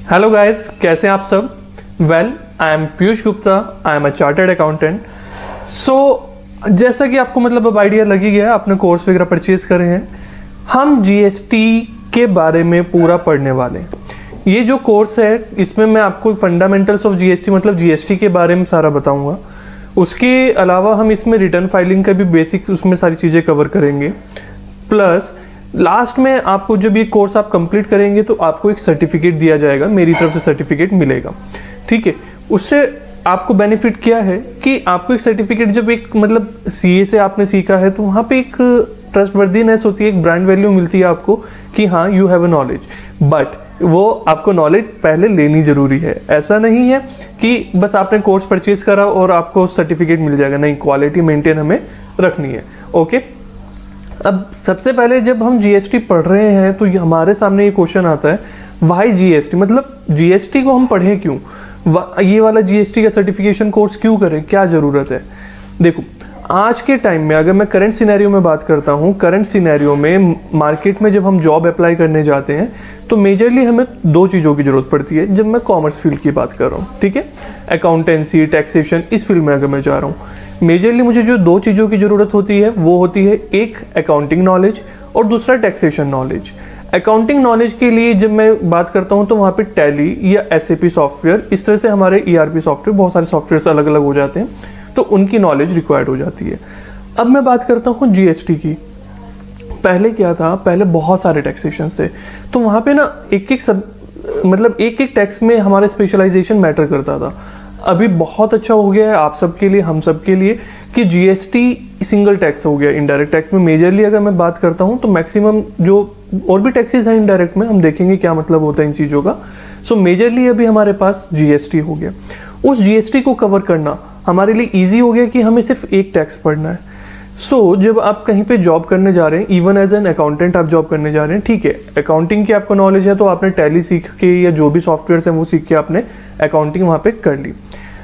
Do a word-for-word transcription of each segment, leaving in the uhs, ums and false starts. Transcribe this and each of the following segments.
Hello guys, कैसे हैं आप सब? Well, I am Piyush Gupta, I am a chartered accountant. So जैसा कि आपको मतलब अब आइडिया लग ही गया, आपने कोर्स वगैरह परचेज करे हैं। हम जीएसटी के बारे में पूरा पढ़ने वाले हैं। ये जो कोर्स है इसमें मैं आपको फंडामेंटल्स ऑफ जीएसटी मतलब जीएसटी के बारे में सारा बताऊंगा। उसके अलावा हम इसमें रिटर्न फाइलिंग का भी बेसिक्स उसमें सारी चीज़ें कवर करेंगे। प्लस लास्ट में आपको जब ये कोर्स आप कंप्लीट करेंगे तो आपको एक सर्टिफिकेट दिया जाएगा, मेरी तरफ से सर्टिफिकेट मिलेगा। ठीक है, उससे आपको बेनिफिट क्या है कि आपको एक सर्टिफिकेट जब एक मतलब सीए से आपने सीखा है तो वहाँ पे एक ट्रस्टवर्दीनेस होती है, एक ब्रांड वैल्यू मिलती है आपको कि हाँ you have a knowledge. But वो आपको नॉलेज पहले लेनी ज़रूरी है। ऐसा नहीं है कि बस आपने कोर्स परचेज करा और आपको सर्टिफिकेट मिल जाएगा, नहीं, क्वालिटी मेंटेन हमें रखनी है। ओके, अब सबसे पहले जब हम जीएसटी पढ़ रहे हैं तो हमारे सामने ये क्वेश्चन आता है, वाई जीएसटी, मतलब जीएसटी को हम पढ़ें क्यों, ये वाला जीएसटी का सर्टिफिकेशन कोर्स क्यों करें, क्या ज़रूरत है। देखो, आज के टाइम में अगर मैं करंट सिनेरियो में बात करता हूँ, करंट सिनेरियो में मार्केट में जब हम जॉब अप्लाई करने जाते हैं तो मेजरली हमें दो चीज़ों की ज़रूरत पड़ती है। जब मैं कॉमर्स फील्ड की बात कर रहा हूँ, ठीक है, अकाउंटेंसी, टैक्सेशन, इस फील्ड में अगर मैं जा रहा हूँ, मेजरली मुझे जो दो चीज़ों की ज़रूरत होती है वो होती है, एक अकाउंटिंग नॉलेज और दूसरा टैक्सेशन नॉलेज। अकाउंटिंग नॉलेज के लिए जब मैं बात करता हूँ तो वहाँ पे टैली या एसएपी सॉफ्टवेयर, इस तरह से हमारे ईआरपी सॉफ्टवेयर, बहुत सारे सॉफ्टवेयर अलग अलग हो जाते हैं, तो उनकी नॉलेज रिक्वायर्ड हो जाती है। अब मैं बात करता हूँ जीएसटी की। पहले क्या था, पहले बहुत सारे टैक्सेशन थे, तो वहाँ पे ना एक एक सब मतलब एक एक टैक्स में हमारा स्पेशलाइजेशन मैटर करता था। अभी बहुत अच्छा हो गया है आप सबके लिए, हम सब के लिए, कि जीएसटी सिंगल टैक्स हो गया। इनडायरेक्ट टैक्स में मेजरली अगर मैं बात करता हूँ तो मैक्सिमम जो और भी टैक्सेस हैं इनडायरेक्ट में, हम देखेंगे क्या मतलब होता है इन चीज़ों का। सो मेजरली अभी हमारे पास जीएसटी हो गया। उस जीएसटी को कवर करना हमारे लिए ईजी हो गया कि हमें सिर्फ एक टैक्स पढ़ना है। सो so, जब आप कहीं पे जॉब करने जा रहे हैं, इवन एज एन अकाउंटेंट आप जॉब करने जा रहे हैं, ठीक है, अकाउंटिंग की आपको नॉलेज है तो आपने टैली सीख के या जो भी सॉफ्टवेयर हैं वो सीख के आपने अकाउंटिंग वहाँ पे कर ली।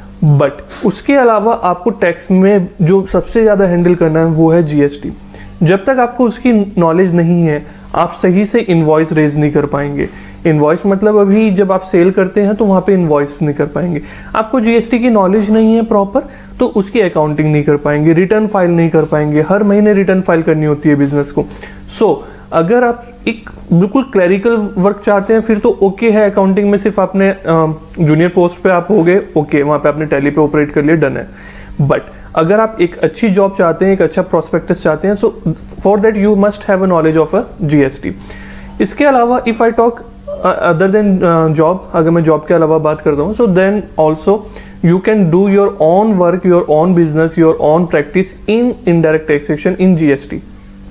बट उसके अलावा आपको टैक्स में जो सबसे ज़्यादा हैंडल करना है वो है जीएसटी। जब तक आपको उसकी नॉलेज नहीं है आप सही से इनवॉइस रेज नहीं कर पाएंगे। इनवॉइस मतलब अभी जब आप सेल करते हैं तो वहाँ पे इनवॉइस नहीं कर पाएंगे। आपको जीएसटी की नॉलेज नहीं है प्रॉपर तो उसकी अकाउंटिंग नहीं कर पाएंगे, रिटर्न फाइल नहीं कर पाएंगे, हर महीने रिटर्न फाइल करनी होती है बिजनेस को। सो so, अगर आप एक बिल्कुल क्लैरिकल वर्क चाहते हैं फिर तो ओके है, अकाउंटिंग में सिर्फ आपने जूनियर पोस्ट पे आप हो गए, ओके, वहाँ पे आपने टैली पे ऑपरेट कर लिया, डन है। बट अगर आप एक अच्छी जॉब चाहते हैं, एक अच्छा प्रोस्पेक्टस चाहते हैं, so for that you must have a knowledge of a GST. इसके अलावा if I talk other than job, अगर मैं जॉब के अलावा बात करता हूँ, so then also you can do your own work, your own business, your own practice in indirect taxation in GST.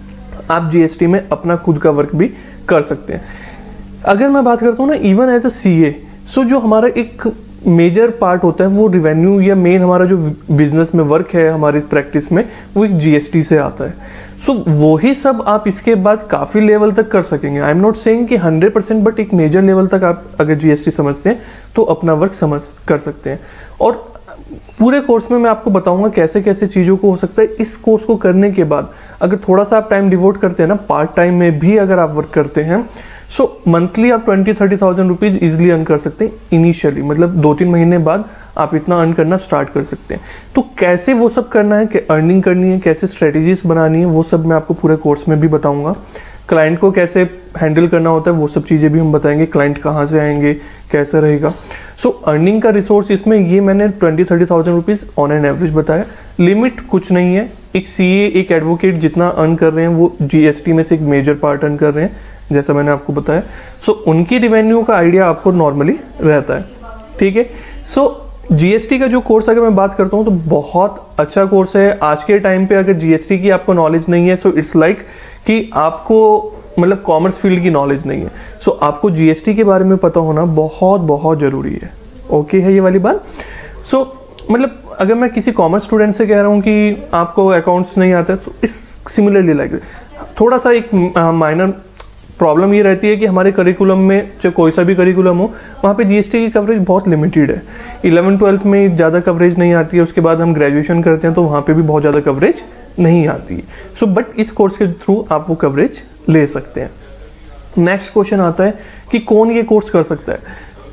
आप जीएसटी में अपना खुद का वर्क भी कर सकते हैं। अगर मैं बात करता हूँ ना, even as a CA, so जो हमारा एक मेजर पार्ट होता है वो रिवेन्यू या मेन हमारा जो बिजनेस में वर्क है हमारी प्रैक्टिस में, वो एक जीएसटी से आता है। सो so, वो ही सब आप इसके बाद काफ़ी लेवल तक कर सकेंगे। आई एम नॉट सेइंग कि हंड्रेड परसेंट, बट एक मेजर लेवल तक आप अगर जीएसटी समझते हैं तो अपना वर्क समझ कर सकते हैं। और पूरे कोर्स में मैं आपको बताऊंगा कैसे कैसे चीज़ों को हो सकता है। इस कोर्स को करने के बाद अगर थोड़ा सा आप टाइम डिवोट करते हैं ना, पार्ट टाइम में भी अगर आप वर्क करते हैं, सो so, मंथली आप twenty thirty thousand rupees easily earn कर सकते हैं इनिशियली, मतलब दो तीन महीने बाद आप इतना अर्न करना स्टार्ट कर सकते हैं। तो कैसे वो सब करना है, कि अर्निंग करनी है, कैसे स्ट्रेटजीज बनानी है, वो सब मैं आपको पूरे कोर्स में भी बताऊंगा। क्लाइंट को कैसे हैंडल करना होता है वो सब चीज़ें भी हम बताएंगे, क्लाइंट कहाँ से आएंगे, कैसा रहेगा। सो so, अर्निंग का रिसोर्स इसमें ये मैंने twenty thirty thousand rupees on an average बताया। लिमिट कुछ नहीं है, एक सीए, एक एडवोकेट जितना अर्न कर रहे हैं वो जीएसटी में से एक मेजर पार्ट अर्न कर रहे हैं, जैसा मैंने आपको बताया। सो so, उनकी रिवेन्यू का आइडिया आपको नॉर्मली रहता है, ठीक है। सो so, जीएसटी का जो कोर्स अगर मैं बात करता हूँ तो बहुत अच्छा कोर्स है। आज के टाइम पे अगर जीएसटी की आपको नॉलेज नहीं है, सो इट्स लाइक कि आपको मतलब कॉमर्स फील्ड की नॉलेज नहीं है। सो so, आपको जीएसटी के बारे में पता होना बहुत बहुत ज़रूरी है। ओके है ये वाली बात। सो so, मतलब अगर मैं किसी कॉमर्स स्टूडेंट से कह रहा हूँ कि आपको अकाउंट्स नहीं आता है, तो इट्स सिमिलरली लाइक थोड़ा सा एक माइनर प्रॉब्लम ये रहती है कि हमारे करिकुलम में, चाहे कोई सा भी करिकुलम हो, वहाँ पे जीएसटी की कवरेज बहुत लिमिटेड है। इलेवन ट्वेल्थ में ज़्यादा कवरेज नहीं आती है, उसके बाद हम ग्रेजुएशन करते हैं तो वहाँ पे भी बहुत ज़्यादा कवरेज नहीं आती है। सो बट इस कोर्स के थ्रू आप वो कवरेज ले सकते हैं। नेक्स्ट क्वेश्चन आता है कि कौन ये कोर्स कर सकता है।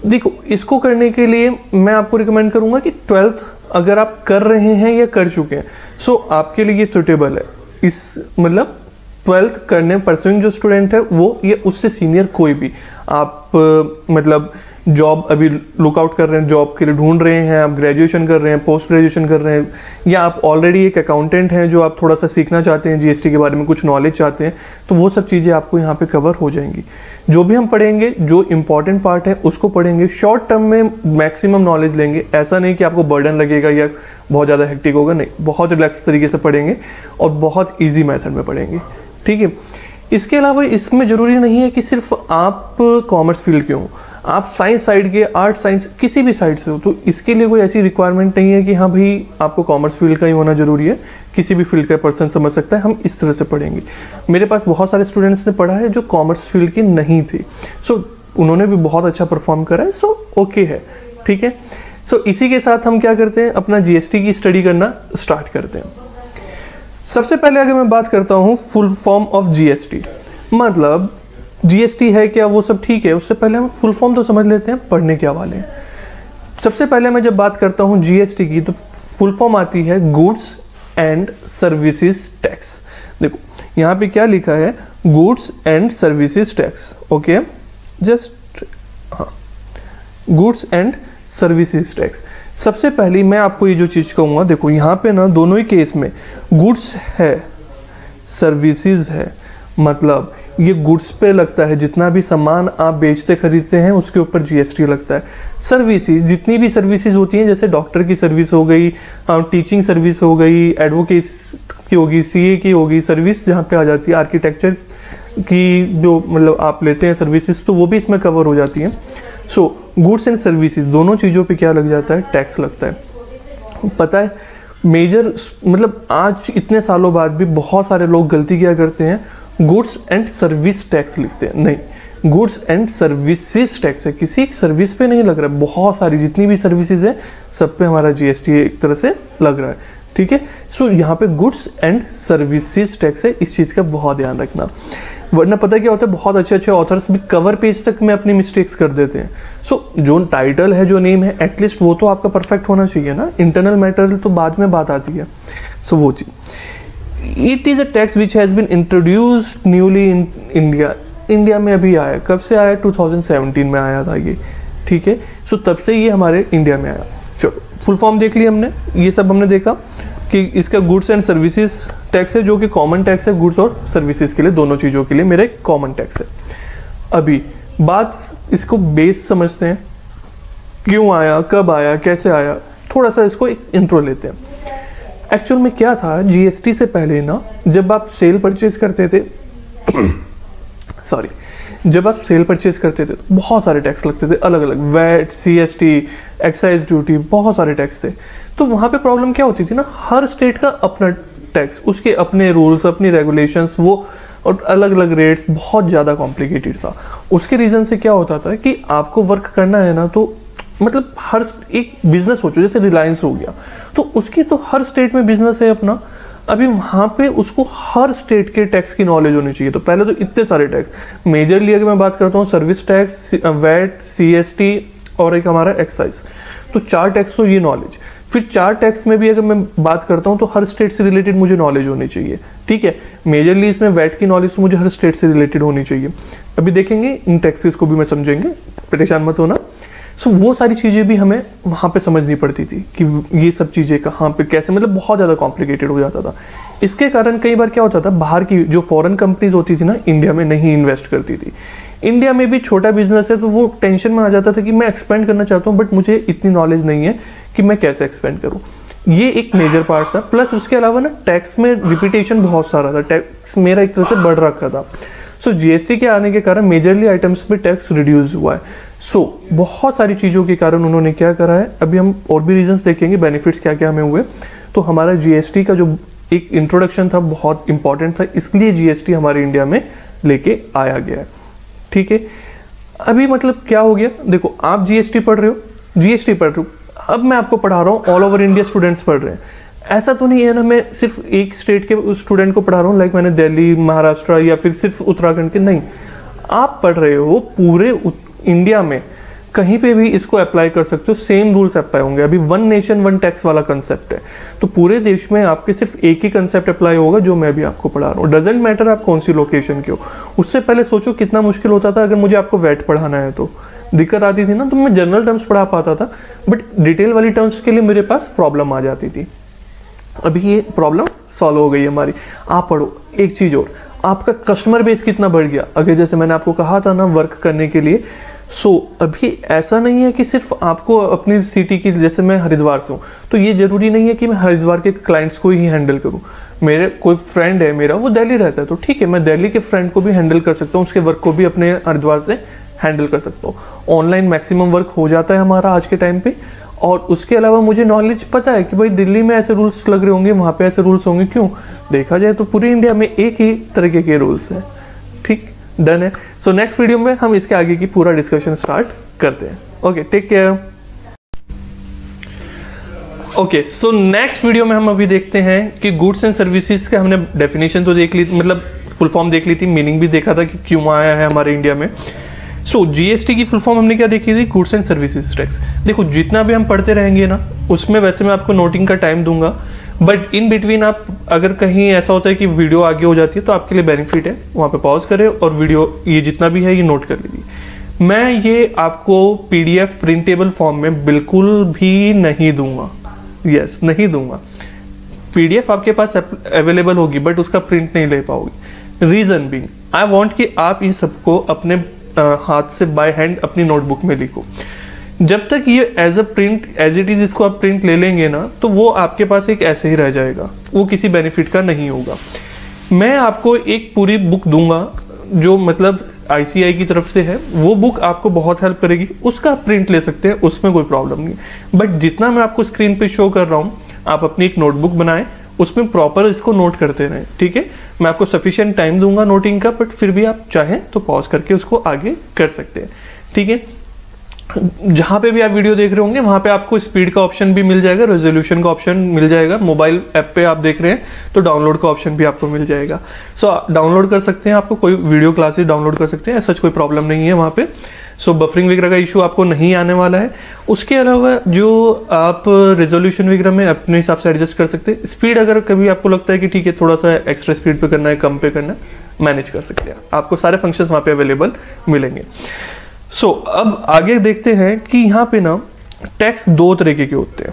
देखो, इसको करने के लिए मैं आपको रिकमेंड करूंगा कि ट्वेल्थ अगर आप कर रहे हैं या कर चुके हैं, सो आपके लिए ये सुटेबल है। इस मतलब ट्वेल्थ करने परसुइंग जो स्टूडेंट है वो, या उससे सीनियर कोई भी, आप मतलब जॉब अभी लुकआउट कर रहे हैं, जॉब के लिए ढूंढ रहे हैं, आप ग्रेजुएशन कर रहे हैं, पोस्ट ग्रेजुएशन कर रहे हैं, या आप ऑलरेडी एक अकाउंटेंट हैं जो आप थोड़ा सा सीखना चाहते हैं, जीएसटी के बारे में कुछ नॉलेज चाहते हैं, तो वो सब चीज़ें आपको यहाँ पे कवर हो जाएंगी। जो भी हम पढ़ेंगे, जो इंपॉर्टेंट पार्ट है उसको पढ़ेंगे, शॉर्ट टर्म में मैक्सिमम नॉलेज लेंगे। ऐसा नहीं कि आपको बर्डन लगेगा या बहुत ज़्यादा हेक्टिक होगा, नहीं, बहुत रिलैक्स तरीके से पढ़ेंगे और बहुत ईजी मेथड में पढ़ेंगे, ठीक है। इसके अलावा इसमें ज़रूरी नहीं है कि सिर्फ आप कॉमर्स फील्ड के हो, आप साइंस साइड के, आर्ट साइंस किसी भी साइड से हो, तो इसके लिए कोई ऐसी रिक्वायरमेंट नहीं है कि हाँ भाई आपको कॉमर्स फील्ड का ही होना जरूरी है, किसी भी फील्ड का पर्सन समझ सकता है। हम इस तरह से पढ़ेंगे। मेरे पास बहुत सारे स्टूडेंट्स ने पढ़ा है जो कॉमर्स फील्ड की नहीं थी, सो उन्होंने भी बहुत अच्छा परफॉर्म करा है, सो ओके है, ठीक है। सो इसी के साथ हम क्या करते हैं, अपना जीएसटी की स्टडी करना स्टार्ट करते हैं। सबसे पहले अगर मैं बात करता हूँ फुल फॉर्म ऑफ जीएसटी, मतलब जीएसटी है क्या, वो सब ठीक है, उससे पहले हम फुल फॉर्म तो समझ लेते हैं, पढ़ने क्या वाले हैं। सबसे पहले मैं जब बात करता हूँ जीएसटी की, तो फुल फॉर्म आती है गुड्स एंड सर्विसेज टैक्स। देखो यहाँ पे क्या लिखा है, goods and services tax, okay, just हाँ, गुड्स एंड सर्विसेज टैक्स। सबसे पहले मैं आपको ये जो चीज़ कहूँगा, देखो यहाँ पे ना दोनों ही केस में गुड्स है, सर्विसेज है, मतलब ये गुड्स पे लगता है, जितना भी सामान आप बेचते खरीदते हैं उसके ऊपर जीएसटी लगता है। सर्विसेज, जितनी भी सर्विसेज होती हैं, जैसे डॉक्टर की सर्विस हो गई, टीचिंग सर्विस हो गई, एडवोकेसी की होगी, सीए की होगी सर्विस, जहाँ पे आ जाती है आर्किटेक्चर की जो मतलब आप लेते हैं सर्विसेज, तो वो भी इसमें कवर हो जाती हैं। सो गुड्स एंड सर्विसेज दोनों चीज़ों पे क्या लग जाता है, टैक्स लगता है। पता है मेजर मतलब आज इतने सालों बाद भी बहुत सारे लोग गलती क्या करते हैं, गुड्स एंड सर्विस टैक्स लिखते हैं। नहीं, गुड्स एंड सर्विसेज टैक्स है, किसी एक सर्विस पे नहीं लग रहा है, बहुत सारी जितनी भी सर्विसेज है सब पे हमारा जीएसटी एक तरह से लग रहा है, ठीक है। सो यहाँ पे गुड्स एंड सर्विसेज टैक्स है, इस चीज़ का बहुत ध्यान रखना, वरना पता क्या होता है, बहुत अच्छे अच्छे ऑथर्स भी कवर पेज तक में अपनी मिस्टेक्स कर देते हैं। सो so, जो टाइटल है, जो नेम है, एटलीस्ट वो तो आपका परफेक्ट होना चाहिए ना, इंटरनल मैटर तो बाद में बात आती है। सो so, वो चीज़, it is a tax which has been introduced newly in India. India में अभी आया, कब से आया, टू थाउजेंड सेवेंटीन में आया था ये, ठीक है। सो so, तब से ये हमारे इंडिया में आया। चलो फुल फॉर्म देख लिया हमने, ये सब हमने देखा कि इसका गुड्स एंड सर्विसेज टैक्स है, जो कि कॉमन टैक्स है, गुड्स और सर्विसेज के लिए, दोनों चीज़ों के लिए मेरे कॉमन टैक्स है। अभी बात इसको बेस समझते हैं, क्यों आया, कब आया, कैसे आया, थोड़ा सा इसको एक इंट्रो लेते हैं। एक्चुअल में क्या था, जीएसटी से पहले ना जब आप सेल परचेज करते थे सॉरी जब आप सेल परचेज करते थे तो बहुत सारे टैक्स लगते थे, अलग अलग, वैट, सीएसटी, एक्साइज ड्यूटी, बहुत सारे टैक्स थे। तो वहाँ पे प्रॉब्लम क्या होती थी ना, हर स्टेट का अपना टैक्स, उसके अपने रूल्स, अपनी रेगुलेशंस, वो और अलग अलग रेट्स, बहुत ज़्यादा कॉम्प्लिकेटेड था। उसके रीज़न से क्या होता था कि आपको वर्क करना है ना, तो मतलब हर एक बिजनेस सोचो, जैसे रिलायंस हो गया, तो उसकी तो हर स्टेट में बिजनेस है अपना। अभी वहाँ पे उसको हर स्टेट के टैक्स की नॉलेज होनी चाहिए। तो पहले तो इतने सारे टैक्स, मेजरली अगर मैं बात करता हूँ सर्विस टैक्स, वैट, सीएसटी और एक हमारा एक्साइज, तो चार टैक्स तो ये नॉलेज। फिर चार टैक्स में भी अगर मैं बात करता हूँ तो हर स्टेट से रिलेटेड मुझे नॉलेज होनी चाहिए, ठीक है। मेजरली इसमें वैट की नॉलेज तो मुझे हर स्टेट से रिलेटेड होनी चाहिए। अभी देखेंगे इन टैक्सेस को भी मैं समझेंगे, परेशान मत होना। सो so, वो सारी चीज़ें भी हमें वहाँ पे समझनी पड़ती थी कि ये सब चीज़ें कहाँ पे कैसे, मतलब बहुत ज़्यादा कॉम्प्लिकेटेड हो जाता था। इसके कारण कई बार क्या होता था, बाहर की जो फॉरेन कंपनीज होती थी ना, इंडिया में नहीं इन्वेस्ट करती थी। इंडिया में भी छोटा बिजनेस है तो वो टेंशन में आ जाता था कि मैं एक्सपेंड करना चाहता हूँ, बट मुझे इतनी नॉलेज नहीं है कि मैं कैसे एक्सपेंड करूँ। ये एक मेजर पार्ट था। प्लस उसके अलावा ना टैक्स में रिपीटेशन बहुत सारा था, टैक्स मेरा एक तरह से बढ़ रखा था। सो so, जीएसटी के आने के कारण मेजरली आइटम्स पे टैक्स रिड्यूस हुआ है। सो so, बहुत सारी चीज़ों के कारण उन्होंने क्या करा है, अभी हम और भी रीजंस देखेंगे, बेनिफिट्स क्या क्या हमें हुए। तो हमारा जीएसटी का जो एक इंट्रोडक्शन था बहुत इंपॉर्टेंट था, इसलिए जीएसटी हमारे इंडिया में लेके आया गया है, ठीक है। अभी मतलब क्या हो गया, देखो आप जीएसटी पढ़ रहे हो, जीएसटी पढ़ रहे हो, अब मैं आपको पढ़ा रहा हूँ, ऑल ओवर इंडिया स्टूडेंट्स पढ़ रहे हैं। ऐसा तो नहीं है ना मैं सिर्फ एक स्टेट के स्टूडेंट को पढ़ा रहा हूँ, लाइक मैंने दिल्ली, महाराष्ट्र या फिर सिर्फ उत्तराखंड के, नहीं, आप पढ़ रहे हो पूरे इंडिया में कहीं पे भी इसको अप्लाई कर सकते हो, सेम रूल्स अप्लाई होंगे। अभी वन नेशन वन टैक्स वाला कंसेप्ट है, तो पूरे देश में आपके सिर्फ एक ही कंसेप्ट अप्लाई होगा जो मैं भी आपको पढ़ा रहा हूँ। डजेंट मैटर आप कौन सी लोकेशन के हो। उससे पहले सोचो कितना मुश्किल होता था अगर मुझे आपको वैट पढ़ाना है तो दिक्कत आती थी ना, तो मैं जनरल टर्म्स पढ़ा पाता था, बट डिटेल वाली टर्म्स के लिए मेरे पास प्रॉब्लम आ जाती थी। अभी ये प्रॉब्लम सॉल्व हो गई है हमारी। आप पढ़ो। एक चीज़ और, आपका कस्टमर बेस कितना बढ़ गया। अगर जैसे मैंने आपको कहा था ना वर्क करने के लिए, सो so, अभी ऐसा नहीं है कि सिर्फ आपको अपनी सिटी की, जैसे मैं हरिद्वार से हूँ तो ये ज़रूरी नहीं है कि मैं हरिद्वार के क्लाइंट्स को ही हैंडल करूँ। मेरे कोई फ्रेंड है मेरा, वो दिल्ली रहता है, तो ठीक है मैं दिल्ली के फ्रेंड को भी हैंडल कर सकता हूँ, उसके वर्क को भी अपने हरिद्वार से हैंडल कर सकता हूँ। ऑनलाइन मैक्सिमम वर्क हो जाता है हमारा आज के टाइम पे। और उसके अलावा मुझे नॉलेज पता है कि भाई दिल्ली में ऐसे रूल्स लग रहे होंगे, वहाँ पे ऐसे रूल्स होंगे। क्यों देखा जाए तो पूरी इंडिया में एक ही तरीके के रूल्स हैं। ठीक, डन है। सो नेक्स्ट वीडियो में हम इसके आगे की पूरा डिस्कशन स्टार्ट करते हैं। Okay, take care. Okay, so next video में हम अभी देखते हैं कि गुड्स एंड सर्विसेज का हमने डेफिनेशन तो देख ली, मतलब फुल फॉर्म देख ली थी, मीनिंग भी देखा था कि क्यों आया है हमारे इंडिया में। सो जीएसटी की फुल फॉर्म हमने क्या देखी थी, गुड्स एंड सर्विसेज टैक्स। देखो जितना भी हम पढ़ते रहेंगे ना, उसमें वैसे मैं आपको नोटिंग का टाइम दूंगा, बट इन बिटवीन आप अगर कहीं ऐसा होता है कि वीडियो आगे हो जाती है तो आपके लिए बेनिफिट है, वहाँ पे पॉज करें और वीडियो ये जितना भी है ये नोट कर लीजिए। मैं ये आपको पीडीएफ प्रिंटेबल फॉर्म में बिल्कुल भी नहीं दूंगा, यस नहीं दूंगा। पीडीएफ आपके पास अवेलेबल होगी बट उसका प्रिंट नहीं ले पाओगे। रीजन बीइंग, आई वांट कि आप इन सबको अपने Uh, हाथ से बाय हैंड अपनी नोटबुक में लिखो। जब तक ये as a print as it is इसको आप प्रिंट ले लेंगे ना, तो वो आपके पास एक ऐसे ही रह जाएगा, वो किसी बेनिफिट का नहीं होगा। मैं आपको एक पूरी बुक दूंगा जो मतलब आईसीआई की तरफ से है, वो बुक आपको बहुत हेल्प करेगी, उसका आप प्रिंट ले सकते हैं, उसमें कोई प्रॉब्लम नहीं। बट जितना मैं आपको स्क्रीन पे शो कर रहा हूँ, आप अपनी एक नोटबुक बनाएं, उसमें प्रॉपर इसको नोट करते रहें। ठीक है, मैं आपको सफिशिएंट टाइम दूंगा नोटिंग का, बट फिर भी आप चाहें तो पॉज करके उसको आगे कर सकते हैं। ठीक है, जहां पे भी आप वीडियो देख रहे होंगे वहां पे आपको स्पीड का ऑप्शन भी मिल जाएगा, रेजोल्यूशन का ऑप्शन मिल जाएगा। मोबाइल ऐप पे आप देख रहे हैं तो डाउनलोड का ऑप्शन भी आपको मिल जाएगा। सो so, डाउनलोड कर सकते हैं, आपको कोई वीडियो क्लासेस डाउनलोड कर सकते हैं, ऐसा कोई प्रॉब्लम नहीं है वहाँ पे। सो so, बफरिंग वगैरह का इशू आपको नहीं आने वाला है। उसके अलावा जो आप रेजोल्यूशन वगैरह में अपने हिसाब से एडजस्ट कर सकते हैं। स्पीड अगर कभी आपको लगता है कि ठीक है थोड़ा सा एक्स्ट्रा स्पीड पे करना है, कम पे करना है, मैनेज कर सकते हैं। आपको सारे फंक्शंस वहाँ पे अवेलेबल मिलेंगे। सो so, अब आगे देखते हैं कि यहाँ पे ना टैक्स दो तरीके के होते हैं।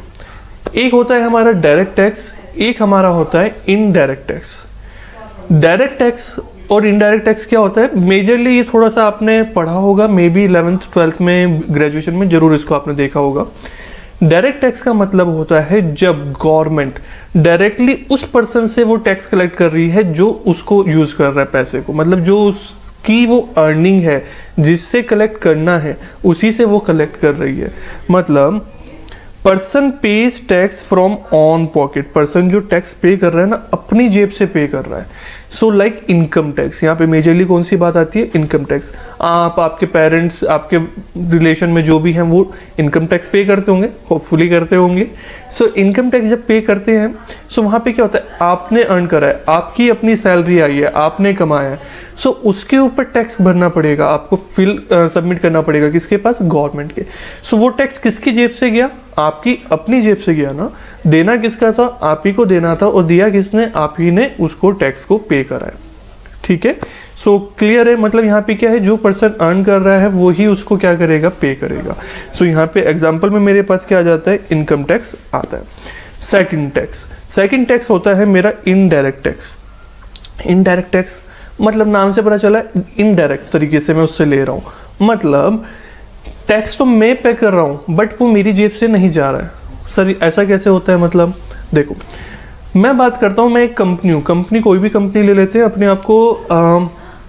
एक होता है हमारा डायरेक्ट टैक्स, एक हमारा होता है इनडायरेक्ट टैक्स। डायरेक्ट टैक्स और इनडायरेक्ट टैक्स क्या होता है, मेजरली ये थोड़ा सा आपने पढ़ा होगा, मे बी इलेवेंथ ट्वेल्थ में, ग्रेजुएशन में जरूर इसको आपने देखा होगा। डायरेक्ट टैक्स का मतलब होता है जब गवर्नमेंट डायरेक्टली उस पर्सन से वो टैक्स कलेक्ट कर रही है जो उसको यूज कर रहा है पैसे को, मतलब जो उसकी वो अर्निंग है जिससे कलेक्ट करना है उसी से वो कलेक्ट कर रही है। मतलब person pays tax from own pocket, person जो टैक्स पे कर रहा है ना अपनी जेब से पे कर रहा है। सो लाइक इनकम टैक्स, यहाँ पे मेजरली कौन सी बात आती है, इनकम टैक्स। आप आपके पेरेंट्स आपके रिलेशन में जो भी हैं वो इनकम टैक्स पे करते होंगे, होपफुली करते होंगे। सो इनकम टैक्स जब पे करते हैं सो so वहाँ पे क्या होता है, आपने अर्न करा है, आपकी अपनी सैलरी आई है, आपने कमाया है, सो so उसके ऊपर टैक्स भरना पड़ेगा, आपको फिल सबमिट करना पड़ेगा किसके पास, गवर्नमेंट के। सो so वो टैक्स किसकी जेब से गया, आपकी अपनी जेब से गया ना। देना किसका था, आप ही को देना था, और दिया किसने, आप ही ने उसको टैक्स को पे करा है। ठीक है, सो क्लियर है। मतलब यहाँ पे क्या है, जो पर्सन अर्न कर रहा है वो ही उसको क्या करेगा, पे करेगा। सो so यहाँ पे एग्जांपल में मेरे पास क्या आ जाता है, इनकम टैक्स आता है। सेकंड टैक्स, सेकंड टैक्स होता है मेरा इनडायरेक्ट टैक्स। इनडायरेक्ट टैक्स मतलब नाम से पता चला इनडायरेक्ट तरीके से मैं उससे ले रहा हूँ। मतलब टैक्स तो मैं पे कर रहा हूँ बट वो मेरी जेब से नहीं जा रहा है। सर ऐसा कैसे होता है, मतलब देखो मैं बात करता हूँ, मैं एक कंपनी हूँ, कंपनी कोई भी कंपनी ले लेते हैं, अपने आप को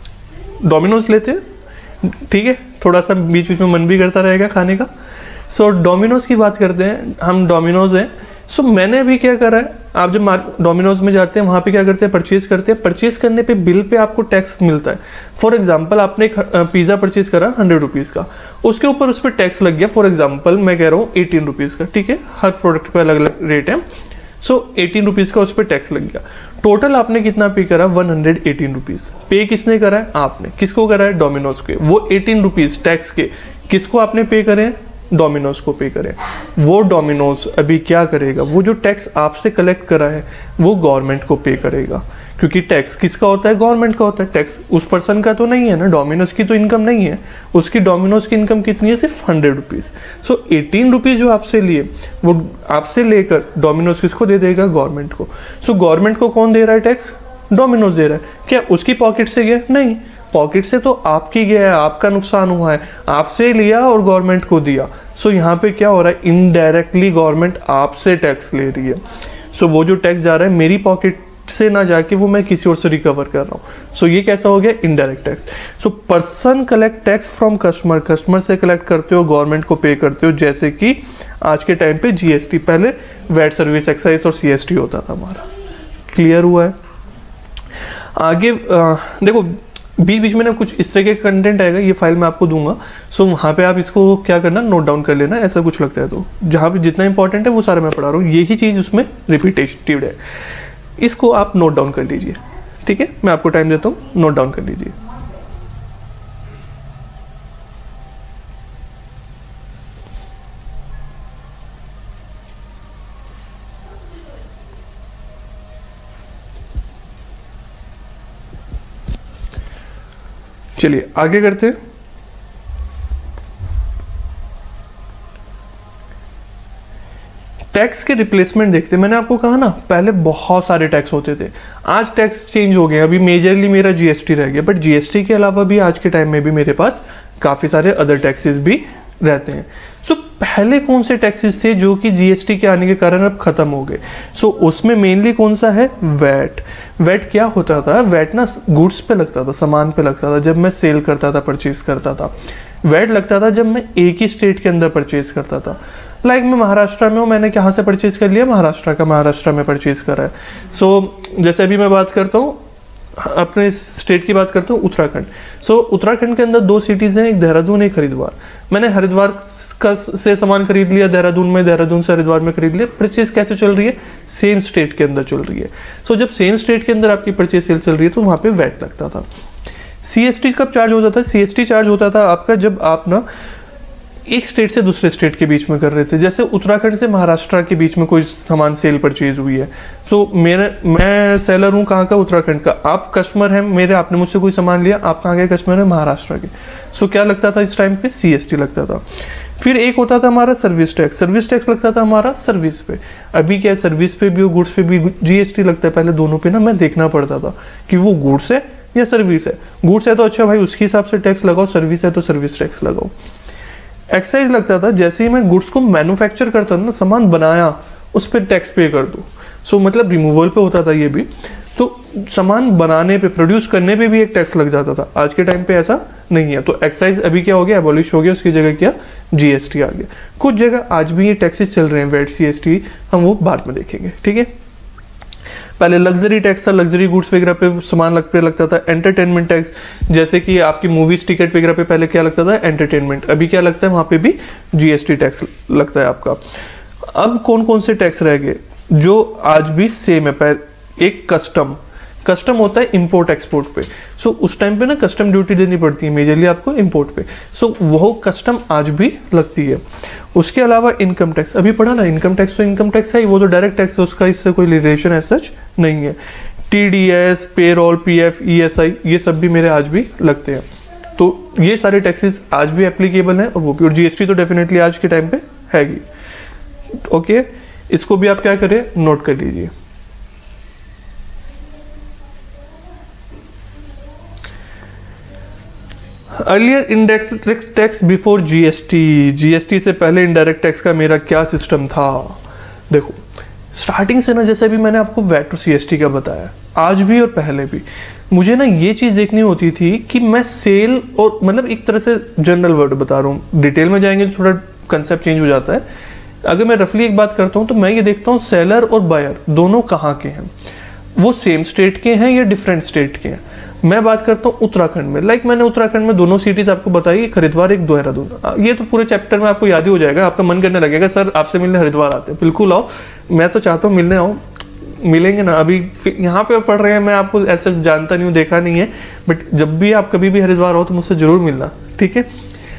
डोमिनोज लेते हैं। ठीक है, थोड़ा सा बीच बीच में मन भी करता रहेगा खाने का। सो so, डोमिनोज की बात करते हैं, हम डोमिनोज हैं। सो so, मैंने अभी क्या करा है, आप जब डोमिनोज में जाते हैं वहाँ पे क्या करते हैं, परचेज करते हैं। परचेज करने पे बिल पे आपको टैक्स मिलता है। फॉर एग्जांपल आपने एक पिज़्ज़ा परचेज करा हंड्रेड रुपीज़ का, उसके ऊपर उस पर टैक्स लग गया, फॉर एग्जांपल मैं कह रहा हूँ एटीन रुपीज़ का। ठीक है, हर प्रोडक्ट पे अलग अलग रेट है। सो एटीन रुपीज़ का उस पर टैक्स लग गया। टोटल आपने कितना पे करा, वन हंड्रेड एटीन रुपीज़। पे किसने करा है, आपने। किसको करा है, डोमिनोज के। वो एटीन रुपीज़ टैक्स के किसको आपने पे करें? डोमिनोज को पे करें। वो डोमिनोज अभी क्या करेगा, वो जो टैक्स आपसे कलेक्ट करा है वो गवर्नमेंट को पे करेगा, क्योंकि टैक्स किसका होता है? गवर्नमेंट का होता है। टैक्स उस पर्सन का तो नहीं है ना, डोमिनोज की तो इनकम नहीं है। उसकी डोमिनोज की इनकम कितनी है? सिर्फ hundred rupees. So eighteen rupees जो आपसे लिए वो आपसे लेकर डोमिनोज किसको दे देगा? गवर्नमेंट को। सो गवर्नमेंट को कौन दे रहा है टैक्स? डोमिनोज दे रहा है। क्या उसकी पॉकेट से गया? नहीं, पॉकेट से तो आपकी गया है, आपका नुकसान हुआ है, आपसे लिया और गवर्नमेंट को दिया। सो so, यहाँ पे क्या हो रहा है? इनडायरेक्टली गवर्नमेंट आपसे टैक्स ले रही है। सो so, वो जो टैक्स जा रहा है मेरी पॉकेट से ना जाके वो मैं किसी और से रिकवर कर रहा हूँ। सो so, ये कैसा हो गया? Indirect tax. So person collect tax from customer, customer से कलेक्ट करते हो, गवर्नमेंट को पे करते हो, जैसे कि आज के टाइम पे जीएसटी, पहले वैट सर्विस एक्साइज और सीएसटी होता था हमारा। क्लियर हुआ है? आगे आ, देखो बीच बीच में ना कुछ इस तरह के कंटेंट आएगा, ये फाइल मैं आपको दूंगा। सो वहाँ पे आप इसको क्या करना, नोट डाउन कर लेना, ऐसा कुछ लगता है तो। जहाँ पे जितना इंपॉर्टेंट है वो सारा मैं पढ़ा रहा हूँ, यही चीज़ उसमें रिपीटेटिव है, इसको आप नोट डाउन कर लीजिए। ठीक है, मैं आपको टाइम देता हूँ, नोट डाउन कर लीजिए। चलिए आगे करते हैं। टैक्स के रिप्लेसमेंट देखते हैं। मैंने आपको कहा ना पहले बहुत सारे टैक्स होते थे, आज टैक्स चेंज हो गए। अभी मेजरली मेरा जीएसटी रह गया, बट जीएसटी के अलावा भी आज के टाइम में भी मेरे पास काफ़ी सारे अदर टैक्सेस भी रहते हैं। सो so, पहले कौन से टैक्सेस थे जो कि जीएसटी के आने के कारण अब खत्म हो गए? सो so, उसमें मेनली कौन सा है? वैट। वैट क्या होता था? वैट ना गुड्स पे लगता था, सामान पे लगता था, जब मैं सेल करता था, परचेज करता था। वैट लगता था जब मैं एक ही स्टेट के अंदर परचेज करता था। लाइक like मैं महाराष्ट्र में हूँ, मैंने कहाँ से परचेज कर लिया? महाराष्ट्र का, महाराष्ट्र में परचेज करा है। सो so, जैसे अभी मैं बात करता हूँ अपने स्टेट की बात करता हूँ, उत्तराखंड। सो so, उत्तराखंड के अंदर दो सिटीज़ हैं, एक देहरादून, एक हरिद्वार। मैंने हरिद्वार का से सामान खरीद लिया देहरादून में, देहरादून से हरिद्वार में खरीद लिया। परचेज कैसे चल रही है? सेम स्टेट के अंदर चल रही है। सो so, जब सेम स्टेट के अंदर आपकी परचेज सेल चल रही है तो वहाँ पे वैट लगता था। सीएसटी कब चार्ज होता था? सीएसटी चार्ज होता था आपका जब आप ना एक स्टेट से दूसरे स्टेट के बीच में कर रहे थे। जैसे उत्तराखंड से महाराष्ट्र के बीच में कोई सामान सेल परचेज हुई है, सो so, मेरे मैं सेलर हूँ कहाँ का? उत्तराखंड का। आप कस्टमर हैं मेरे, आपने मुझसे कोई सामान लिया, आप कहाँ के कस्टमर हैं? महाराष्ट्र के। सो so, क्या लगता था इस टाइम पे? सीएसटी लगता था। फिर एक होता था हमारा सर्विस टैक्स। सर्विस टैक्स लगता था हमारा सर्विस पे। अभी क्या है, सर्विस पे भी और गुड्स पे भी जीएसटी लगता है। पहले दोनों पे ना मैं देखना पड़ता था कि वो गुड्स है या सर्विस है। गुड्स है तो अच्छा भाई उसके हिसाब से टैक्स लगाओ, सर्विस है तो सर्विस टैक्स लगाओ। एक्साइज लगता था जैसे ही मैं गुड्स को मैन्युफैक्चर करता था ना, सामान बनाया, उस पर टैक्स पे कर दूँ। सो मतलब रिमूवल पे होता था ये भी, तो सामान बनाने पे, प्रोड्यूस करने पे भी एक टैक्स लग जाता था। आज के टाइम पे ऐसा नहीं है। तो एक्साइज अभी क्या हो गया? एबॉलिश हो गया, उसकी जगह क्या? जीएसटी आ गया। कुछ जगह आज भी ये टैक्सेस चल रहे हैं, वैट, सीएसटी, हम वो बाद में देखेंगे। ठीक है, पहले लग्जरी टैक्स था, लग्जरी गुड्स वगैरह पे सामान लग पे लगता था। एंटरटेनमेंट टैक्स, जैसे कि आपकी मूवीज टिकट वगैरह पे पहले क्या लगता था? एंटरटेनमेंट। अभी क्या लगता है? वहाँ पे भी जीएसटी टैक्स लगता है आपका। अब कौन कौन से टैक्स रह गए जो आज भी सेम है? एक कस्टम, कस्टम होता है इंपोर्ट एक्सपोर्ट पे। सो so, उस टाइम पे ना कस्टम ड्यूटी देनी पड़ती है मेजरली आपको इंपोर्ट पे। सो so, वो कस्टम आज भी लगती है। उसके अलावा इनकम टैक्स, अभी पढ़ा ना, इनकम टैक्स तो इनकम टैक्स है, वो तो डायरेक्ट टैक्स है, उसका इससे कोई रिलेशन है सच नहीं है। टीडीएस, पेरोल, पीएफ, ईएसआई, ये सब भी मेरे आज भी लगते हैं। तो ये सारे टैक्सेस आज भी एप्लीकेबल हैं, और वो भी। और जीएसटी तो डेफिनेटली आज के टाइम पे हैगी। ओके, इसको भी आप क्या करें? नोट कर लीजिए। Earlier indirect tax before GST, GST से पहले इनडायरेक्ट टैक्स का मेरा क्या सिस्टम था? देखो स्टार्टिंग से ना, जैसे अभी मैंने आपको वैट और सीएसटी का बताया, आज भी और पहले भी मुझे ना ये चीज़ देखनी होती थी कि मैं सेल और, मतलब एक तरह से जनरल वर्ड बता रहा हूँ, डिटेल में जाएंगे तो थोड़ा कंसेप्ट चेंज हो जाता है। अगर मैं रफली एक बात करता हूँ तो मैं ये देखता हूँ सेलर और बायर दोनों कहाँ के हैं, वो सेम स्टेट के हैं या डिफरेंट स्टेट के हैं। मैं बात करता हूँ उत्तराखंड में, लाइक मैंने उत्तराखंड में दोनों सिटीज आपको बताई, एक हरिद्वार एक देहरादून। ये तो पूरे चैप्टर में आपको याद ही हो जाएगा, आपका मन करने लगेगा सर आपसे मिलने हरिद्वार आते हैं। बिल्कुल आओ, मैं तो चाहता हूँ मिलने आओ, मिलेंगे ना। अभी यहाँ पे पढ़ रहे हैं, मैं आपको ऐसे जानता नहीं हूँ, देखा नहीं है, बट जब भी आप कभी भी हरिद्वार हो तो मुझसे जरूर मिलना, ठीक है।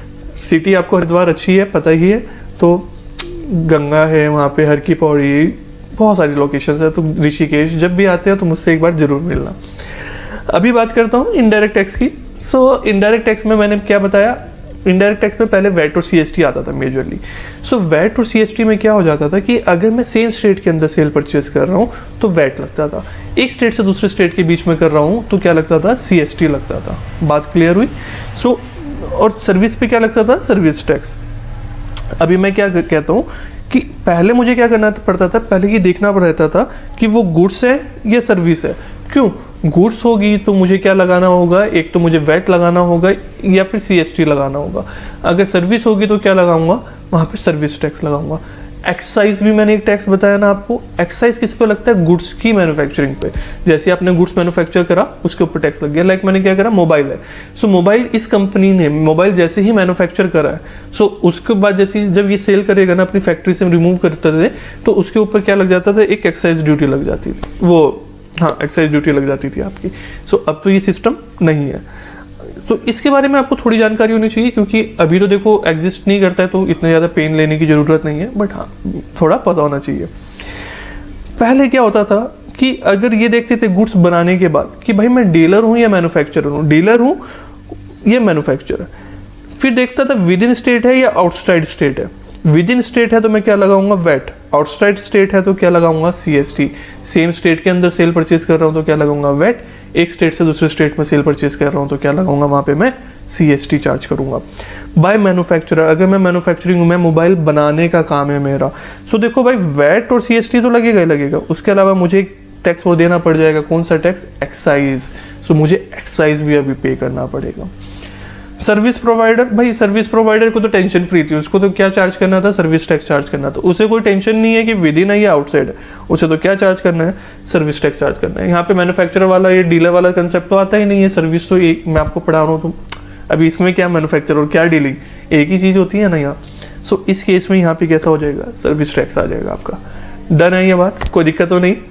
सिटी आपको हरिद्वार अच्छी है, पता ही है, तो गंगा है वहाँ पे, हर की पौड़ी, बहुत सारी लोकेशन है, तो ऋषिकेश जब भी आते हो तो मुझसे एक बार जरूर मिलना। अभी बात करता हूँ इनडायरेक्ट टैक्स की। सो इनडायरेक्ट टैक्स में मैंने क्या बताया, इनडायरेक्ट टैक्स में पहले वैट और सीएसटी आता था मेजरली। सो वैट और सीएसटी में क्या हो जाता था कि अगर मैं सेम स्टेट के अंदर सेल परचेज कर रहा हूँ तो वैट लगता था, एक स्टेट से दूसरे स्टेट के बीच में कर रहा हूँ तो क्या लगता था, सीएसटी लगता था। बात क्लियर हुई। सो so, और सर्विस पे क्या लगता था, सर्विस टैक्स। अभी मैं क्या कहता हूँ कि पहले मुझे क्या करना पड़ता था, पहले ये देखना पड़ता था कि वो गुड्स है या सर्विस है। क्यों, गुड्स होगी तो मुझे क्या लगाना होगा, एक तो मुझे वैट लगाना होगा या फिर सीएसटी लगाना होगा। अगर सर्विस होगी तो क्या लगाऊंगा, वहाँ पे सर्विस टैक्स लगाऊंगा। एक्साइज भी मैंने एक टैक्स बताया ना आपको, एक्साइज किस पे लगता है, गुड्स की मैन्युफैक्चरिंग पे। जैसे आपने गुड्स मैन्युफैक्चर करा उसके ऊपर टैक्स लग गया। लाइक मैंने क्या करा, मोबाइल है, सो मोबाइल इस कंपनी ने मोबाइल जैसे ही मैन्युफैक्चर करा है, सो उसके बाद जैसे जब ये सेल करेगा ना अपनी फैक्ट्री से रिमूव करते थे तो उसके ऊपर क्या लग जाता था, एक एक्साइज ड्यूटी लग जाती थी, वो हाँ एक्साइज ड्यूटी लग जाती थी आपकी। सो अब तो ये सिस्टम नहीं है। तो इसके बारे में आपको थोड़ी जानकारी होनी चाहिए, क्योंकि अभी तो देखो एग्जिस्ट नहीं करता है तो इतने ज़्यादा पेन लेने की ज़रूरत नहीं है, बट हाँ थोड़ा पता होना चाहिए। पहले क्या होता था कि अगर ये देखते थे गुड्स बनाने के बाद कि भाई मैं डीलर हूँ या मैन्युफैक्चरर हूँ, डीलर हूँ या मैन्युफैक्चरर, फिर देखता था विद इन स्टेट है या आउटसाइड स्टेट है। विद इन स्टेट है तो मैं क्या लगाऊंगा, वैट। आउटसाइड स्टेट है तो क्या लगाऊंगा, सीएसटी। सेम स्टेट के अंदर सेल परचेज कर रहा हूँ तो क्या लगाऊंगा, वैट। एक स्टेट से दूसरे स्टेट में सेल परचेज कर रहा हूँ तो क्या लगाऊंगा, वहाँ पे मैं सीएसटी चार्ज करूंगा। बाय मैन्युफैक्चरर, अगर मैं मैन्युफैक्चरिंग हूँ, मैं मोबाइल बनाने का काम है मेरा, सो देखो भाई वैट और सीएसटी तो लगेगा ही लगेगा। उसके अलावा मुझे एक टैक्स और देना पड़ जाएगा, कौन सा टैक्स, एक्साइज। सो मुझे एक्साइज भी अभी पे करना पड़ेगा। सर्विस प्रोवाइडर, भाई सर्विस प्रोवाइडर को तो टेंशन फ्री थी, उसको तो क्या चार्ज करना था, सर्विस टैक्स चार्ज करना था। उसे कोई टेंशन नहीं है कि विद इन है या आउटसाइड है, उसे तो क्या चार्ज करना है, सर्विस टैक्स चार्ज करना है। यहाँ पे मैन्युफैक्चरर वाला ये डीलर वाला कंसेप्ट तो आता ही नहीं है। सर्विस तो एक मैं आपको पढ़ा रहा हूँ, तो अभी इसमें क्या मैन्युफैक्चरर और क्या डीलिंग, एक ही चीज़ होती है ना यहाँ। सो इस केस में यहाँ पे कैसा हो जाएगा, सर्विस टैक्स आ जाएगा आपका। डन है ये बात, कोई दिक्कत तो नहीं।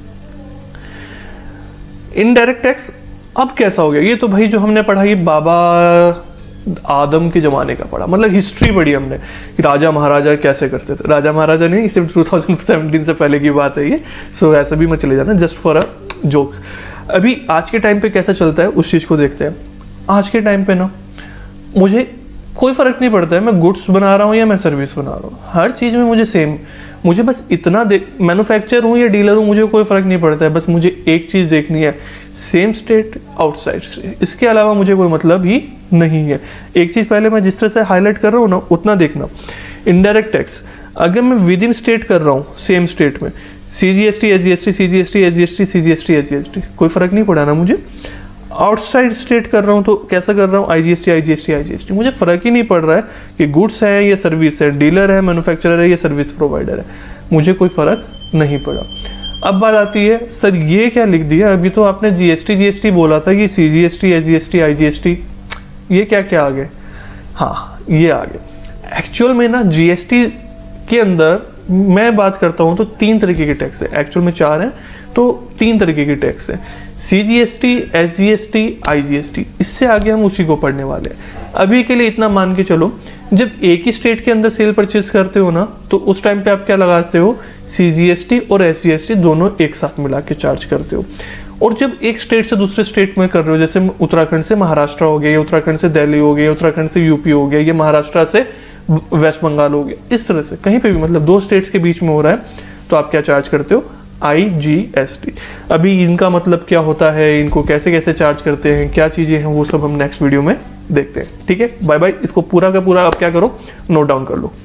इनडायरेक्ट टैक्स अब कैसा हो गया, ये तो भाई जो हमने पढ़ा ये बाबा आदम के जमाने का पढ़ा, मतलब हिस्ट्री पढ़ी हमने कि राजा महाराजा कैसे करते थे। राजा महाराजा नहीं, सिर्फ टू थाउजेंड सेवेंटीन से पहले की बात है ये। सो ऐसा भी मत चले जाना, जस्ट फॉर अ जोक। अभी आज के टाइम पे कैसा चलता है उस चीज़ को देखते हैं। आज के टाइम पे ना मुझे कोई फ़र्क नहीं पड़ता है मैं गुड्स बना रहा हूँ या मैं सर्विस बना रहा हूँ, हर चीज़ में मुझे सेम, मुझे बस इतना दे, मैन्युफैक्चर हूँ या डीलर हूँ, मुझे कोई फ़र्क नहीं पड़ता है। बस मुझे एक चीज़ देखनी है, सेम स्टेट आउटसाइड स्टेट, इसके अलावा मुझे कोई मतलब ही नहीं है। एक चीज़ पहले मैं जिस तरह से हाईलाइट कर रहा हूँ ना उतना देखना। इनडायरेक्ट टैक्स अगर मैं विद इन स्टेट कर रहा हूँ, सेम स्टेट में, C G S T S G S T C G S T S G S T C G S T S G S T, कोई फ़र्क नहीं पड़ा ना मुझे। आउटसाइड स्टेट कर रहा हूँ तो कैसा कर रहा हूँ, I G S T I G S T I G S T, मुझे फ़र्क ही नहीं पड़ रहा है कि गुड्स है या सर्विस है, डीलर है, मैन्युफैक्चरर है या सर्विस प्रोवाइडर है, मुझे कोई फ़र्क नहीं पड़ा। अब बात आती है सर ये क्या लिख दिया, अभी तो आपने जीएसटी जीएसटी बोला था कि C G S T S G S T I G S T, ये क्या क्या आ गए, हाँ ये आ गए। एक्चुअल में ना जीएसटी के अंदर मैं बात करता हूँ तो तीन तरीके के टैक्स है, एक्चुअल में चार हैं तो तीन तरीके के टैक्स है, C G S T S G S T I G S T. इससे आगे हम उसी को पढ़ने वाले हैं। अभी के लिए इतना मान के चलो, जब एक ही स्टेट के अंदर सेल परचेज करते हो ना तो उस टाइम पे आप क्या लगाते हो, सी जी एस टी और एस जी एस टी दोनों एक साथ मिला के चार्ज करते हो। और जब एक स्टेट से दूसरे स्टेट में कर रहे हो, जैसे उत्तराखंड से महाराष्ट्र हो गया, या उत्तराखंड से दिल्ली हो गया, उत्तराखंड से यूपी हो गया, या महाराष्ट्र से वेस्ट बंगाल हो गया, इस तरह से कहीं पे भी मतलब दो स्टेट्स के बीच में हो रहा है तो आप क्या चार्ज करते हो, आई जी एस टी। अभी इनका मतलब क्या होता है, इनको कैसे कैसे चार्ज करते हैं, क्या चीज़ें हैं, वो सब हम नेक्स्ट वीडियो में देखते हैं। ठीक है, बाय बाय। इसको पूरा का पूरा आप क्या करो, नोट डाउन कर लो।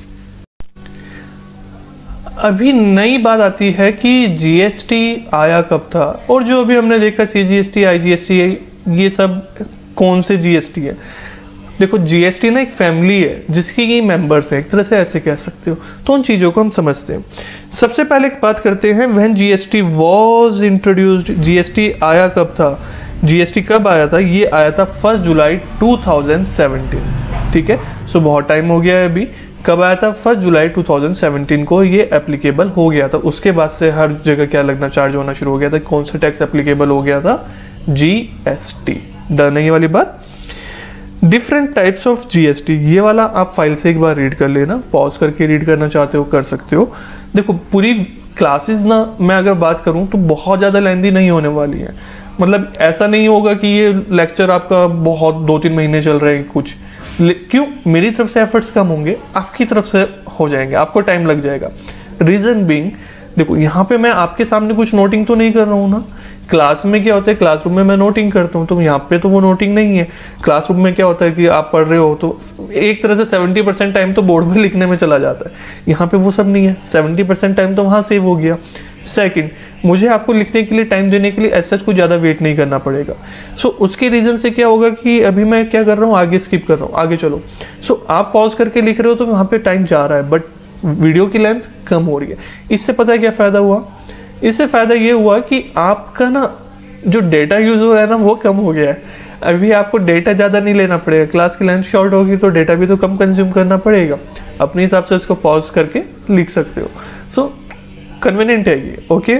अभी नई बात आती है कि जीएसटी आया कब था, और जो अभी हमने देखा C G S T I G S T ये सब कौन से जीएसटी है। देखो जीएसटी ना एक फैमिली है जिसकी की मेंबर्स हैं, एक तरह से ऐसे कह सकते हो। तो उन चीज़ों को हम समझते हैं। सबसे पहले बात करते हैं when GST was introduced, GST आया कब था। जीएसटी कब आया था, ये आया था first July two thousand seventeen. ठीक है, सो बहुत टाइम हो गया है अभी। कब आया था, first July two thousand seventeen को ये एप्लीकेबल हो गया था। उसके बाद से हर जगह क्या लगना चार्ज होना शुरू हो गया था। कौन सा टैक्स एप्लीकेबल हो गया था, जीएसटी। डन है ये वाली बात। डिफरेंट टाइप्स ऑफ जीएसटी, ये वाला आप फाइल से एक बार रीड कर लेना, पॉज करके रीड करना चाहते हो कर सकते हो। देखो पूरी क्लासेस ना मैं अगर बात करूं तो बहुत ज़्यादा लेंदी नहीं होने वाली है, मतलब ऐसा नहीं होगा कि ये लेक्चर आपका बहुत दो तीन महीने चल रहे हैं कुछ, क्यों, मेरी तरफ से एफर्ट्स कम होंगे, आपकी तरफ से हो जाएंगे, आपको टाइम लग जाएगा। रीज़न बीइंग, देखो यहाँ पे मैं आपके सामने कुछ नोटिंग तो नहीं कर रहा हूँ ना, क्लास में क्या होता है, क्लासरूम में मैं नोटिंग करता हूँ, तो यहाँ पे तो वो नोटिंग नहीं है। क्लासरूम में क्या होता है कि आप पढ़ रहे हो तो एक तरह से सेवेंटी परसेंट टाइम तो बोर्ड में लिखने में चला जाता है, यहाँ पे वो सब नहीं है, सेवेंटी परसेंट टाइम तो वहाँ सेव हो गया। सेकंड, मुझे आपको लिखने के लिए टाइम देने के लिए ऐसा कुछ ज़्यादा वेट नहीं करना पड़ेगा। सो so, उसके रीज़न से क्या होगा कि अभी मैं क्या कर रहा हूँ, आगे स्किप कर रहा हूँ, आगे चलो। सो so, आप पॉज करके लिख रहे हो तो वहाँ पे टाइम जा रहा है, बट वीडियो की लेंथ कम हो रही है। इससे पता है क्या फ़ायदा हुआ, इससे फ़ायदा ये हुआ कि आपका ना जो डेटा यूज़ हो रहा है ना वो कम हो गया है। अभी आपको डेटा ज़्यादा नहीं लेना पड़ेगा, क्लास की लेंथ शॉर्ट होगी तो डेटा भी तो कम कंज्यूम करना पड़ेगा, अपने हिसाब से इसको पॉज करके लिख सकते हो। सो so, कन्वीनियंट है ये, ओके।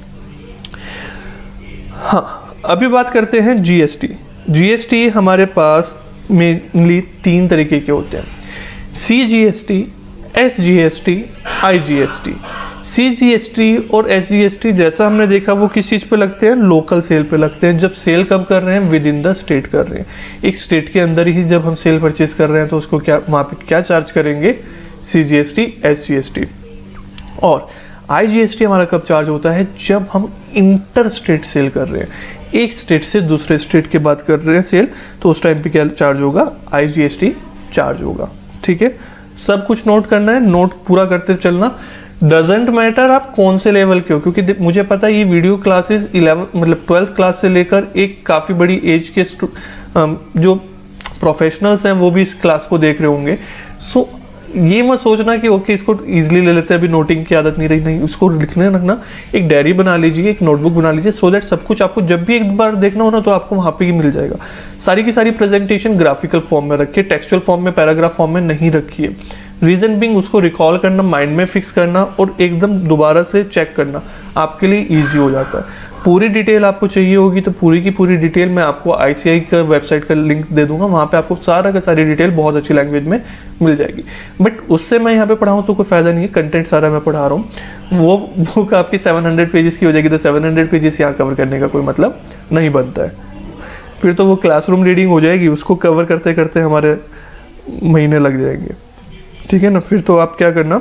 हाँ, अभी बात करते हैं जीएसटी। जीएसटी हमारे पास मेनली तीन तरीके के होते हैं, C GST, S GST, I GST. C GST और एस जीएसटी जैसा हमने देखा वो किस चीज़ पे लगते हैं, लोकल सेल पे लगते हैं। जब सेल कब कर रहे हैं, विद इन द स्टेट कर रहे हैं, एक स्टेट के अंदर ही जब हम सेल परचेज कर रहे हैं तो उसको क्या वहाँ पे क्या चार्ज करेंगे, सी जीएसटी, एस जीएसटी। और आई जीएसटी हमारा कब चार्ज होता है, जब हम इंटर स्टेट सेल कर रहे हैं, एक स्टेट से दूसरे स्टेट की बात कर रहे हैं सेल, तो उस टाइम पे क्या चार्ज होगा, आई जीएसटी चार्ज होगा। ठीक है, सब कुछ नोट करना है, नोट पूरा करते चलना। डजेंट मैटर आप कौन से लेवल के हो, क्योंकि मुझे पता है ये वीडियो क्लासेस इलेवन मतलब ट्वेल्थ क्लास से लेकर एक काफ़ी बड़ी एज के जो प्रोफेशनल्स हैं वो भी इस क्लास को देख रहे होंगे। सो ये मत सोचना कि ओके इसको इजीली ले लेते हैं, अभी नोटिंग की आदत नहीं रही, नहीं, उसको लिखने रखना, एक डायरी बना लीजिए, एक नोटबुक बना लीजिए, सो दैट सब कुछ आपको जब भी एक बार देखना हो ना तो आपको वहाँ पे ही मिल जाएगा। सारी की सारी प्रेजेंटेशन ग्राफिकल फॉर्म में रखिए, टेक्सचुअल फॉर्म में, पैराग्राफ फॉर्म में नहीं रखिए। रीजन बिंग, उसको रिकॉल करना, माइंड में फिक्स करना और एकदम दोबारा से चेक करना आपके लिए ईजी हो जाता है। पूरी डिटेल आपको चाहिए होगी तो पूरी की पूरी डिटेल मैं आपको आईसीआई का वेबसाइट का लिंक दे दूंगा, वहाँ पे आपको सारा का सारी डिटेल बहुत अच्छी लैंग्वेज में मिल जाएगी। बट उससे मैं यहाँ पे पढ़ाऊँ तो कोई फायदा नहीं है, कंटेंट सारा मैं पढ़ा रहा हूँ, वो बुक आपकी सात सौ पेजेस की हो जाएगी, तो सात सौ पेजेस यहाँ कवर करने का कोई मतलब नहीं बनता है, फिर तो वो क्लासरूम रीडिंग हो जाएगी, उसको कवर करते करते हमारे महीने लग जाएंगे। ठीक है ना, फिर तो आप क्या करना,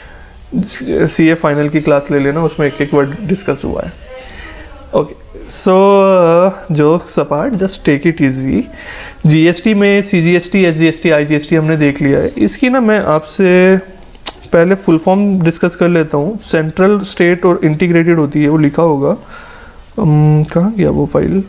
सी ए फाइनल की क्लास ले लेना, उसमें एक एक वर्ड डिस्कस हुआ है। Okay, so jokes apart, just take it easy. GST में C GST, S GST, I GST हमने देख लिया है। इसकी ना मैं आपसे पहले फुल फॉर्म डिस्कस कर लेता हूँ। सेंट्रल, स्टेट और इंटीग्रेटेड होती है, वो लिखा होगा, um, कहाँ गया वो फाइल,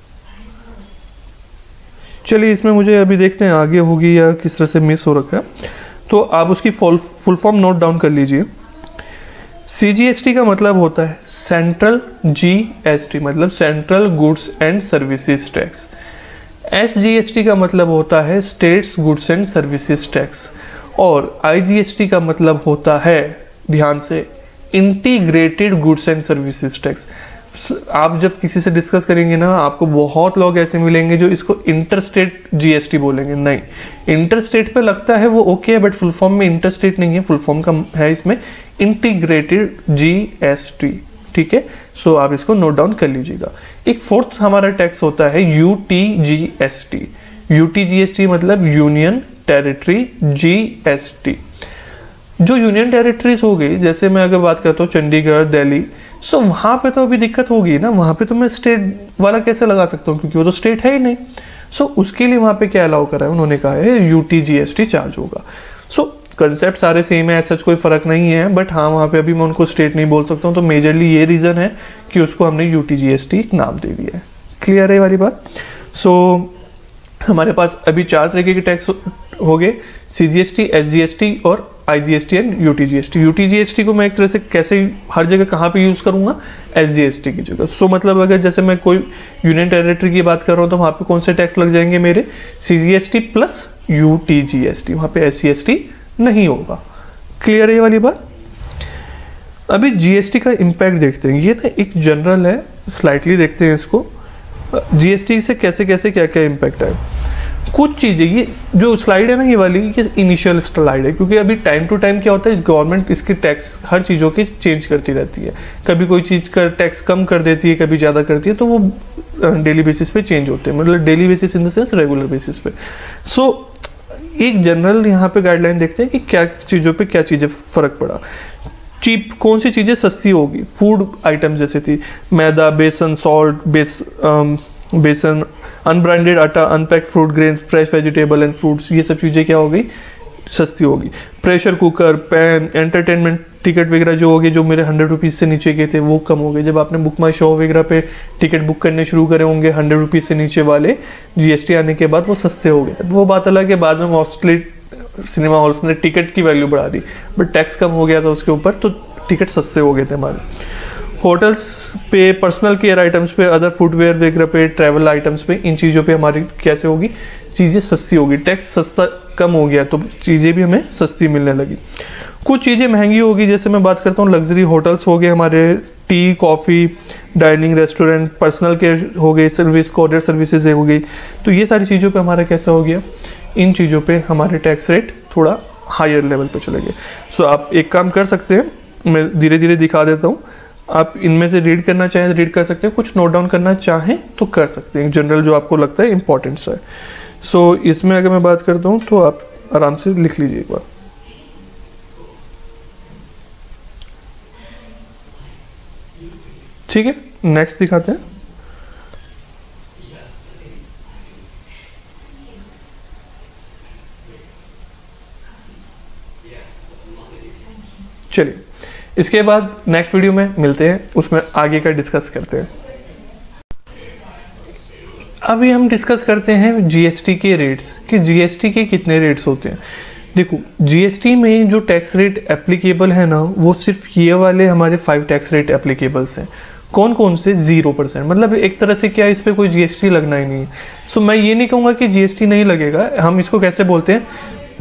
चलिए इसमें मुझे अभी देखते हैं आगे होगी या किस तरह से मिस हो रखा है, तो आप उसकी full full form note down कर लीजिए। सीजीएसटी का मतलब होता है सेंट्रल जीएसटी, मतलब central goods and services tax. SGST का मतलब होता है states goods and services tax. और आईजीएसटी का मतलब होता है, ध्यान से, integrated goods and services tax. आप जब किसी से डिस्कस करेंगे ना, आपको बहुत लोग ऐसे मिलेंगे जो इसको इंटरस्टेट जीएसटी बोलेंगे। नहीं, इंटरस्टेट पे लगता है वो ओके है, बट फुल फॉर्म में इंटरस्टेट नहीं है, फुल फॉर्म का है इसमें इंटीग्रेटेड जीएसटी। ठीक है, सो आप इसको नोट डाउन कर लीजिएगा। एक फोर्थ हमारा टैक्स होता है यूटीजीएसटी। यूटीजीएसटी मतलब यूनियन टेरिटरी जीएसटी। जो यूनियन टेरिटरीज हो गई, जैसे मैं अगर बात करता हूँ चंडीगढ़, दिल्ली, सो so, वहाँ पे तो अभी दिक्कत होगी ना, वहाँ पे तो मैं स्टेट वाला कैसे लगा सकता हूँ, क्योंकि वो तो स्टेट है ही नहीं। सो so, उसके लिए वहाँ पे क्या अलाउ करा है, उन्होंने कहा है यूटीजीएसटी चार्ज होगा। सो so, कंसेप्ट सारे सेम है, ऐसा कोई फर्क नहीं है, बट हाँ वहाँ पे अभी मैं उनको स्टेट नहीं बोल सकता हूँ, तो मेजरली ये रीज़न है कि उसको हमने यूटीजीएसटी नाम दे दिया है। क्लियर है ये वाली बात। सो so, हमारे पास अभी चार तरीके के टैक्स हो गए, सीजीएसटी, एसजीएसटी और आईजीएसटी एंड यूटीजीएसटी। यूटीजीएसटी को मैं एक तरह से कैसे हर जगह कहाँ पे यूज़ करूँगा, एसजीएसटी की जगह। सो so, मतलब अगर जैसे मैं कोई यूनियन टेरिटरी की बात कर रहा हूँ तो वहाँ पे कौन से टैक्स लग जाएंगे मेरे, सीजीएसटी प्लस यूटीजीएसटी, वहाँ पे एसजीएसटी नहीं होगा। क्लियर है ये वाली बात। अभी जीएसटी का इम्पैक्ट देखते हैं, ये ना एक जनरल है, स्लाइटली देखते हैं इसको, जीएसटी से कैसे कैसे क्या क्या इम्पैक्ट है। कुछ चीज़ें, ये जो स्लाइड है ना ये वाली, ये इनिशियल स्लाइड है, क्योंकि अभी टाइम टू टाइम क्या होता है, गवर्नमेंट इसके टैक्स हर चीज़ों की चेंज करती रहती है। कभी कोई चीज़ का टैक्स कम कर देती है, कभी ज़्यादा करती है, तो वो डेली बेसिस पे चेंज होते हैं, मतलब daily basis in the sense regular basis पे। सो so, एक जनरल यहाँ पे गाइडलाइन देखते हैं कि क्या चीज़ों पे क्या चीज़ें फ़र्क पड़ा। चीप कौन सी चीज़ें सस्ती होगी, फूड आइटम्स जैसे थी मैदा, बेसन, सॉल्ट, बेस बेसन, अनब्रांडेड आटा, unpacked fruit grain, fresh vegetable and fruits, ये सब चीज़ें क्या हो गई, सस्ती होगी। Pressure cooker, pan, entertainment ticket वगैरह जो हो गए, जो मेरे हंड्रेड रुपीज़ से नीचे के थे, वो कम हो गए। जब आपने बुक माई शो वगैरह पे टिकट बुक करने शुरू करे होंगे हंड्रेड रुपीज़ से नीचे वाले, जीएसटी आने के बाद वो सस्ते हो गए। वो बात अलग है, बाद में मोस्टली सिनेमा हॉल्स ने टिकट की वैल्यू बढ़ा दी, बट टैक्स कम हो गया था उसके ऊपर, तो टिकट सस्ते हो गए थे हमारे। होटल्स पे, पर्सनल केयर आइटम्स पे, अदर फुटवेयर वगैरह पे, ट्रैवल आइटम्स पे, इन चीज़ों पे हमारी कैसे होगी, चीज़ें सस्ती होगी। टैक्स सस्ता कम हो गया तो चीज़ें भी हमें सस्ती मिलने लगी। कुछ चीज़ें महंगी होगी, जैसे मैं बात करता हूँ लग्जरी होटल्स हो गए हमारे, tea, coffee, dining, restaurant, personal care हो गई, सर्विस, कोरियर सर्विसेज हो गई, तो ये सारी चीज़ों पे हमारा कैसा हो गया, इन चीज़ों पे हमारे टैक्स रेट थोड़ा हायर लेवल पे चले गए। सो आप एक काम कर सकते हैं, मैं धीरे धीरे दिखा देता हूँ, आप इनमें से रीड करना चाहें तो रीड कर सकते हैं, कुछ नोट डाउन करना चाहें तो कर सकते हैं, जनरल जो आपको लगता है इंपॉर्टेंट है। सो so, इसमें अगर मैं बात करता हूँ तो आप आराम से लिख लीजिए एक बार। ठीक है, नेक्स्ट दिखाते हैं। चलिए, इसके बाद नेक्स्ट वीडियो में मिलते हैं, उसमें आगे का डिस्कस करते हैं। अभी हम डिस्कस करते हैं जीएसटी के रेट्स, कि जीएसटी के कितने रेट्स होते हैं। देखो, जीएसटी में जो टैक्स रेट एप्लीकेबल है ना, वो सिर्फ ये वाले हमारे फाइव टैक्स रेट एप्लीकेबल्स हैं। कौन कौन से? जीरो परसेंट, मतलब एक तरह से क्या, इस पर कोई जीएसटी लगना ही नहीं है। सो मैं ये नहीं कहूँगा कि जीएसटी नहीं लगेगा, हम इसको कैसे बोलते हैं,